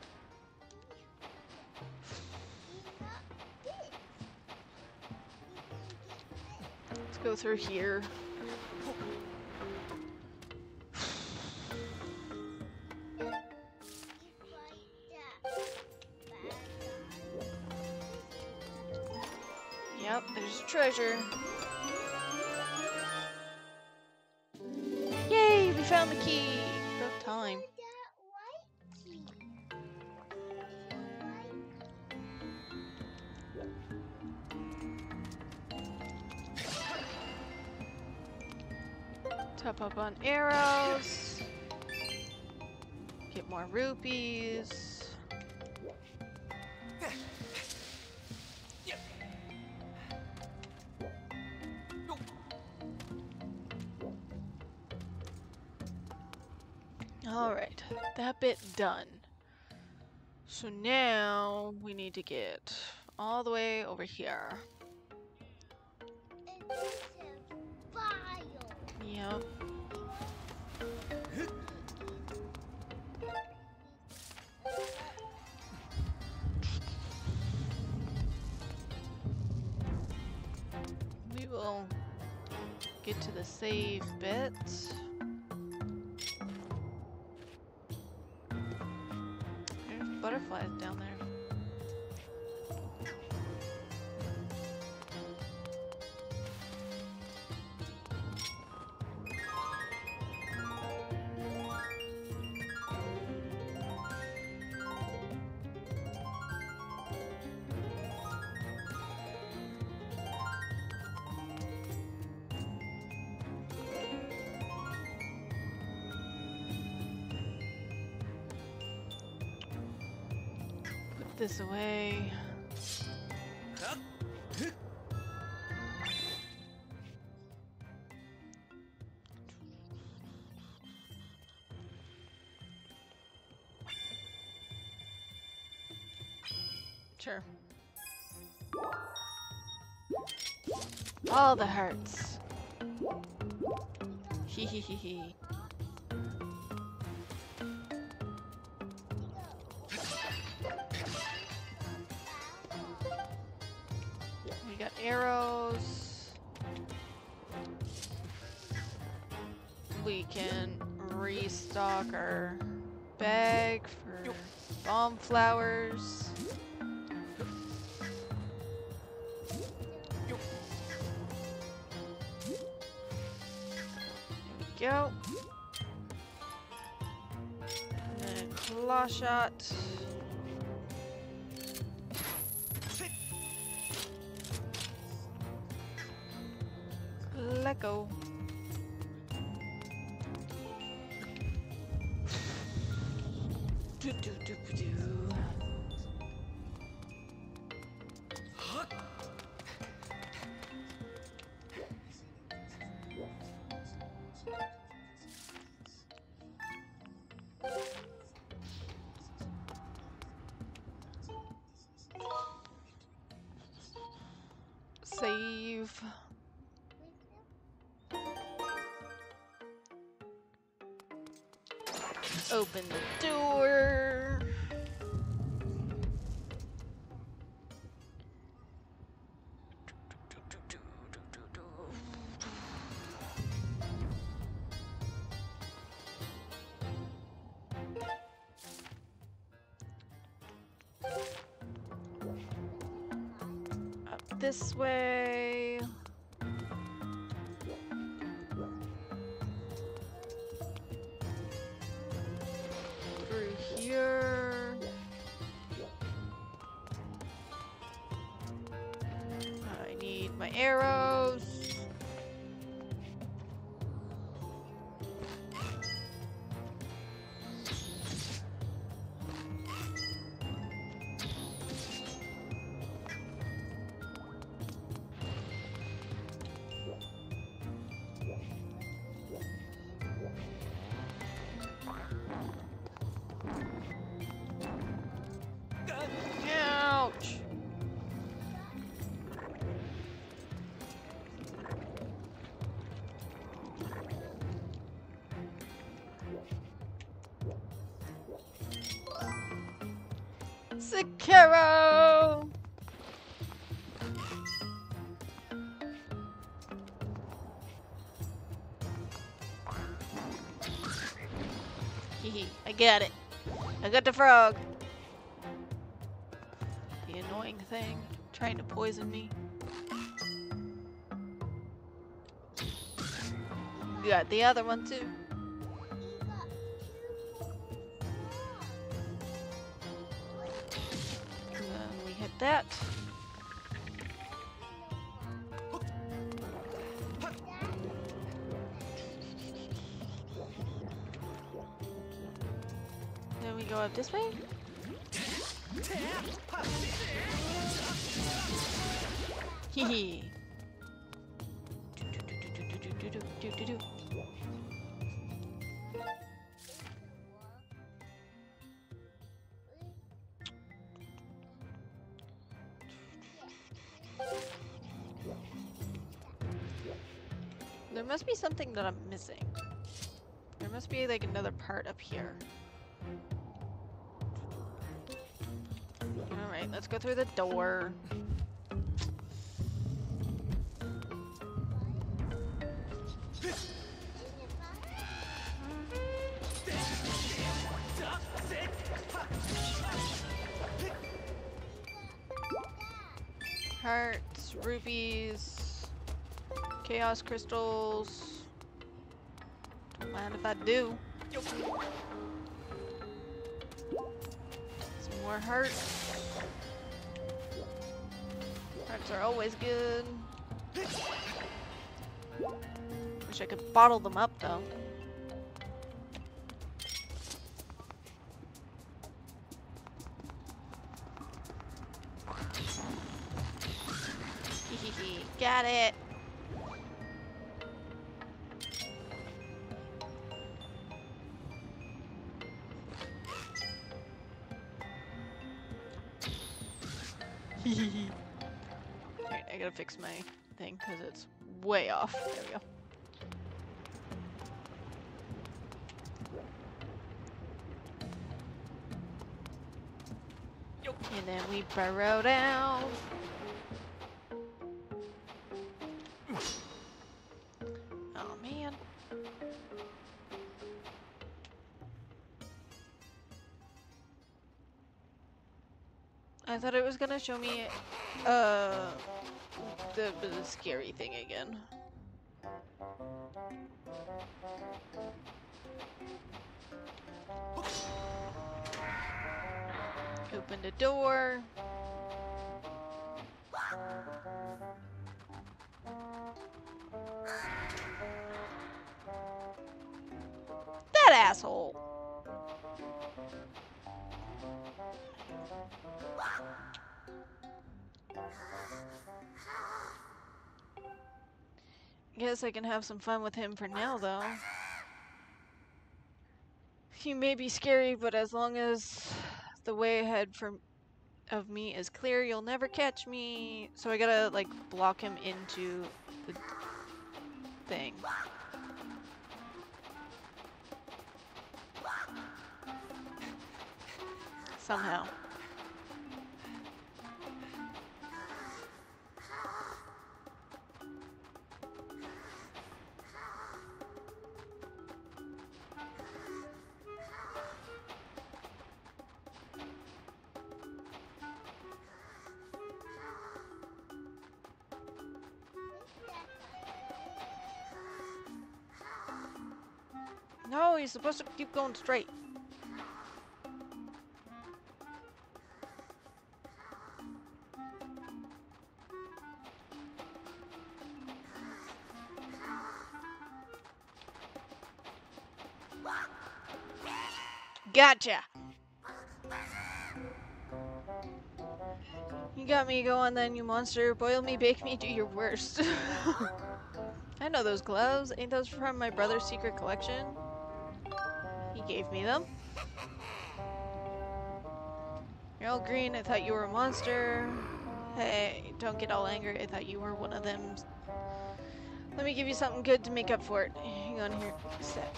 Let's go through here. Yep, there's treasure. Yay, we found the key! About time. Top up on arrows. Get more rupees. Alright, that bit done. So now we need to get all the way over here. Yep. We will get to the save bit. There's butterflies down there. This away. Sure. All the hearts. Hee hee hee hee. We got arrows. We can restock our bag for bomb flowers. Go. And then claw shot. Let go. Do, do, do, do. Save. Open the door. Up this way. Through here. I need my arrows. Ouch. Sekiro! Hehe, I got it. I got the frog. The annoying thing trying to poison me. Got the other one too. And then we hit that. Then we go up this way. Hee There must be something that I'm missing. There must be like another part up here. Alright, let's go through the door. Hearts, rupees, chaos crystals. Don't mind if I do. Some more hearts. Hearts are always good. Wish I could bottle them up though. Got it. Alright, I gotta fix my thing because it's way off. There we go. And then we burrow down. Oh man. I thought it was gonna show me uh the, the scary thing again. Open the door. That asshole. Guess I can have some fun with him for now, though. He may be scary, but as long as the way ahead for of me is clear, you'll never catch me. So I gotta, like, block him into the thing. somehow. No, you're supposed to keep going straight. Gotcha! You got me going then, you monster. Boil me, bake me, do your worst. I know those gloves. Ain't those from my brother's secret collection? He gave me them. You're all green. I thought you were a monster. Hey, don't get all angry. I thought you were one of them. Let me give you something good to make up for it. Hang on here a sec.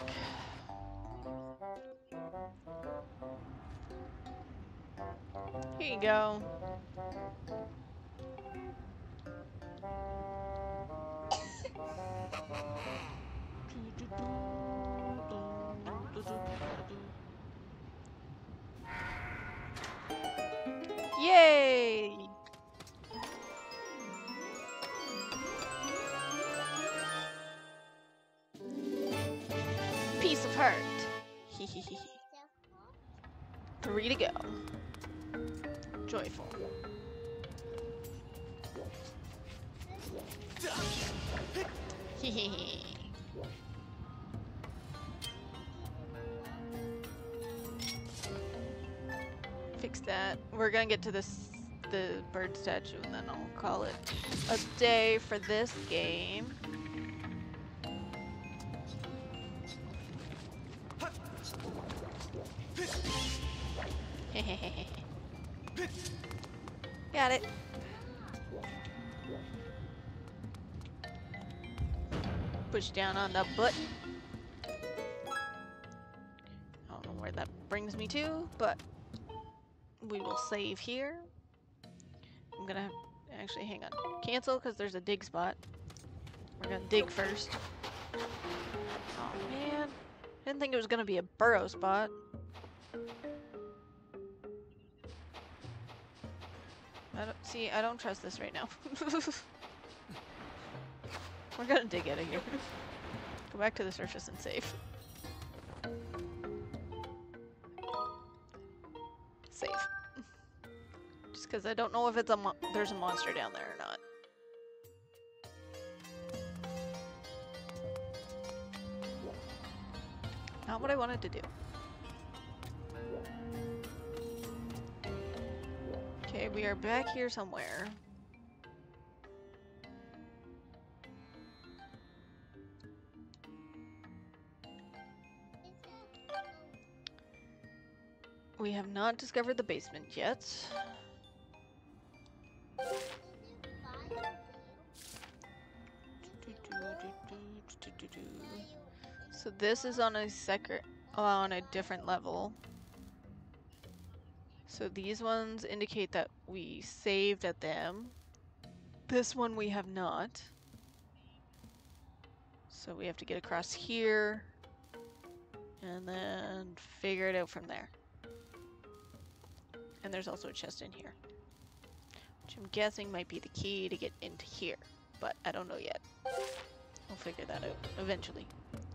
Here you go. Yay! Piece of heart. Hehehe. Three to go. Joyful. Hehehe. Fix that. We're gonna get to this the bird statue and then I'll call it a day for this game. Got it. Push down on the butt. I don't know where that brings me to, but we will save here. I'm gonna have, actually hang on. Cancel because there's a dig spot. We're gonna dig first. Oh man. Didn't think it was gonna be a burrow spot. I don't see I don't trust this right now. We're gonna dig out of here. Go back to the surface and save. Save. Just because I don't know if it's a mo there's a monster down there or not. Not what I wanted to do. Okay, we are back here somewhere. We have not discovered the basement yet. So this is on a second, on a different level. So these ones indicate that we saved at them. This one we have not. So we have to get across here and then figure it out from there. And there's also a chest in here, which I'm guessing might be the key to get into here, but I don't know yet. We'll figure that out eventually.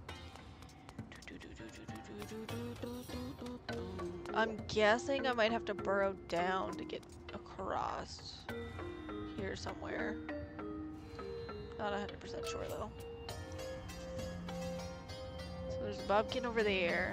I'm guessing I might have to burrow down to get across here somewhere. Not one hundred percent sure though. So there's a bobkin over there.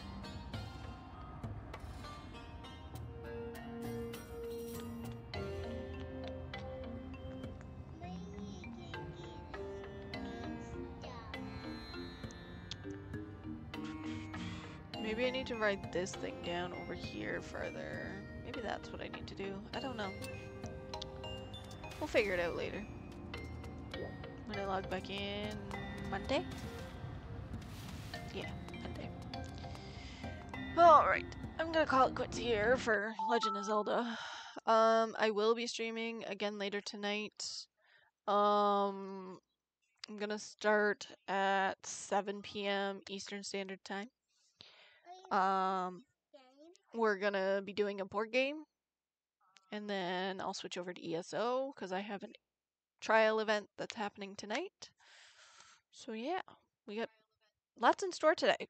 Maybe I need to write this thing down over here further. Maybe that's what I need to do. I don't know. We'll figure it out later. When I log back in Monday? Yeah, Monday. Alright. I'm gonna call it quits here for Legend of Zelda. Um, I will be streaming again later tonight. Um, I'm gonna start at seven p m Eastern Standard Time. Um, we're gonna be doing a board game, and then I'll switch over to E S O because I have a trial event that's happening tonight. So yeah, we got lots in store today.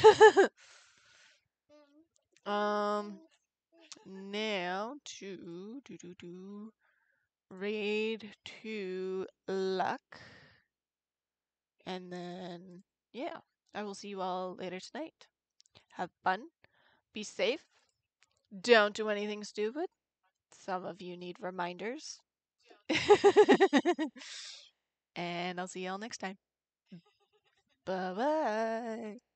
um, now to do do do raid to luck, and then yeah, I will see you all later tonight. Have fun, be safe, don't do anything stupid. Some of you need reminders. And I'll see y'all next time. Bye bye.